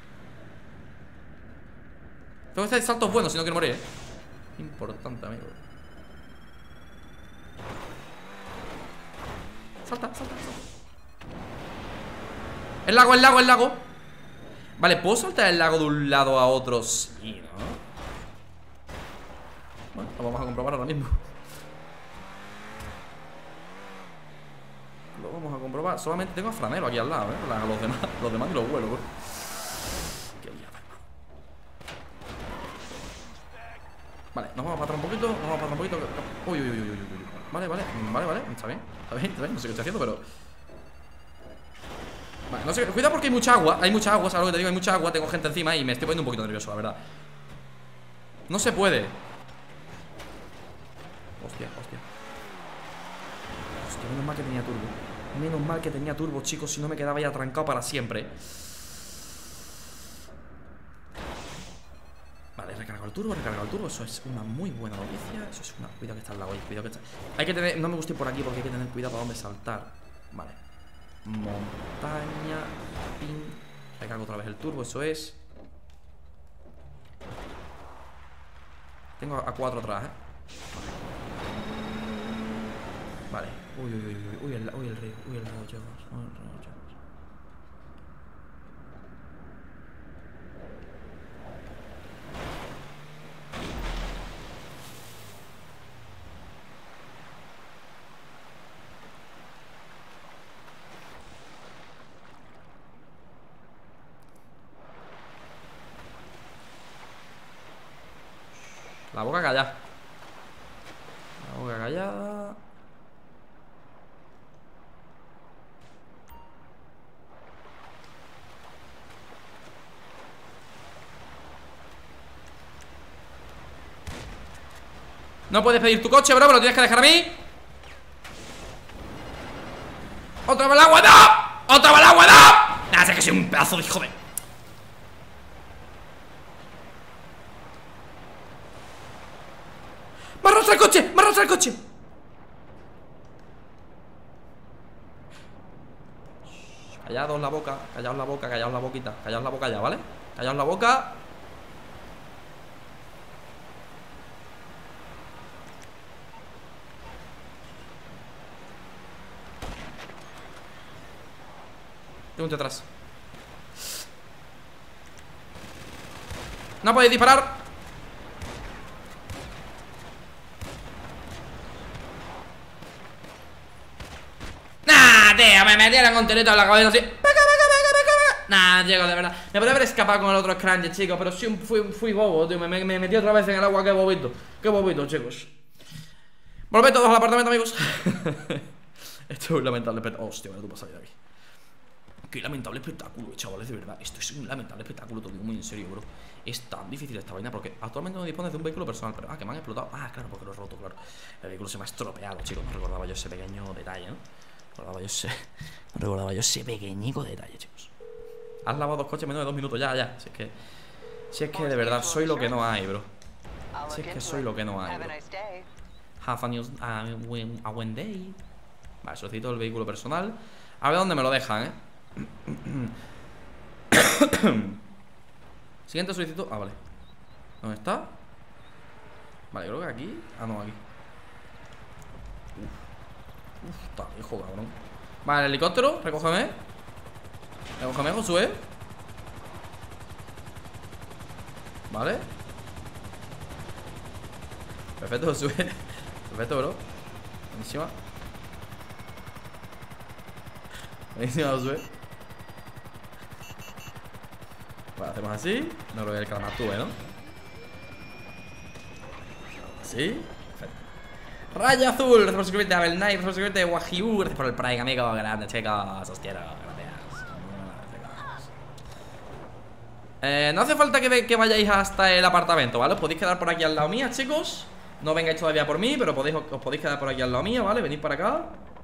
Tengo que hacer saltos buenos si no quiero morir, eh. Importante, amigo. Salta, salta, salta. El lago, el lago, el lago. Vale, ¿puedo saltar el lago de un lado a otro? Sí, ¿no? Bueno, lo vamos a comprobar ahora mismo. Lo vamos a comprobar. Solamente tengo a Franelo aquí al lado, ¿eh? A los demás, los demás ni los vuelo, bro. Qué liada. Vale, nos vamos a matar un poquito. Nos vamos a matar un poquito. Uy, uy, uy, uy, uy, uy. Vale, vale, vale, vale. Está bien, está bien, está bien. No sé qué estoy haciendo, pero... Vale, no sé, cuidado porque hay mucha agua. Hay mucha agua, ¿sabes lo que te digo? Hay mucha agua, tengo gente encima y me estoy poniendo un poquito nervioso, la verdad. No se puede. Hostia, hostia. Hostia, menos mal que tenía turbo. Menos mal que tenía turbo, chicos. Si no me quedaba ya atrancado para siempre. Vale, he recargado el turbo, he recargado el turbo. Eso es una muy buena noticia. Eso es una... Cuidado que está al lado ahí, cuidado que está... Hay que tener... No me gusta ir por aquí porque hay que tener cuidado para dónde saltar. Vale. Montaña. Pin. Recargo otra vez el turbo, eso es. Tengo a cuatro atrás, eh. Vale. Uy, uy, uy, uy, uy, el, uy, el río, uy, el río, chicos. Uy, el río, chicos. La boca callada. La boca callada. No puedes pedir tu coche, bro, me lo tienes que dejar a mí. ¡Otra vez al agua, no! ¡Otra vez al agua, no! Nah, sé que soy un pedazo de hijo de... ¡Me arrastra el coche! ¡Me arrastra el coche! Callados la boca, callaos la boca, callaos la boquita. Callaos la boca ya, ¿vale? Callaos la boca. Tengo un tío atrás. No podéis disparar. Nah, tío, me metieron con un tirito en la cabeza así. Nah, Diego, de verdad. Me podría haber escapado con el otro Scrunch, chicos, pero sí fui, fui bobo, tío. Me, me metí otra vez en el agua, qué bobito. Qué bobito, chicos. Volved todos al apartamento, amigos. Esto es un lamentable espectáculo. Hostia, vale, tú vas a salir de aquí. Qué lamentable espectáculo, chavales, de verdad. Esto es un lamentable espectáculo, te digo muy en serio, bro. Es tan difícil esta vaina porque actualmente no dispones de un vehículo personal. Pero, ah, que me han explotado. Ah, claro, porque lo he roto, claro. El vehículo se me ha estropeado, chicos. No recordaba yo ese pequeño detalle, ¿no? No recordaba yo ese, no recordaba yo ese pequeñico detalle, chicos. Has lavado dos coches en menos de dos minutos, ya, ya. Si es que, si es que de verdad soy lo que no hay, bro. Si es que soy lo que no hay, bro. Have a, news, a, win, a buen day. Vale, solicito el vehículo personal. A ver dónde me lo dejan, eh. Siguiente solicitud. Ah, vale. ¿Dónde está? Vale, creo que aquí. Ah, no, aquí. Uf, Uf está viejo, cabrón. Vale, el helicóptero, recógeme. Recógeme, Josué. Vale. Perfecto, Josué. Perfecto, bro. Buenísima. Buenísima, Josué. Vale, hacemos así. No creo que el calamar tuve, ¿no? Así. Perfecto. Raya Azul, gracias por suscribirte. Abel Knight, gracias por suscribirte. Wajiu, gracias por el Prime, amigo. Grande, chicos. Os quiero. Gracias. Eh, no hace falta que, que vayáis hasta el apartamento, ¿vale? Os podéis quedar por aquí al lado mía, chicos. No vengáis todavía por mí, pero podéis, os podéis quedar por aquí al lado mío, ¿vale? Venid para acá.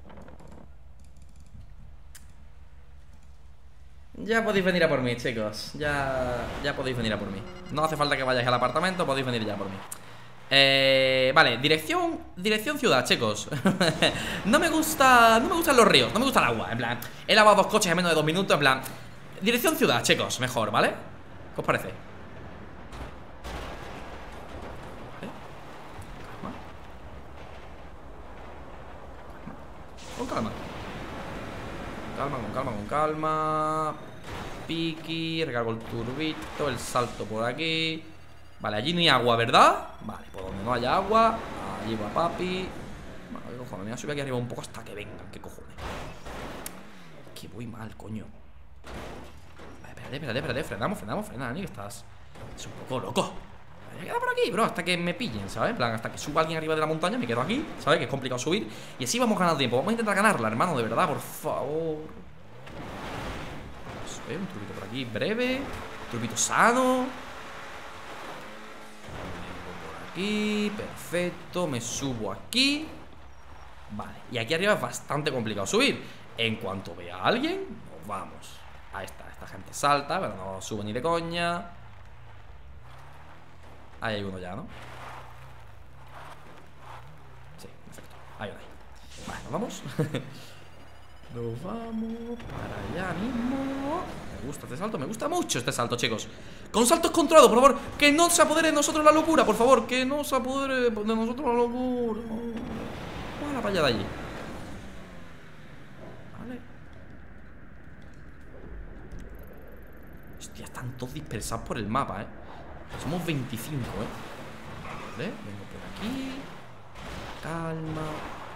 Ya podéis venir a por mí, chicos. Ya, ya podéis venir a por mí. No hace falta que vayáis al apartamento, podéis venir ya por mí. Eh, vale, dirección Dirección ciudad, chicos. No me gusta, no me gustan los ríos, no me gusta el agua. En plan, he lavado dos coches en menos de dos minutos. En plan, dirección ciudad, chicos, mejor, ¿vale? ¿Qué os parece? Con calma. Calma, con calma, con calma. Piki, recargo el turbito. El salto por aquí. Vale, allí no hay agua, ¿verdad? Vale, por donde no haya agua, allí va papi. Bueno, qué cojones, me voy a subir aquí arriba un poco hasta que vengan. ¿Qué cojones? Que voy mal, coño. Vale, espérate, espérate, espérate. Frenamos, frenamos, frenamos, Dani, que estás... Es un poco loco. Me voy a quedar por aquí, bro, hasta que me pillen, ¿sabes? En plan, hasta que suba alguien arriba de la montaña, me quedo aquí, ¿sabes? Que es complicado subir. Y así vamos ganando tiempo. Vamos a intentar ganarla, hermano, de verdad, por favor. Eso es, un turbito por aquí, breve. Turbito sano. Aquí, perfecto, me subo aquí. Vale, y aquí arriba es bastante complicado subir. En cuanto vea a alguien, nos vamos. Ahí está, esta gente salta, pero no sube ni de coña. Ahí hay uno ya, ¿no? Sí, perfecto, ahí uno ahí. Vale, nos vamos. Nos vamos para allá mismo. Me gusta este salto, me gusta mucho este salto, chicos. Con saltos controlados, por favor. Que no se apodere de nosotros la locura, por favor. Que no se apodere de nosotros la locura. Vamos a la playa de allí. Vale. Hostia, están todos dispersados por el mapa, eh. Somos veinticinco, eh. Vale, vengo por aquí. Calma.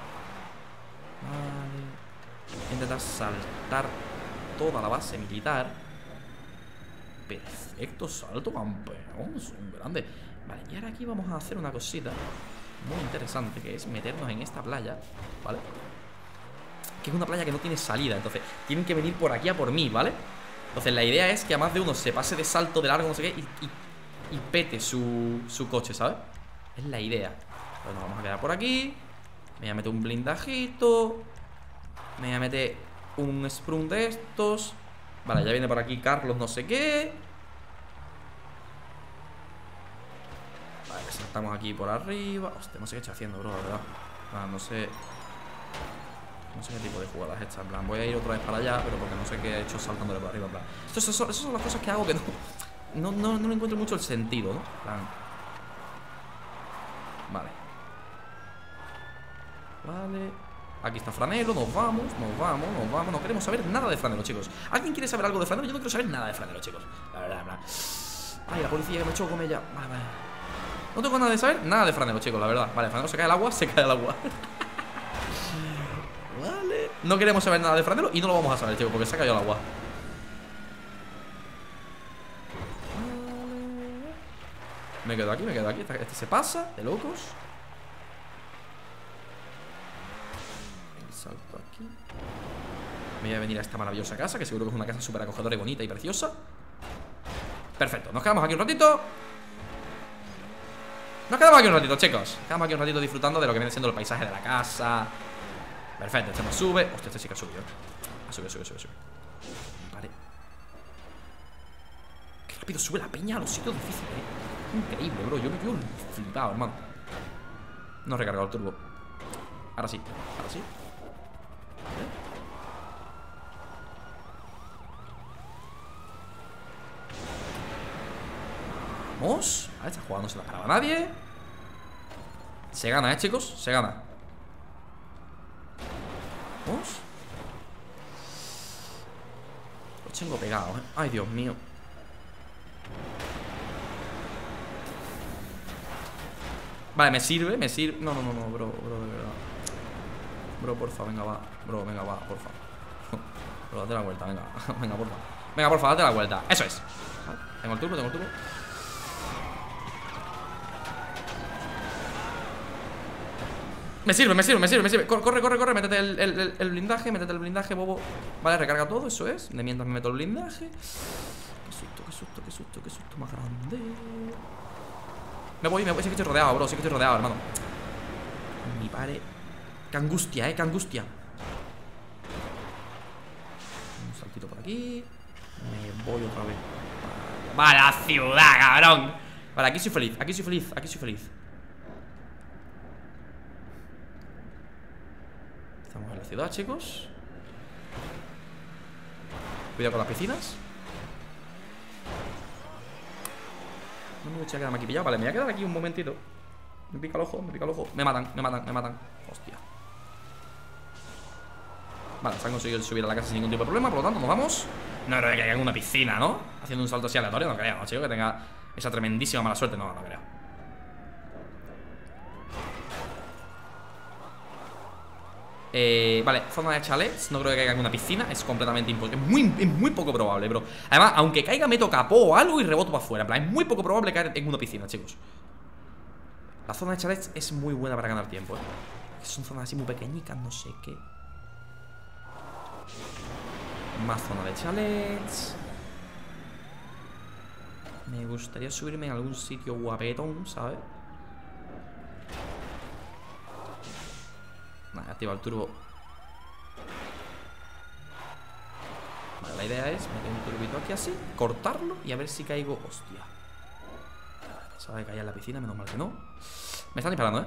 Vale. Voy a intentar saltar toda la base militar. Perfecto, salto, campeón. Son grandes. Vale, y ahora aquí vamos a hacer una cosita muy interesante, que es meternos en esta playa, ¿vale? Que es una playa que no tiene salida. Entonces tienen que venir por aquí a por mí, ¿vale? Entonces la idea es que a más de uno se pase de salto de largo, no sé qué, y, y, y pete su, su coche, ¿sabes? Es la idea. Pues nos vamos a quedar por aquí. Me voy a meter un blindajito. Me voy a meter un sprung de estos. Vale, ya viene por aquí Carlos no sé qué. Vale, saltamos aquí por arriba. Hostia, no sé qué estoy haciendo, bro, la verdad. Ah, no sé. No sé qué tipo de jugadas he hecho. En plan, voy a ir otra vez para allá, pero porque no sé qué he hecho saltándole por arriba. En plan, estos, esas, son, esas son las cosas que hago que no No, no, no le encuentro mucho el sentido, ¿no? En plan. Vale. Vale. Aquí está Franelo, nos vamos, nos vamos, nos vamos. No queremos saber nada de Franelo, chicos. ¿Alguien quiere saber algo de Franelo? Yo no quiero saber nada de Franelo, chicos. La verdad, la verdad. Ay, la policía que me choco con ella. Vale, vale. No tengo nada de saber, nada de Franelo, chicos, la verdad. Vale, Franelo se cae al agua, se cae al agua. Vale. No queremos saber nada de Franelo y no lo vamos a saber, chicos, porque se ha caído al agua. Vale. Me quedo aquí, me quedo aquí. Este se pasa, de locos. Salto aquí. Me voy a venir a esta maravillosa casa, que seguro que es una casa súper acogedora y bonita y preciosa. Perfecto, nos quedamos aquí un ratito. Nos quedamos aquí un ratito, chicos. Nos quedamos aquí un ratito disfrutando de lo que viene siendo el paisaje de la casa. Perfecto, este nos sube. Hostia, este sí que ha subido. Ha subido, sube, sube, sube. Vale. Qué rápido sube la peña a los sitios difíciles, eh. Increíble, bro. Yo me quedo flipado, hermano. No he recargado el turbo. Ahora sí, ahora sí. Vamos. A ver, está jugando, no se la esperaba nadie. Se gana, eh, chicos, se gana. Vamos. Lo tengo pegado, eh. Ay, Dios mío. Vale, me sirve, me sirve. No, no, no, no, bro, bro, de verdad. Bro, porfa, venga, va. Bro, venga, va, porfa. Bro, date la vuelta, venga. Venga, porfa. Venga, porfa, date la vuelta. Eso es. Vale, tengo el turbo, tengo el turbo. Me sirve, me sirve, me sirve, me sirve. Corre, corre, corre, métete el, el, el, el blindaje, métete el blindaje, bobo. Vale, recarga todo, eso es. De mientras me meto el blindaje. Qué susto, qué susto, qué susto, qué susto más grande. Me voy, me voy, sí que estoy rodeado, bro, sí que estoy rodeado, hermano. Mi padre. Qué angustia, eh, qué angustia. Un saltito por aquí. Me voy otra vez. Va a la ciudad, cabrón. Vale, aquí soy feliz, aquí soy feliz, aquí soy feliz. Estamos en la ciudad, chicos. Cuidado con las piscinas. No me voy a quedarme aquí pillado. Vale, me voy a quedar aquí un momentito. Me pica el ojo, me pica el ojo. Me matan, me matan, me matan. Hostia. Vale, se han conseguido subir a la casa sin ningún tipo de problema. Por lo tanto, nos vamos. No creo que caiga en una piscina, ¿no? Haciendo un salto así aleatorio, no creo, ¿no, chico? Que tenga esa tremendísima mala suerte. No, no creo. Eh, vale, zona de chalets. No creo que caiga en una piscina. Es completamente imposible. Es muy, es muy poco probable, bro. Además, aunque caiga, meto capó o algo y reboto para afuera. En plan, es muy poco probable caer en una piscina, chicos. La zona de chalets es muy buena para ganar tiempo, ¿eh? Son zonas así muy pequeñitas, no sé qué. Más zona de chalets. Me gustaría subirme en algún sitio guapetón, ¿sabes? Nada, activa el turbo. Vale, la idea es meter un turbito aquí así, cortarlo y a ver si caigo. Hostia. Pensaba que caía en la piscina, menos mal que no. Me están disparando, ¿eh?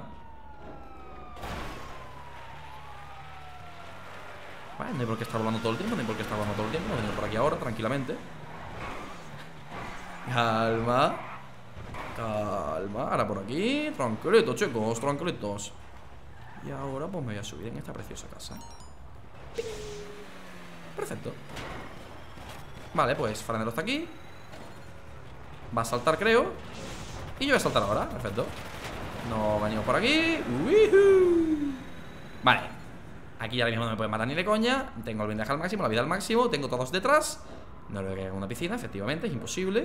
Vale, no hay por qué estar volando todo el tiempo, no hay por qué estar volando todo el tiempo. Voy a venir por aquí ahora, tranquilamente. Calma. Calma, ahora por aquí. Tranquilitos, chicos, tranquilitos. Y ahora pues me voy a subir en esta preciosa casa. Perfecto. Vale, pues Faranero está aquí. Va a saltar, creo. Y yo voy a saltar ahora, perfecto. No venimos por aquí. ¡Wihoo! Vale. Aquí ya mismo no me pueden matar ni de coña. Tengo el blindaje al máximo, la vida al máximo. Tengo todos detrás. No le voy a caer en una piscina, efectivamente, es imposible.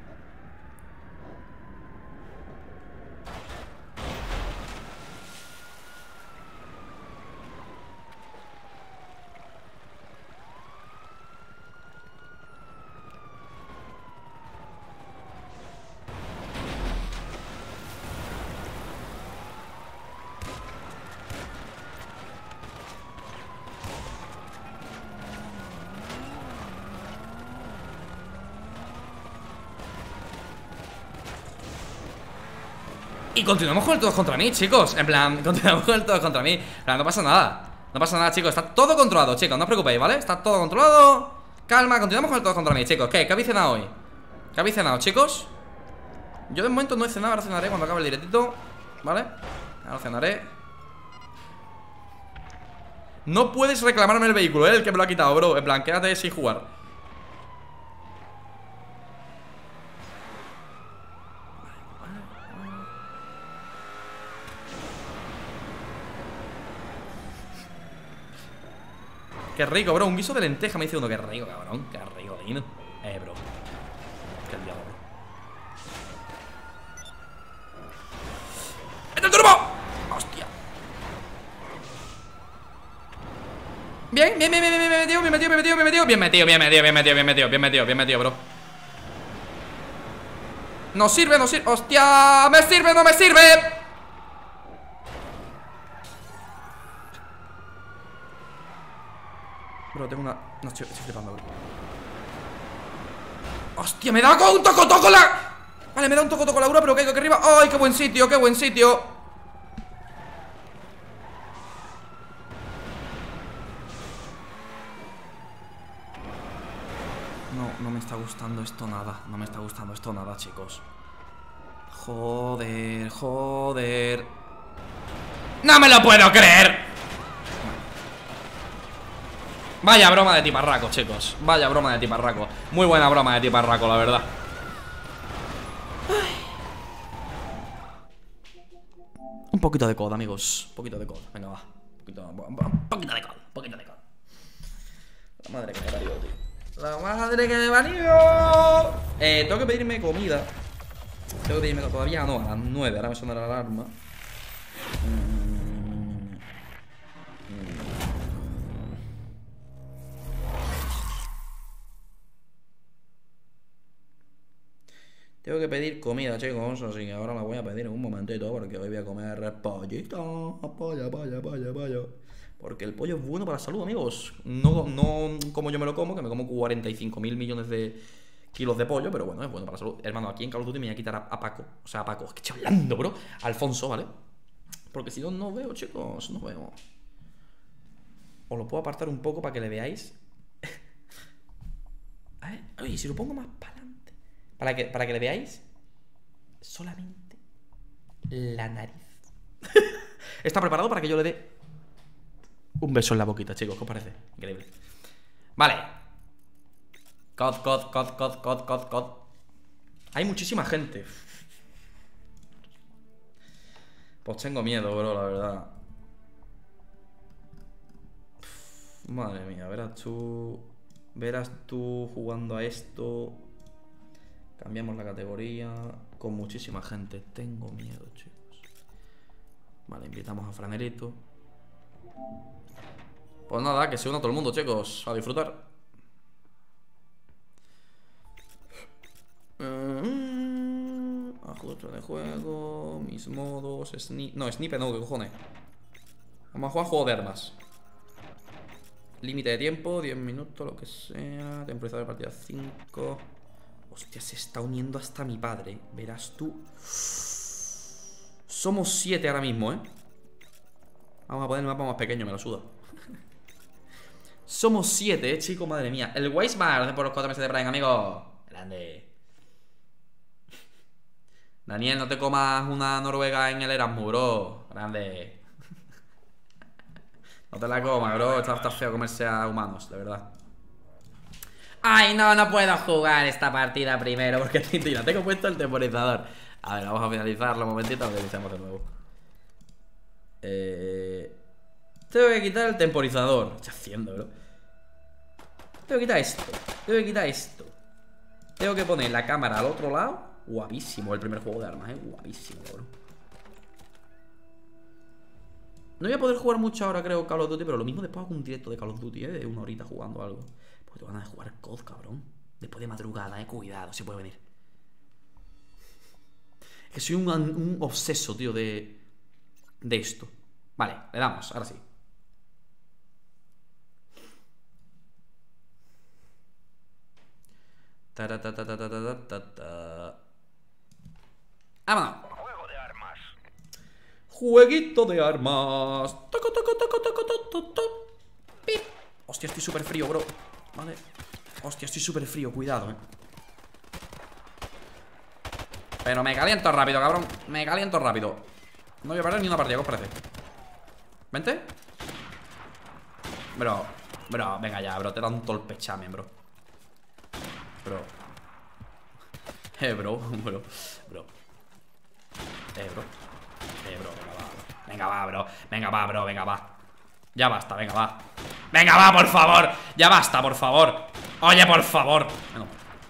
Y continuamos con el todos contra mí, chicos. En plan, continuamos con el todos contra mí. En plan, no pasa nada. No pasa nada, chicos. Está todo controlado, chicos. No os preocupéis, ¿vale? Está todo controlado. Calma, continuamos con el todos contra mí, chicos. ¿Qué? ¿Qué habéis cenado hoy? ¿Qué habéis cenado, chicos? Yo de momento no he cenado. Ahora cenaré cuando acabe el directito, ¿vale? Ahora cenaré. No puedes reclamarme el vehículo, ¿eh? El que me lo ha quitado, bro. En plan, quédate sin jugar. Qué rico, bro, un guiso de lenteja. Me dice uno, qué rico, cabrón. Qué rico, Lino. Eh, bro. Qué diablo, bro. ¡Mete el turbo! ¡Hostia! Bien, bien, bien, bien, bien, bien metido, bien metido, bien metido, bien metido. Bien metido, bien metido, bien metido, bien metido, bien metido, bien metido, bro. No sirve, no sirve. ¡Hostia! ¡Me sirve, no me sirve! Bro, tengo una... No, estoy, estoy flipando, bro. ¡Hostia! ¡Me da con un toco toco la... Vale, me da un toco toco la ura, pero caigo aquí arriba. ¡Ay, qué buen sitio, qué buen sitio! No, no me está gustando esto nada. No me está gustando esto nada, chicos. Joder, joder. ¡No me lo puedo creer! Vaya broma de tiparraco, chicos. Vaya broma de tiparraco. Muy buena broma de tiparraco, la verdad. Ay. Un poquito de cod, amigos. Un poquito de cod. Venga, va. Un poquito, un poquito de cod. Un poquito de cod. La madre que me parió, tío. La madre que me parió. Eh, tengo que pedirme comida. Tengo que pedirme todavía no, a las nueve. Ahora me suena la alarma. Mm. Tengo que pedir comida, chicos, así que ahora la voy a pedir en un momentito, porque hoy voy a comer pollito, pollo, pollo, pollo, pollo. Porque el pollo es bueno para la salud, amigos. No, no como yo me lo como, que me como cuarenta y cinco mil millones de kilos de pollo, pero bueno, es bueno para la salud. Hermano, aquí en Call of Duty me voy a quitar a, a Paco. O sea, a Paco, es que estoy hablando, bro. A Alfonso, ¿vale? Porque si no, no veo, chicos, no veo. Os lo puedo apartar un poco para que le veáis. A ver, oye, si lo pongo más para adelante. Para que, para que le veáis solamente la nariz. Está preparado para que yo le dé un beso en la boquita, chicos, ¿qué os parece? Increíble. Vale. Cod, cod, cod, cod, cod, cod, cod. Hay muchísima gente. Pues tengo miedo, bro, la verdad. Madre mía, verás tú. Verás tú jugando a esto. Cambiamos la categoría. Con muchísima gente. Tengo miedo, chicos. Vale, invitamos a Franelito. Pues nada, que se una todo el mundo, chicos. A disfrutar. uh, Ajuste de juego. Mis modos. Sni no, snipe no, ¿qué cojones? Vamos a jugar juego de armas. Límite de tiempo, diez minutos, lo que sea. Temporizador de partida cinco. Hostia, se está uniendo hasta mi padre. Verás tú. Somos siete ahora mismo, ¿eh? Vamos a poner el mapa más pequeño, me lo suda. Somos siete, eh, chicos, madre mía. El Weismar por los cuatro meses de Prime, amigo. Grande. Daniel, no te comas una noruega en el Erasmus, bro. Grande. No te la comas, bro. Está, está feo comerse a humanos, de verdad. Ay, no, no puedo jugar esta partida primero porque no tengo puesto el temporizador. A ver, vamos a finalizarlo un momentito antes de iniciamos de nuevo. Eh... Tengo que quitar el temporizador. ¿Qué estoy haciendo, bro? Tengo que quitar esto. Tengo que quitar esto. Tengo que poner la cámara al otro lado. Guapísimo el primer juego de armas, eh. Guapísimo, bro. No voy a poder jugar mucho ahora, creo, Call of Duty. Pero lo mismo después hago un directo de Call of Duty, eh. De una horita jugando algo. Porque te van a jugar C O D, cabrón. Después de madrugada, eh. Cuidado, se puede venir. Es que soy un, un obseso, tío, de... De esto. Vale, le damos, ahora sí. Ta ta ta ta ta ta ta ta. ¡Vámonos! Juego de armas. Jueguito de armas. Toco, toco, toco, toco, toco, toco. Pip. Hostia, estoy súper frío, bro. Vale. Hostia, estoy súper frío, cuidado, eh. Pero me caliento rápido, cabrón. Me caliento rápido. No voy a parar ni una partida, ¿qué os parece? Vente. Bro, bro, venga ya, bro. Te da un tolpechamen, bro. Bro. Eh, bro, bro, bro. Eh, bro. Eh, bro, venga, va, bro. Venga, va, bro. Venga, va, bro, venga, va. Ya basta, venga, va. Venga, va, por favor. Ya basta, por favor. Oye, por favor. Bueno.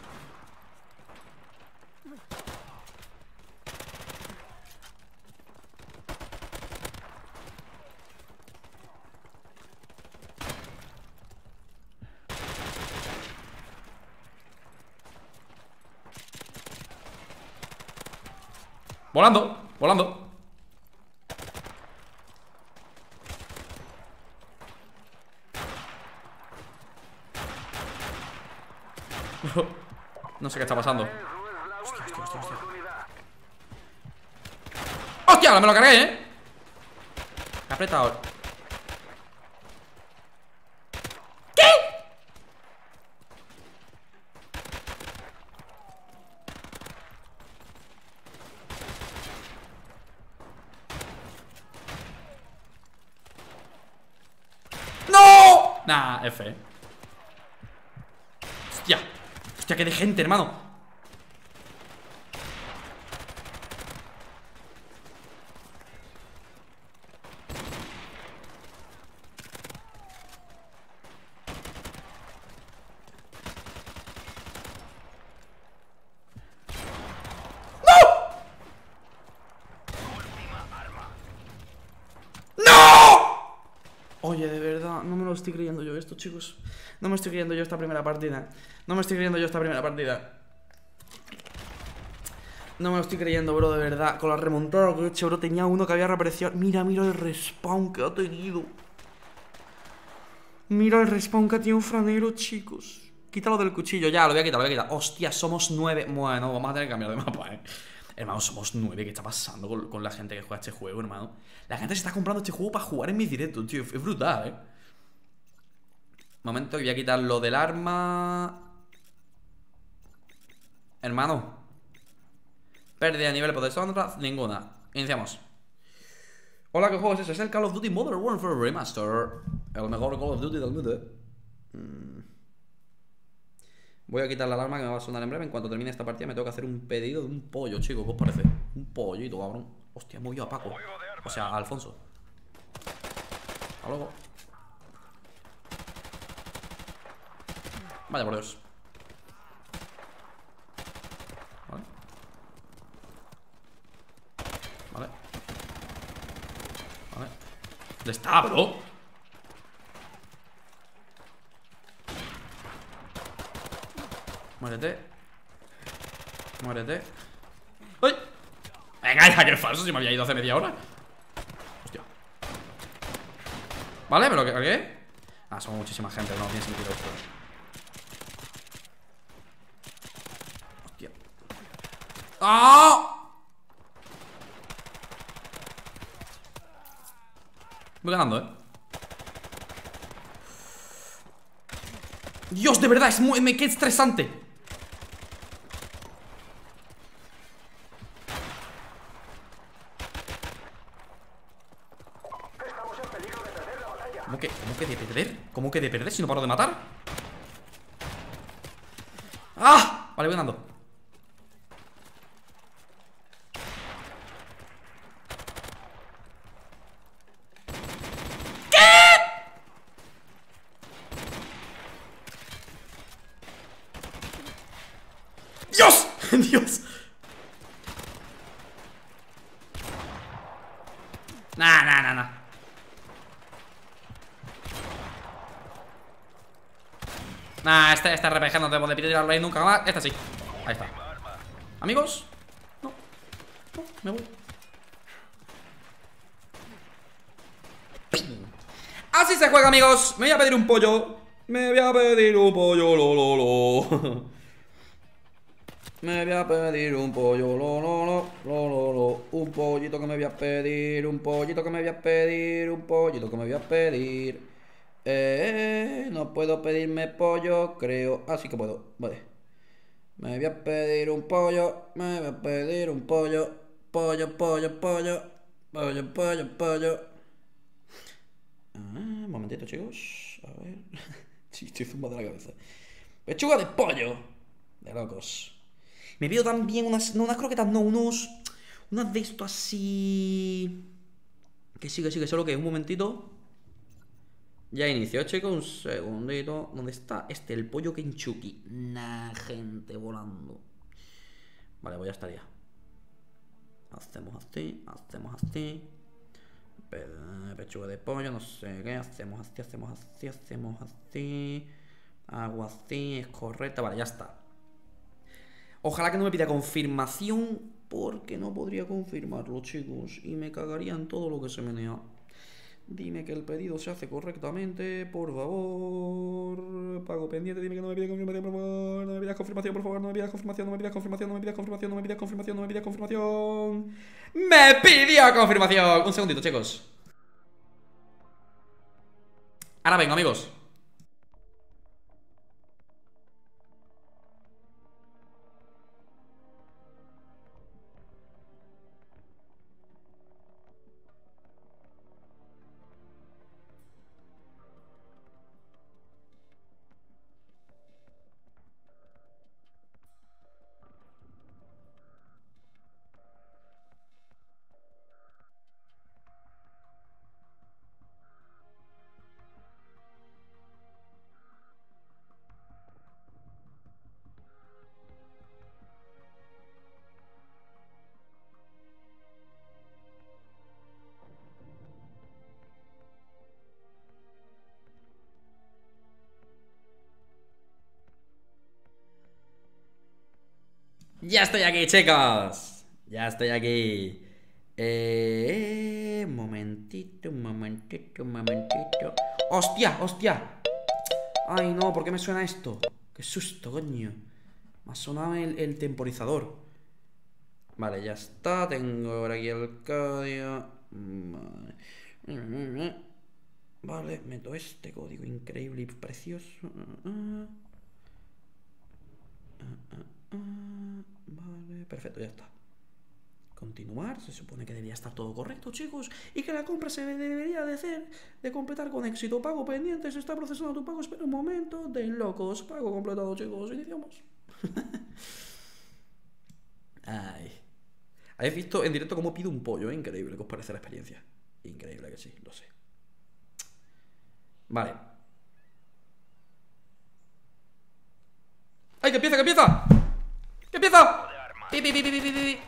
Volando, volando. No sé qué está pasando. Hostia, hostia, hostia, hostia. ¡Hostia! Me lo cargué, ¿eh? Me ha apretado. ¿Qué? ¡No! Nah, F. Hostia. Hostia, qué de gente, hermano. Oye, de verdad, no me lo estoy creyendo yo esto, chicos. No me estoy creyendo yo esta primera partida. No me estoy creyendo yo esta primera partida. No me lo estoy creyendo, bro, de verdad. Con la remontada que he hecho, bro, tenía uno que había reaparecido. Mira, mira el respawn que ha tenido. Mira el respawn que ha tenido un franero, chicos. Quítalo del cuchillo, ya, lo voy a quitar, lo voy a quitar. Hostia, somos nueve. Bueno, vamos a tener que cambiar de mapa, eh. Hermano, somos nueve. ¿Qué está pasando con, con la gente que juega este juego, hermano? La gente se está comprando este juego para jugar en mis directos, tío. Es brutal, eh. Momento, que voy a quitar lo del arma. Hermano. Pérdida de nivel por deshonra, ninguna. Iniciamos. Hola, ¿qué juego es ese? Es el Call of Duty Modern Warfare Remaster. El mejor Call of Duty del mundo. mm. Voy a quitar la alarma que me va a sonar en breve. En cuanto termine esta partida me tengo que hacer un pedido de un pollo, chicos. ¿Qué os parece? Un pollito, cabrón. Hostia, he movido a Paco. O sea, a Alfonso. Hasta luego. Vaya por Dios. Vale. Vale. Vale. ¿Dónde está, bro? Muérete. Muérete. ¡Ay! Venga, ya, que falso, si me había ido hace media hora. Hostia. Vale, pero ¿qué? ¿Qué? Ah, somos muchísima gente, no tiene sentido esto. Hostia. ¡Ah! Voy ganando, eh. Dios, de verdad, es muy, me quedé estresante. ¿Cómo que, cómo que de perder? ¿Cómo que de perder si no paro de matar? ¡Ah! Vale, voy ganando. ¡Dios! ¡Dios! Nah, nah, nah, nah. Nah, este, este R P G no debo de tirarlo ahí nunca más. Este sí. Ahí está. ¿Amigos? No. No, me voy. Así se juega, amigos. Me voy a pedir un pollo. Me voy a pedir un pollo, lo, lo, lo. Me voy a pedir un pollo, lo, lo, lo, lo, lo, lo. Un pollito que me voy a pedir, un pollito que me voy a pedir, un pollito que me voy a pedir. Eh, no puedo pedirme pollo, creo. Ah, sí que puedo, vale. Me voy a pedir un pollo, me voy a pedir un pollo. Pollo, pollo, pollo. Pollo, pollo, pollo. Ah, un momentito, chicos. A ver. Sí, estoy zumbado de la cabeza. Pechuga de pollo. De locos. Me pido también unas, no unas croquetas, no, unos, unas de esto así. Que sí, que sí, que solo que un momentito. Ya inició, chicos, un segundito. ¿Dónde está este? El pollo Kentucky. Nah, gente volando. Vale, pues ya estaría. Hacemos así, hacemos así. Pe pechuga de pollo, no sé qué. Hacemos así, hacemos así, hacemos así. Hago así, es correcta. Vale, ya está. Ojalá que no me pida confirmación, porque no podría confirmarlo, chicos. Y me cagaría en todo lo que se menea. Dime que el pedido se hace correctamente, por favor. Pago pendiente, dime que no me pida confirmación, por favor. No me pidas confirmación, por favor. No me pidas confirmación, no me pidas confirmación, no me pidas confirmación, no me pidas confirmación, no me pidas confirmación. ¡Me pidió confirmación! Un segundito, chicos. Ahora vengo, amigos. Ya estoy aquí, chicos. Ya estoy aquí. Eh, un momentito, un momentito, un momentito. ¡Hostia, hostia! Ay, no, ¿por qué me suena esto? Qué susto, coño. Me ha sonado el, el temporizador. Vale, ya está. Tengo ahora aquí el código. Vale. Vale, meto este código increíble y precioso. Vale, perfecto, ya está. Continuar, se supone que debería estar todo correcto, chicos. Y que la compra se debería de hacer, de completar con éxito. Pago pendiente, se está procesando tu pago. Espera un momento, de locos. Pago completado, chicos, iniciamos. Ay. ¿Habéis visto en directo cómo pido un pollo? ¿Eh? Increíble, ¿qué os parece la experiencia? Increíble que sí, lo sé. Vale. ¡Ay, que empieza, que empieza! ¡Que empieza! ¡Pi, pi, pi, pi, pi, pi, pi!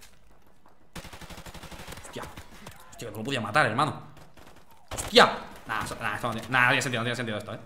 Hostia. Hostia, que no lo podía matar, hermano. ¡Hostia! Nah, nah, esto no tiene, nah, no tiene sentido, no tiene sentido esto, eh.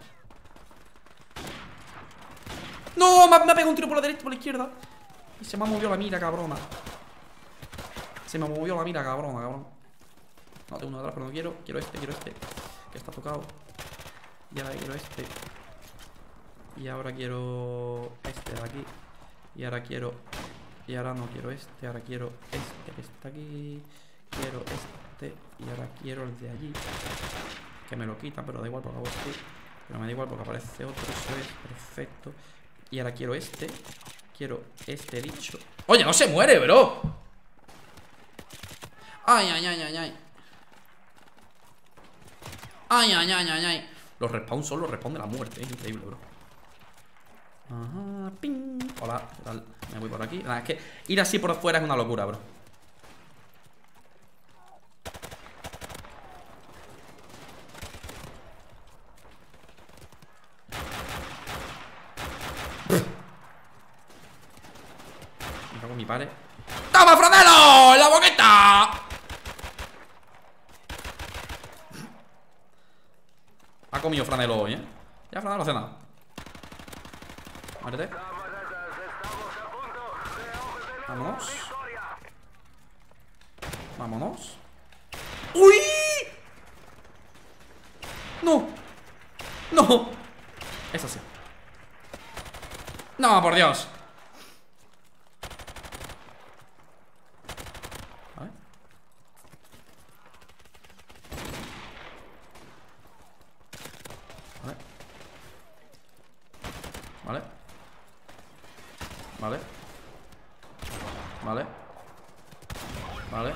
¡No! Me ha, me ha pegado un tiro por la derecha, por la izquierda. Y se me ha movido la mira, cabrona. Se me movió la mira, cabrona, cabrón. No, tengo uno atrás, pero no quiero. Quiero este, quiero este. Que está tocado. Y ahora quiero este. Y ahora quiero este de aquí. Y ahora quiero. Y ahora no quiero este. Ahora quiero este que está aquí. Quiero este. Y ahora quiero el de allí. Que me lo quita, pero da igual porque hago este. Pero me da igual porque aparece otro. Eso es perfecto. Y ahora quiero este. Quiero este bicho. ¡Oye, no se muere, bro! ¡Ay, ay, ay, ay, ay! ¡Ay, ay, ay, ay, ay! Los respawns solo responden a la muerte. Es increíble, bro. Ajá, ping. Hola, ¿qué tal? Me voy por aquí. Ah, es que ir así por afuera es una locura, bro. Me cago en mi padre. ¡Toma, Franelo! ¡En la boqueta! Ha comido Franelo hoy, ¿eh? Ya Franelo no hace nada. Muérete. Vámonos. Vámonos. ¡Uy! ¡No! ¡No! Es así. ¡No, por Dios! Vale. Vale. Vale. Vale. Vale. Vale.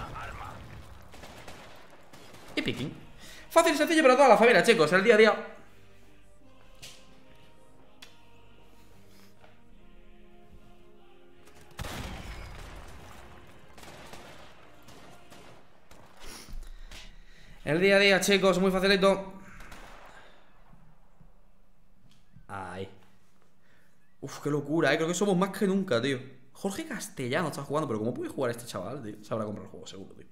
Y picking. Fácil y sencillo para toda la familia, chicos. El día a día. El día a día, chicos, muy facilito. Ay. Uf, qué locura, eh. Creo que somos más que nunca, tío. Jorge Castellano está jugando, pero ¿cómo puede jugar este chaval, tío? Se habrá comprado el juego, seguro, tío.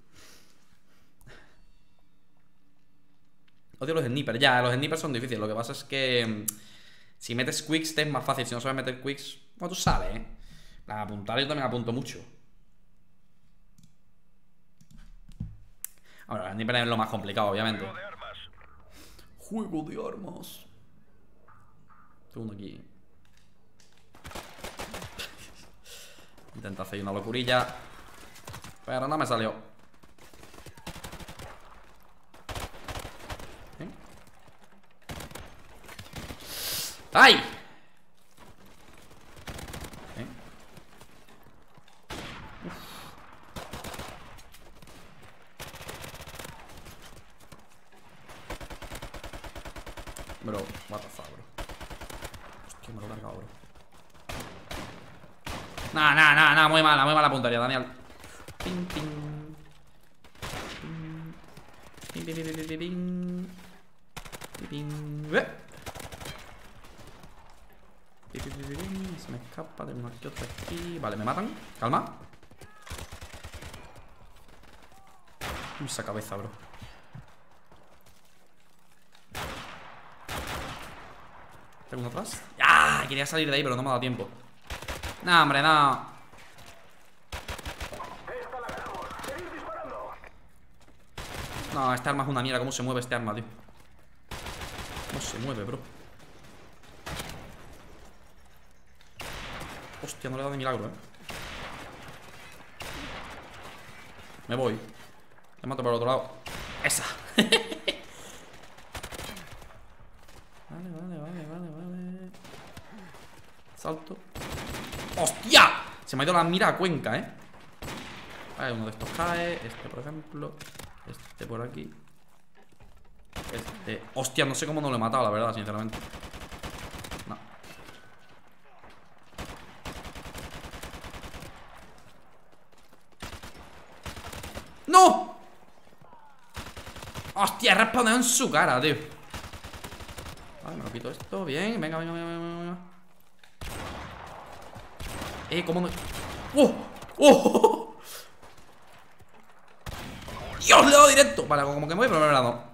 Odio los snipers. Ya, los snipers son difíciles. Lo que pasa es que si metes quicks te es más fácil. Si no sabes meter quicks, bueno, tú sabes, eh. La apuntar yo también apunto mucho. Ahora, el sniper es lo más complicado, obviamente. Juego de armas. Juego de armas. Tengo uno aquí. Intenta hacer una locurilla, pero no me salió. ¿Eh? ¡Ay! ¿Eh? Bro, what the fuck, bro. Hostia, me lo he cargado, bro. Nah, nah, nah, nah, muy mala, muy mala puntería, Daniel. Ping, ping. Ping, ping, ping, ping, ping, ping. Ping, ping. ¡Eh! Ping, ping, ping, ping. Se me escapa, tengo aquí otro aquí. Vale, me matan, calma. Esa cabeza, bro. Tengo uno atrás. ¡Ah! Quería salir de ahí, pero no me ha dado tiempo. No, hombre, no. No, este arma es una mierda. ¿Cómo se mueve este arma, tío? ¿Cómo se mueve, bro? Hostia, no le he dado de milagro, eh. Me voy. Le mato por el otro lado. Esa. Vale, vale, vale, vale, vale. Salto. ¡Hostia! Se me ha ido la mira a Cuenca, eh. Vale, uno de estos cae. Este, por ejemplo. Este por aquí. Este. Hostia, no sé cómo no lo he matado, la verdad, sinceramente. No. ¡No! Hostia, he respondido en su cara, tío. Vale, me lo quito esto. Bien, venga, venga, venga, venga, venga. Eh, ¿cómo no? ¡Oh! ¡Oh! ¡Dios, le he dado directo! Vale, como que me voy, pero me he dado.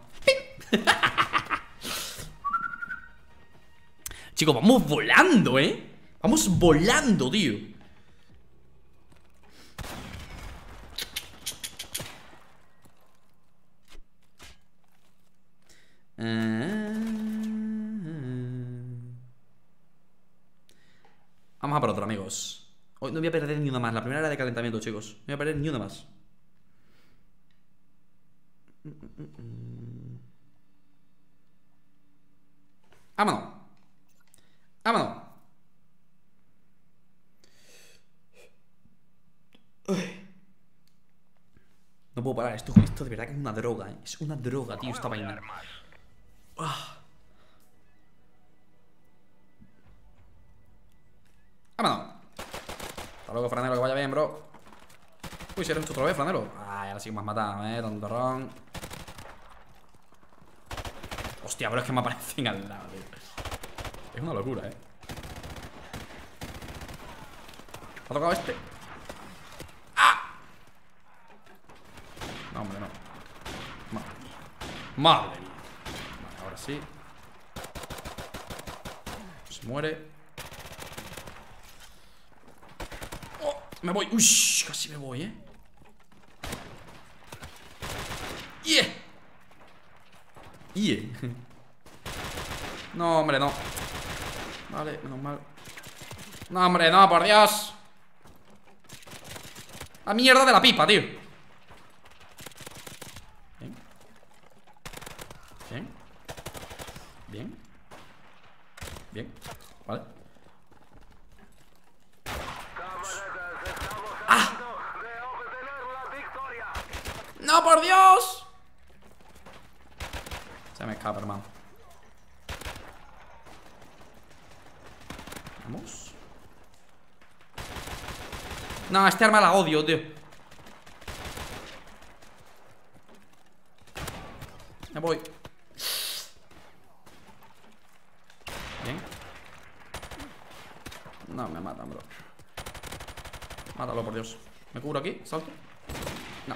Chicos, vamos volando, ¿eh? Vamos volando, tío. Vamos a por otro, amigos. Hoy no voy a perder ni una más. La primera era de calentamiento, chicos. No voy a perder ni una más. Vámonos. Vámonos. Uy. No puedo parar. Esto, esto de verdad que es una droga, ¿eh? Es una droga, tío, esta vaina. Ah. Vámonos. Hasta luego, franero, que vaya bien, bro. Uy, si eres otra vez, franero. Ay, ahora sí que me has matado, eh, tontorrón. Hostia, pero es que me aparecen al lado, tío. Es una locura, eh. ¿Me ha tocado este? ¡Ah! No, hombre, no. Madre mía. Madre mía. Vale, ahora sí. Se muere. Me voy, uy, casi me voy, eh. Yeah. Yeah. No, hombre, no. Vale, menos mal. No, hombre, no, por Dios. La mierda de la pipa, tío. Bien. Bien. Bien. Bien. Vale. ¡No, por Dios! Se me escapa, hermano. Vamos. No, este arma la odio, tío. Me voy. Bien. No, me matan, bro. Mátalo, por Dios. ¿Me cubro aquí? ¿Salto? No.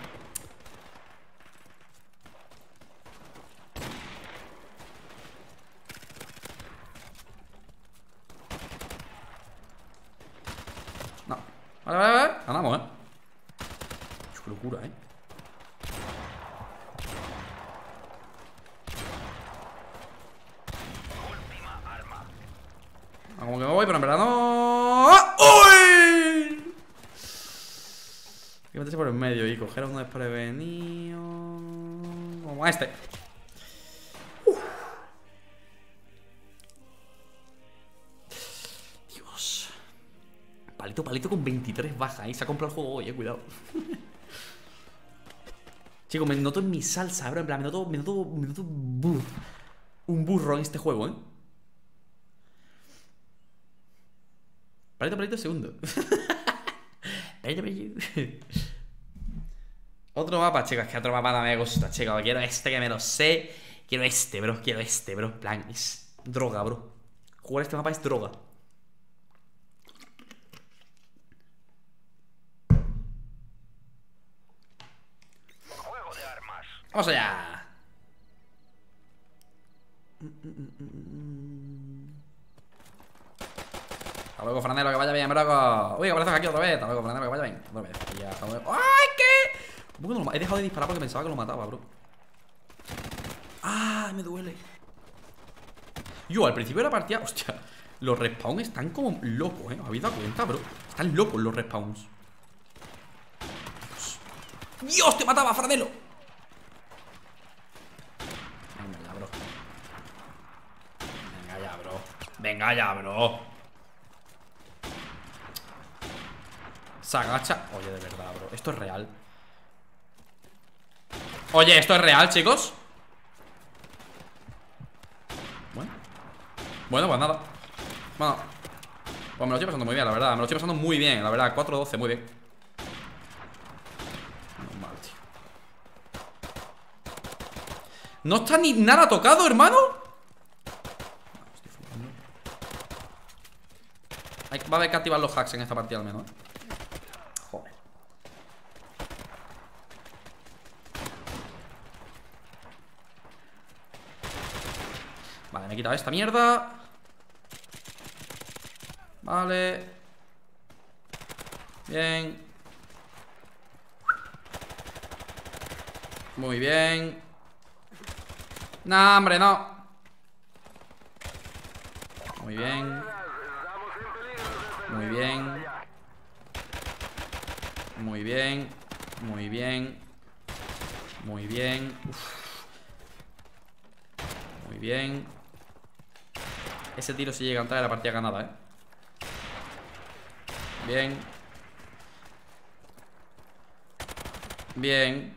No. Vale, vale, vale. Ganamos, eh. Qué locura, eh. Ah, como que me voy, pero en verdad no. ¡Uy! Hay que meterse por el medio y coger a uno desprevenido. Como a este. Uf. Dios. Palito, palito con veintitrés baja, ¿eh? Se ha comprado el juego hoy, eh, cuidado. Chicos, me noto en mi salsa, bro. En plan, me noto, me noto, me noto burro. Un burro en este juego, ¿eh? Palito, palito, segundo. Palito, palito. Otro mapa, chicos. Que otro mapa no me gusta, chicos. Quiero este que me lo sé. Quiero este, bro. Quiero este, bro. En plan, es droga, bro. Jugar este mapa es droga. Juego de armas. Vamos allá. Hasta luego, franero, que vaya bien, bro. Uy, que aparece aquí otra vez. Hasta luego, franero, que vaya bien. Otra vez. Y ya, hasta luego. ¡Ay, qué! ¿Cómo que no lo ma- He dejado de disparar porque pensaba que lo mataba, bro. ¡Ah! Me duele. Yo, al principio de la partida, hostia, los respawns están como locos, ¿eh? ¿Os habéis dado cuenta, bro? Están locos los respawns. Dios, Dios, te mataba, Franelo. Venga ya, bro. Venga ya, bro. Venga ya, bro. Se agacha. Oye, de verdad, bro. Esto es real. Oye, esto es real, chicos. Bueno. Bueno, pues nada. Bueno. Pues me lo estoy pasando muy bien, la verdad. Me lo estoy pasando muy bien, la verdad. cuatro doce, muy bien. Normal, tío. No está ni nada tocado, hermano. Hay, va a haber que activar los hacks en esta partida al menos, ¿eh? Joder. Vale, me he quitado esta mierda. Vale. Bien. Muy bien. No, hombre, no. Muy bien. Muy bien. Muy bien. Muy bien. Muy bien. Uf. Muy bien. Ese tiro si llega a entrar en la partida ganada, eh. Bien. Bien.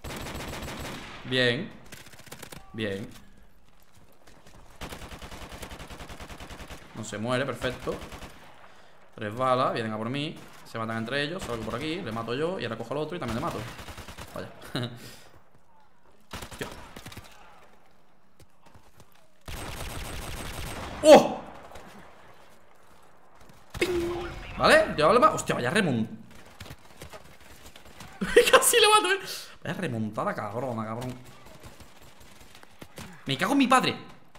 Bien. Bien. No se muere, perfecto. Tres balas, vienen a por mí. Se matan entre ellos, salgo por aquí, le mato yo. Y ahora cojo al otro y también le mato. Vaya. Hostia. ¡Oh! ¡Ping! Vale, ya vale más. Hostia, vaya remontada. Casi le mato, eh. Vaya remontada cabrona, cabrón. Me cago en mi padre.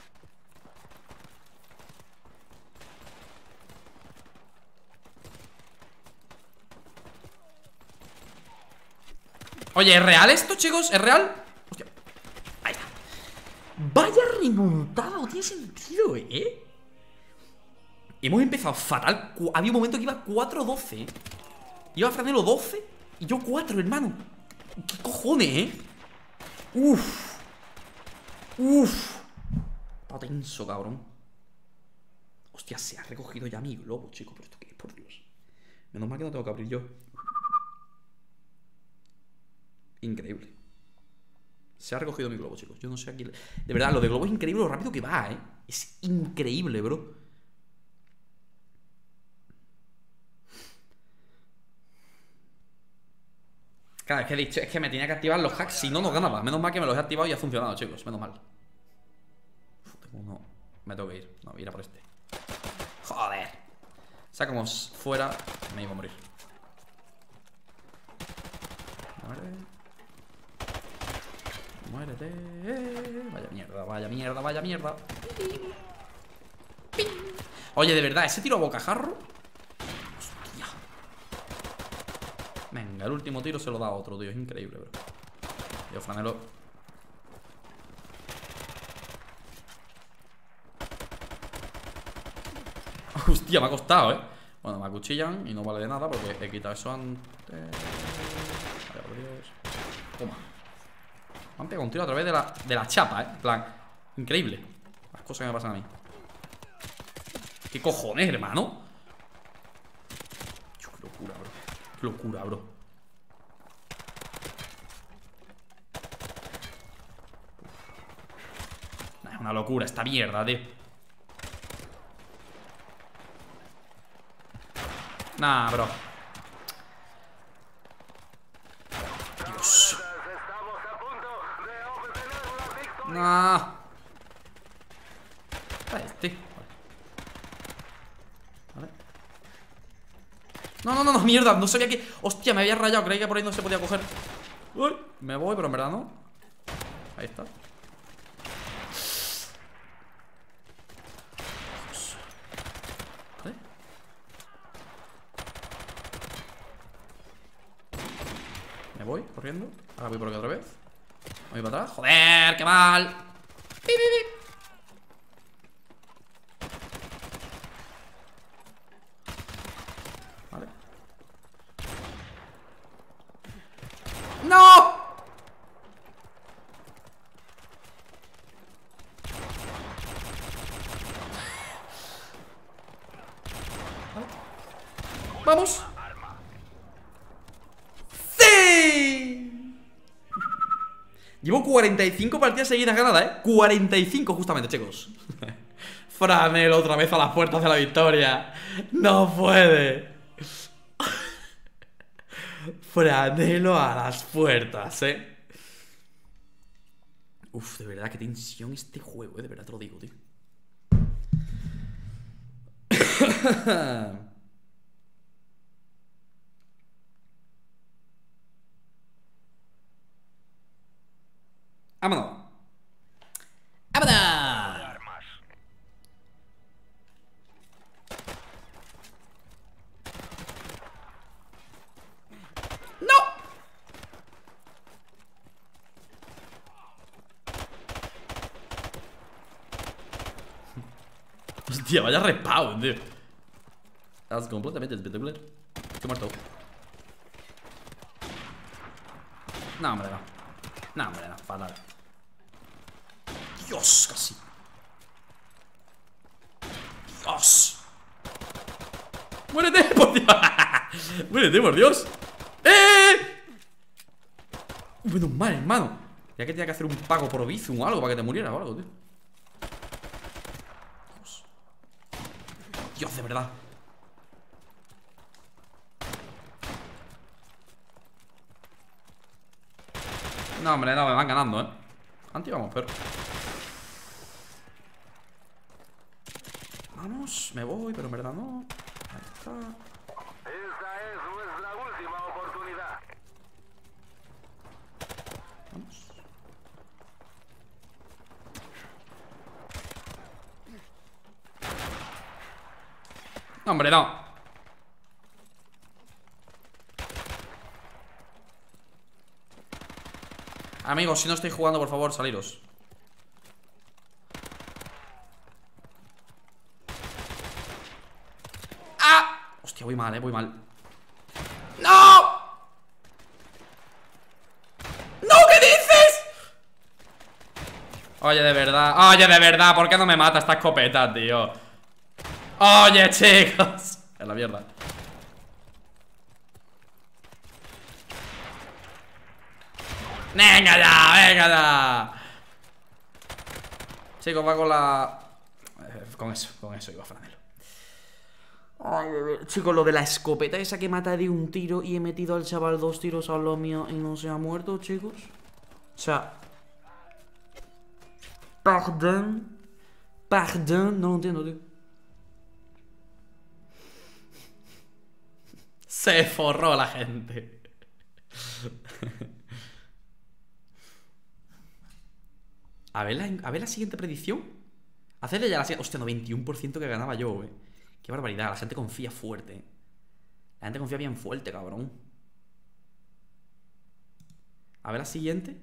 Oye, ¿es real esto, chicos? ¿Es real? Hostia. Ahí está. Vaya remontada, no tiene sentido, ¿eh? Hemos empezado fatal. Había un momento que iba cuatro doce, ¿eh? Iba Franelo doce y yo cuatro, hermano. ¿Qué cojones, eh? Uf. Uf. Está tenso, cabrón. Hostia, se ha recogido ya mi globo, chicos. ¿Pero esto qué es, por Dios? Menos mal que no tengo que abrir yo. Increíble. Se ha recogido mi globo, chicos. Yo no sé aquí. De verdad, lo de globo es increíble lo rápido que va, eh. Es increíble, bro. Claro, es que he dicho, es que me tenía que activar los hacks, si no, no ganaba. Menos mal que me los he activado y ha funcionado, chicos. Menos mal. Uf, tengo uno. Me tengo que ir. No, voy a ir a por este. Joder. Sacamos fuera. Me iba a morir. Vale. Muérete. Vaya mierda, vaya mierda, vaya mierda. Oye, de verdad, ese tiro a bocajarro. Hostia. Venga, el último tiro se lo da a otro, tío. Es increíble, bro. Yo, Franelo. Hostia, me ha costado, eh. Bueno, me acuchillan y no vale de nada porque he quitado eso antes. Vaya por Dios. Toma. Me han pegado un tiro a través de la, de la chapa, eh. En plan, increíble. Las cosas que me pasan a mí. ¿Qué cojones, hermano? Qué locura, bro. Qué locura, bro. Nah, es una locura esta mierda, tío. Nah, bro. Dios. Nah. A este. Vale. No, no, no, no, mierda. No sabía que. Hostia, me había rayado. Creí que por ahí no se podía coger. Uy, me voy, pero en verdad no. Ahí está. Vale. Me voy corriendo. Ahora voy por aquí otra vez. Voy para atrás. Joder, qué mal. pi, pi. Vale. ¡No! ¡Vamos! ¡Sí! Llevo cuarenta y cinco partidas seguidas ganadas, ¿eh? cuarenta y cinco justamente, chicos. Franel otra vez a las puertas de la victoria. No puede. Franelo a las puertas, ¿eh? Uf, de verdad, qué tensión este juego, ¿eh? De verdad te lo digo, tío. ¡Vámonos! ¡Vámonos! Armas. ¡No! Hostia, vaya respawn, tío. Es completamente espectacular. Estoy muerto. No, hombre, no. No, hombre, no. Fatal. Dios, casi. Dios. ¡Muérete, por Dios! ¡Muérete, por Dios! ¡Eh! Menos mal, hermano. Ya que tenía que hacer un pago por Bizum o algo para que te muriera o algo, tío. Dios. Dios, de verdad. No, hombre, no, me van ganando, eh. Antes vamos, pero... Vamos, me voy, pero en verdad no. Ahí está. Esta es nuestra última oportunidad. Vamos. No, hombre, no. Amigos, si no estáis jugando, por favor, saliros. ¡Ah! Hostia, voy mal, eh, voy mal. ¡No! ¡No! ¿Qué dices? Oye, de verdad, oye, de verdad, ¿por qué no me mata esta escopeta, tío? Oye, chicos. Es la mierda. ¡Venga ya! ¡Venga ya! Chicos, va con la... Eh, con eso, con eso iba Franelo. Ay, bebé. Chicos, lo de la escopeta esa que mata de un tiro y he metido al chaval dos tiros a lo mío y no se ha muerto, chicos. O sea... Pardon. Pardon. No lo entiendo, tío. Se forró la gente. A ver, la, a ver la siguiente predicción. Hacerle ya la siguiente. Hostia, noventa y uno por ciento que ganaba yo, eh. Qué barbaridad, la gente confía fuerte, eh. La gente confía bien fuerte, cabrón. A ver la siguiente.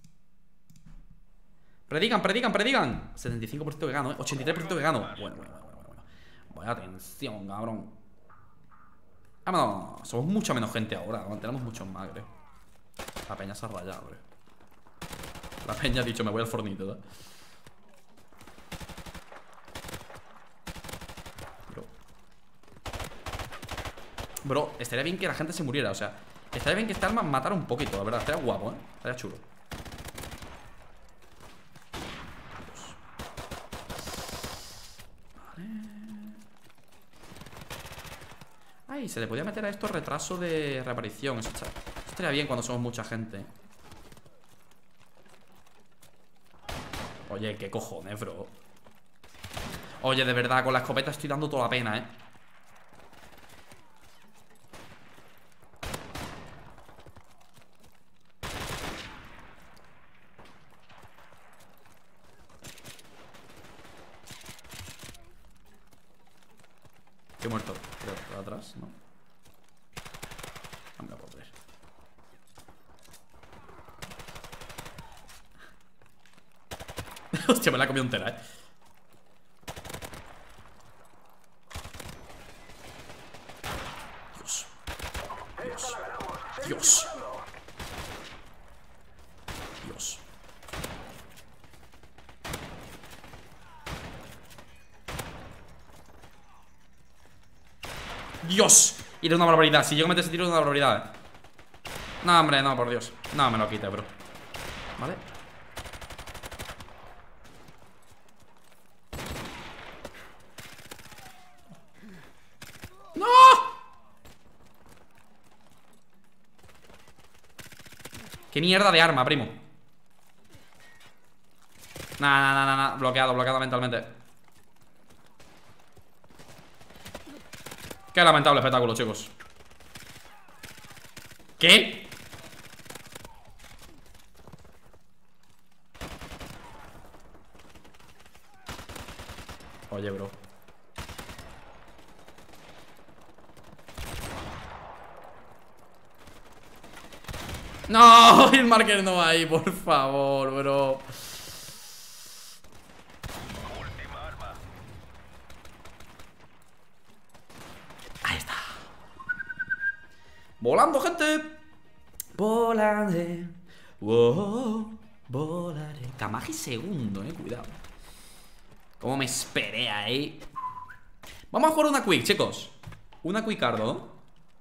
Predican, predican, predican. setenta y cinco por ciento que gano, eh. ochenta y tres por ciento que gano. Bueno, bueno, bueno, bueno, bueno. Vaya atención, cabrón. Vámonos. Somos mucha menos gente ahora. Tenemos muchos más, creo. La peña se ha rayado, creo. La peña ha dicho, me voy al fornito, ¿verdad? Bro. Bro, estaría bien que la gente se muriera, o sea, estaría bien que esta arma matara un poquito, la verdad. Estaría guapo, ¿eh? Estaría chulo. Vale. Ay, se le podía meter a esto retraso de reaparición. Eso, está... Eso estaría bien cuando somos mucha gente. Oye, qué cojones, bro. Oye, de verdad, con la escopeta estoy dando toda la pena, eh. Estoy muerto. Creo, por atrás, ¿no? No me lo puedo creer. Hostia, me la he comido entera, eh. Dios. Dios. Dios. Dios. Dios. Y era una barbaridad. Si llego a meter ese tiro es una barbaridad, eh. No, hombre, no, por Dios. No, me lo quite, bro. Vale. ¡No! ¡Qué mierda de arma, primo! Nah, nah, nah, nah, nah. Bloqueado, bloqueado mentalmente. Qué lamentable espectáculo, chicos. ¿Qué? Oye, bro. No, el marker no va ahí, por favor, bro. Última arma. Ahí está. Volando, gente. Volaré. Wow, volaré. Camaji segundo, eh, cuidado. Cómo me esperé ahí. Vamos a jugar una quick, chicos. Una quickardo.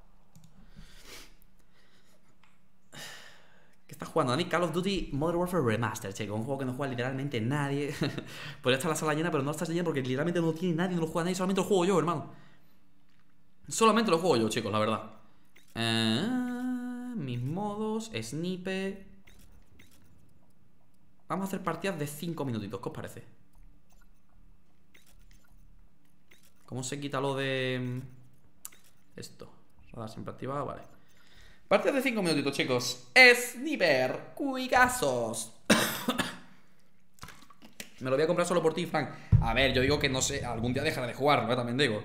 ¿Qué está jugando? Dani, Call of Duty Modern Warfare Remastered, chicos. Un juego que no juega literalmente nadie. Podría estar la sala llena, pero no está llena porque literalmente no tiene nadie, no lo juega nadie. Solamente lo juego yo, hermano. Solamente lo juego yo, chicos, la verdad. eh, Mis modos, snipe. Vamos a hacer partidas de cinco minutitos, ¿qué os parece? ¿Cómo se quita lo de esto? Radar siempre activado, vale. Partidas de cinco minutitos, chicos. Sniper, cuicazos. Me lo voy a comprar solo por ti, Frank. A ver, yo digo que no sé, algún día dejaré de jugarlo, ¿eh? También digo.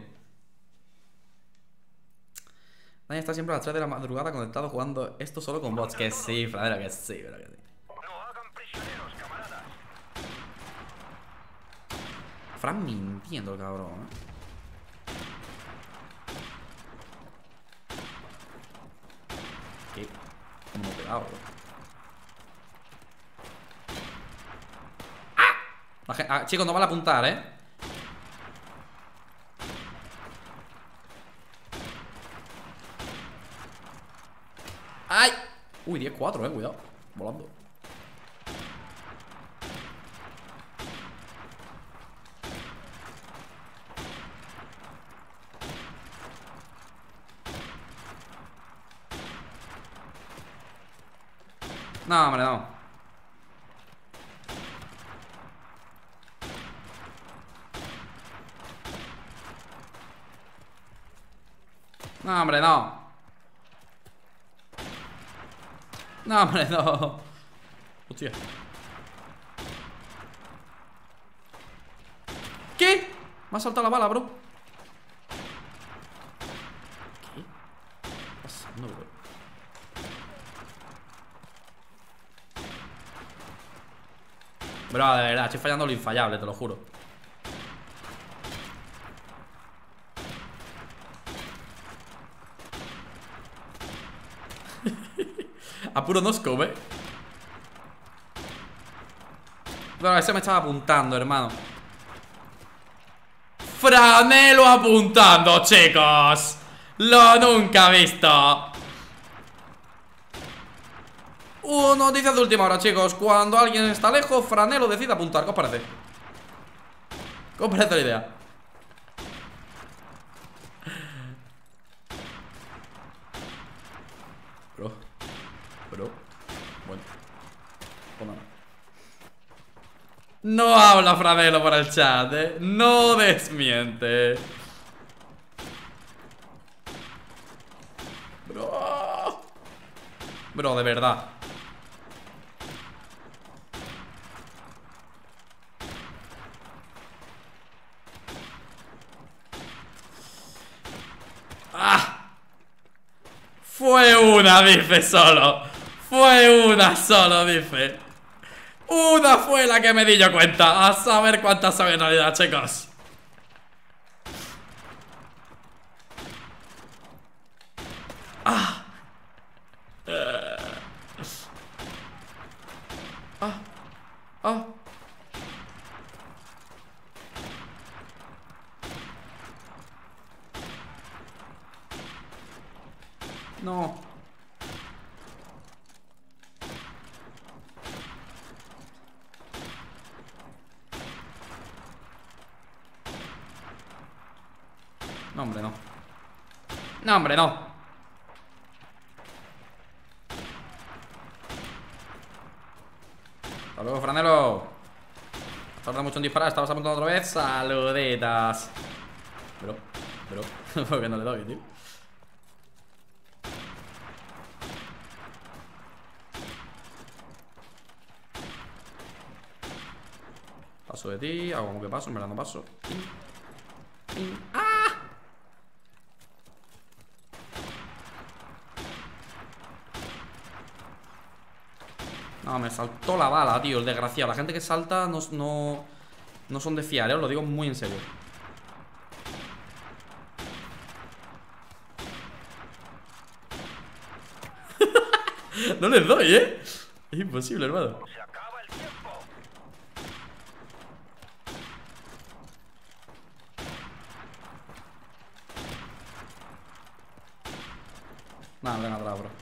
Dani está siempre a las tres de la madrugada conectado jugando esto solo con bots. Que sí, Fradera, que sí, pero que sí. No hagan prisioneros, camaradas. Fran mintiendo el cabrón, ¿eh? ¿Qué? ¿Cómo me he pegado, bro? ¡Ah! La gen- ah, chicos, no vale apuntar, ¿eh? ¡Ay! Uy, diez cuatro, eh, cuidado. Volando. No, hombre, no. No, hombre, no. No, hombre, no. Hostia. ¿Qué? Me ha saltado la bala, bro. ¿Qué? ¿Qué está pasando, bro? Bro, de verdad, estoy fallando lo infallable, te lo juro. A puro noscope, ¿eh? Claro, ese me estaba apuntando, hermano. Franelo apuntando, chicos. Lo nunca visto. Uh, noticias de última hora, chicos. Cuando alguien está lejos, Franelo decide apuntar. ¿Qué os parece? ¿Qué os parece la idea? Bro. Bro. Bueno. Pues nada. No habla Franelo por el chat, ¿eh? No desmiente. Bro. Bro, de verdad. ¡Ah! Fue una, dice solo. Fue una solo, dice. Una fue la que me di yo cuenta. A saber cuántas son en realidad, chicos. Ah. Ah. Ah. No. No, hombre, no. No, hombre, no. Hasta luego, franelo. Tarda mucho en disparar, estabas apuntando otra vez. Saluditas. Pero, pero, ¿por qué no le doy, tío? Paso de ti, hago como que paso, en verdad no paso. Ping, ping. ¡Ah! No, me saltó la bala, tío, el desgraciado. La gente que salta no, no, no son de fiar, ¿eh? Os lo digo muy en serio. No les doy, ¿eh? Es imposible, hermano. Se acaba el tiempo. Nah, ven atrás, bro.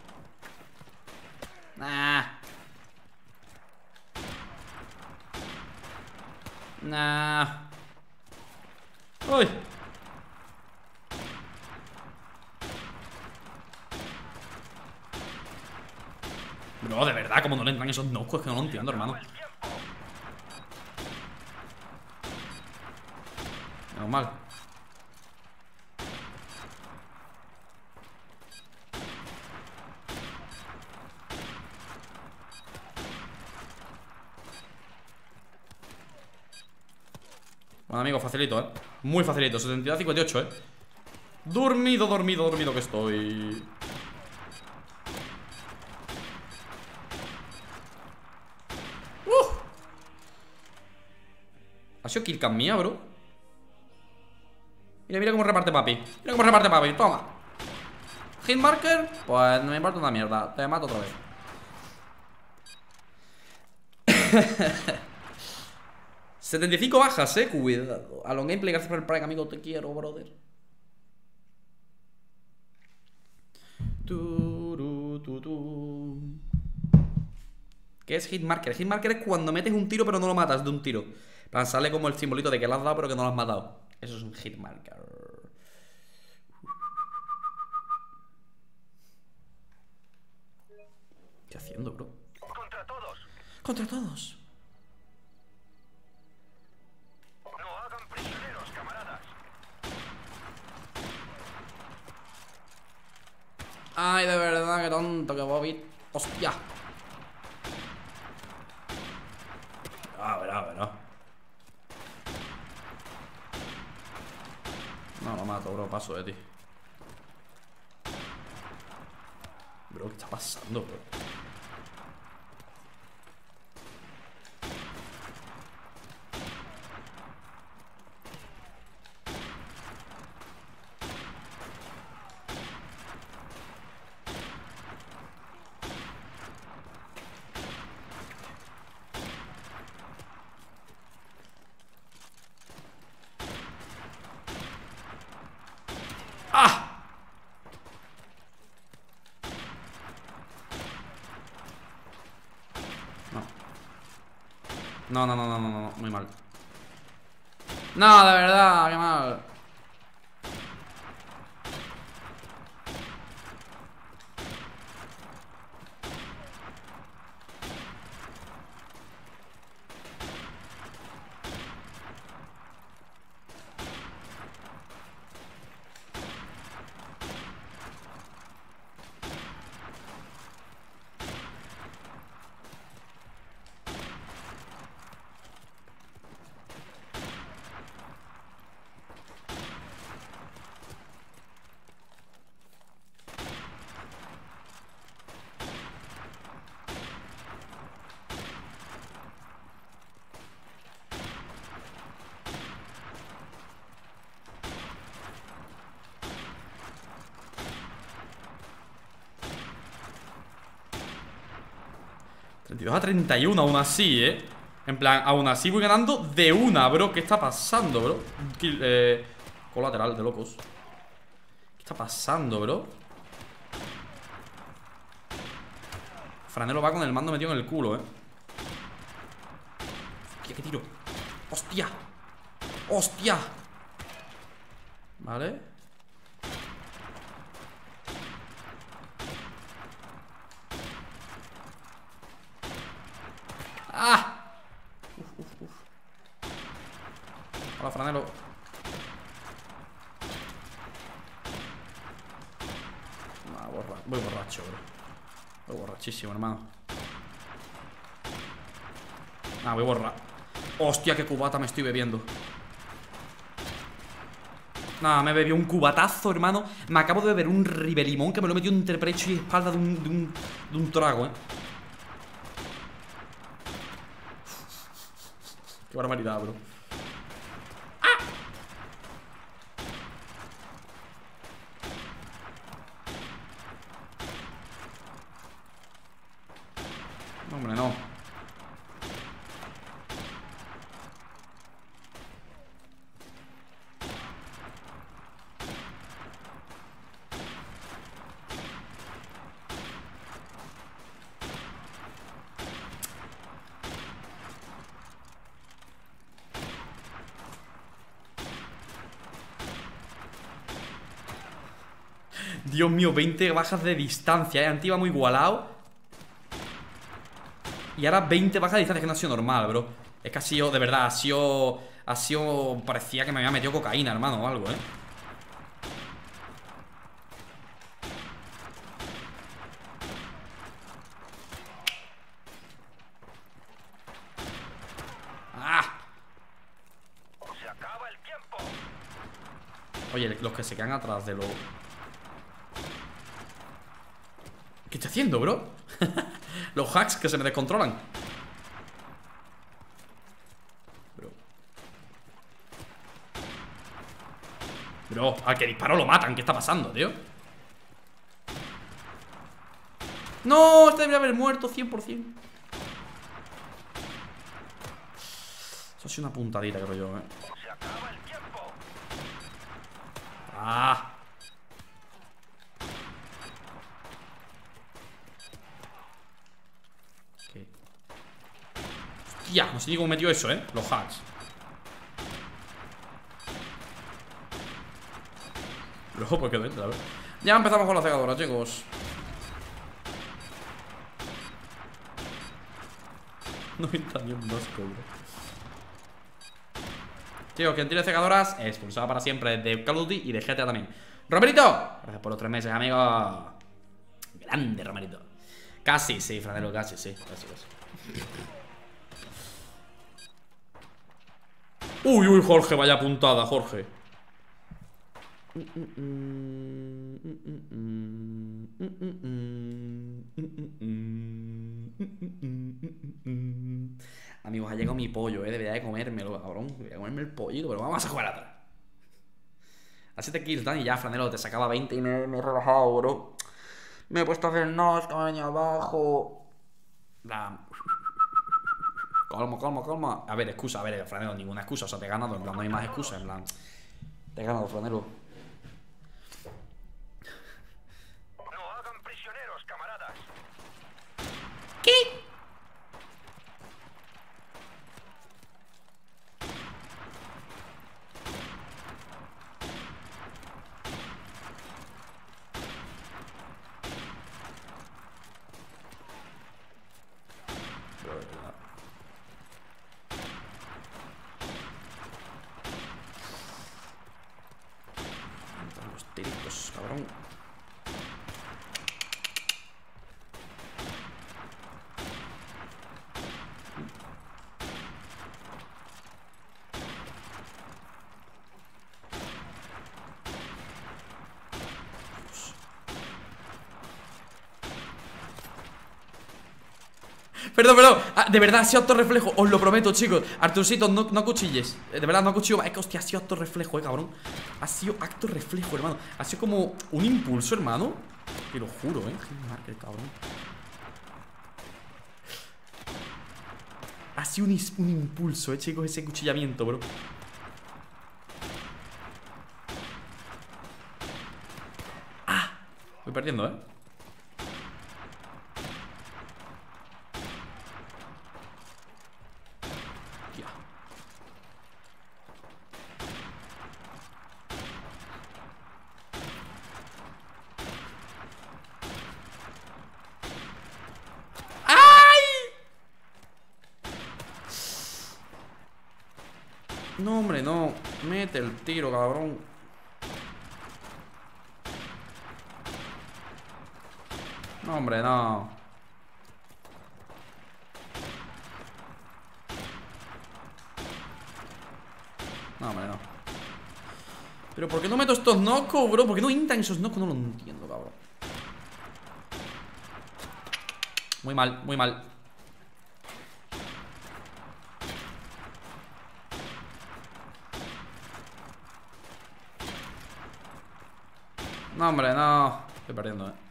Nah. Nah. Uy. Bro, de verdad, como no le entran esos nocos, es que no lo entiendo, hermano. Menos mal. Bueno, amigo, facilito, ¿eh? Muy facilito, setenta y dos a cincuenta y ocho, ¿eh? Dormido, dormido, dormido que estoy. ¡Uh! ¿Ha sido killcam mía, bro? Mira, mira cómo reparte papi. Mira cómo reparte papi, toma. Hitmarker, pues no me importa una mierda. Te mato otra vez. setenta y cinco bajas, eh, cuidado. A long gameplay, gracias por el prime, amigo, te quiero, brother. Turu, tu, tu. ¿Qué es hitmarker? Hitmarker es cuando metes un tiro pero no lo matas de un tiro. Para sale como el simbolito de que lo has dado pero que no lo has matado. Eso es un hitmarker. ¿Qué haciendo, bro? Contra todos. Contra todos. No hagan prisioneros, camaradas. Ay, de verdad, qué tonto que Bobby. Hostia. A ver, a ver, no. No, lo mato, bro, paso de ti. Bro, ¿qué está pasando, bro? ¡Ah! No. No, no, no, no, no, no, muy mal. No, de verdad, qué mal. treinta y dos a treinta y uno, aún así, eh. En plan, aún así voy ganando de una, bro. ¿Qué está pasando, bro? Un kill, eh, colateral de locos. ¿Qué está pasando, bro? Franelo va con el mando metido en el culo, eh. Hostia, qué tiro. Hostia. Hostia. Vale. ¡Ah! Uf, uf, uf. Hola, Franelo. Ah, borra. Voy borracho, bro. Voy borrachísimo, hermano. Ah, voy borra. Hostia, qué cubata me estoy bebiendo. Nada, me bebió un cubatazo, hermano. Me acabo de beber un ribelimón que me lo he metido entre pecho y espalda de un, de un, de un trago, eh. Qué barbaridad, bro. ¡Ah! No, hombre, no. Dios mío, veinte bajas de distancia, ¿eh? Antes iba muy igualado. Y ahora veinte bajas de distancia, que no ha sido normal, bro. Es que ha sido, de verdad, ha sido... Ha sido... Parecía que me había metido cocaína, hermano, o algo, ¿eh? ¡Ah! Se acaba el tiempo. Oye, los que se quedan atrás de lo... ¿Qué estoy haciendo, bro? Los hacks que se me descontrolan. Bro. Bro, al que disparo lo matan. ¿Qué está pasando, tío? No, este debería haber muerto cien por cien. Eso ha sido una puntadita, creo yo, eh. Se acaba el tiempo. Ah. ¿Qué? Hostia, no sé ni cómo metió eso, eh. Los hacks. Luego, pues que dentro, a ver. Ya empezamos con la cegadora, chicos. noventa ni un asco, bro. Chicos, quien tire cegadoras expulsado para siempre de Call of Duty y de G T A también. ¡Romerito! Gracias por los tres meses, amigo. Grande, Romerito. Casi, sí, Franelo, casi, sí. Casi, casi. Uy, uy, Jorge, vaya puntada, Jorge. Amigos, ha llegado mi pollo, eh. Debería de comérmelo, cabrón. Debería comerme el pollito, pero vamos a jugar atrás. A siete kills, Dani, ya, Franelo, te sacaba veinte y me, me he relajado, bro. Me he puesto a hacer nos, que me he venido abajo. Da. Calma, calma, calma. A ver, excusa, a ver, Franelo, ninguna excusa. O sea, te he ganado, en plan, no hay más excusas, en plan. Te he ganado, Franelo. No hagan prisioneros, camaradas. ¿Qué? Los tiritos, cabrón. Perdón, perdón, ah, de verdad, ha sido acto reflejo. Os lo prometo, chicos. Arturcito, no, no cuchilles. De verdad, no cuchillo. Es que, hostia, ha sido acto reflejo, eh, cabrón. Ha sido acto reflejo, hermano. Ha sido como un impulso, hermano. Te lo juro, eh. Qué marca, cabrón. Ha sido un, un impulso, eh, chicos, ese cuchillamiento, bro. Ah, voy perdiendo, eh. Tía. No, hombre, no. Mete el tiro, cabrón. No, hombre, no. No, hombre, no. Pero ¿por qué no meto estos knocos, bro? ¿Por qué no intentan esos knocos? No lo entiendo, cabrón. Muy mal, muy mal. No, hombre, no. Estoy perdiendo, eh.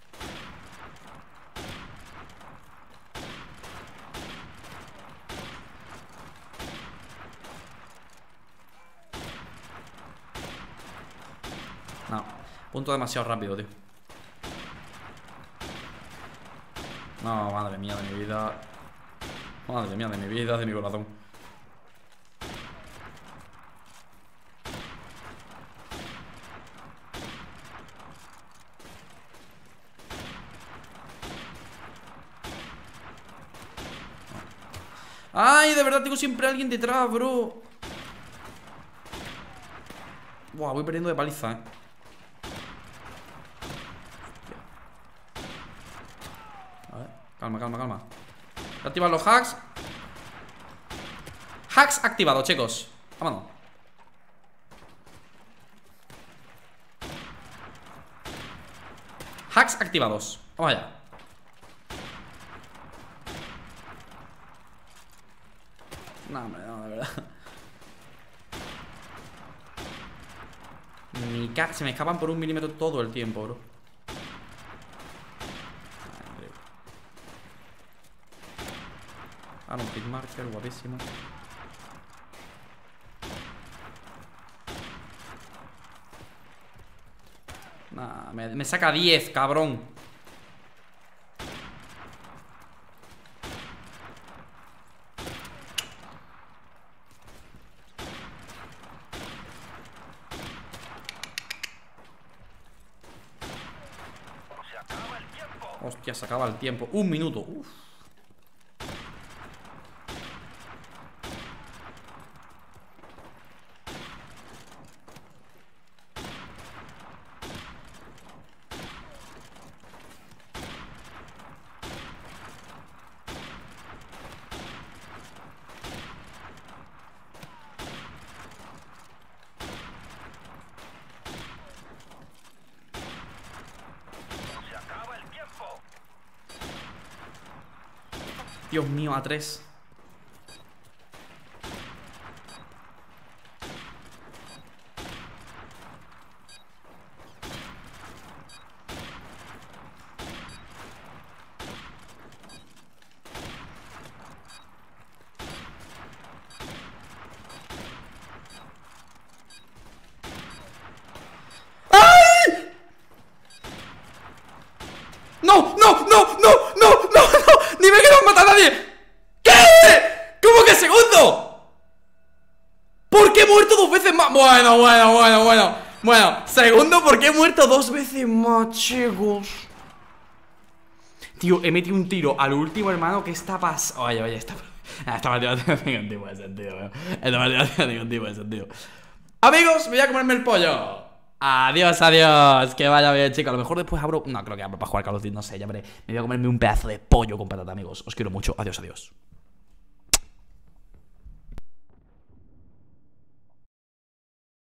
No. Punto demasiado rápido, tío. No, madre mía de mi vida. Madre mía de mi vida, de mi corazón. Ay, de verdad tengo siempre a alguien detrás, bro. Buah, voy perdiendo de paliza, eh. A ver, calma, calma, calma. Activar los hacks. Hacks activados, chicos. Vámonos. Hacks activados. Vamos allá. No, hombre, no, de verdad. Mi ca se me escapan por un milímetro todo el tiempo, bro. Ah, no, un hitmarker, guapísimo. Nah, me, me saca diez, cabrón. Se acaba el tiempo. Hostia, se acaba el tiempo. Un minuto. Uf. Se acaba el tiempo. Dios mío, a tres. ¡No! ¡No! ¡No! ¡No! ¡No! ¡No! ¡No! ¡Ni me quiero matar a nadie! ¿Qué? ¿Cómo que segundo? ¿Por qué he muerto dos veces más? Bueno, bueno, bueno, bueno. Bueno, segundo, ¿por qué he muerto dos veces más, chicos? Tío, he metido un tiro al último, hermano. ¿Qué está pasando? Oye, oye, esta, esta partida no tiene ningún tipo de sentido, ¿eh? Esta partida no tiene ningún tipo de sentido. Amigos, me voy a comerme el pollo. Adiós, adiós, que vaya bien, chicos. A lo mejor después abro, no, creo que abro para jugar Call of Duty, no sé, ya veré. Me voy a comerme un pedazo de pollo con patata, amigos. Os quiero mucho, adiós, adiós.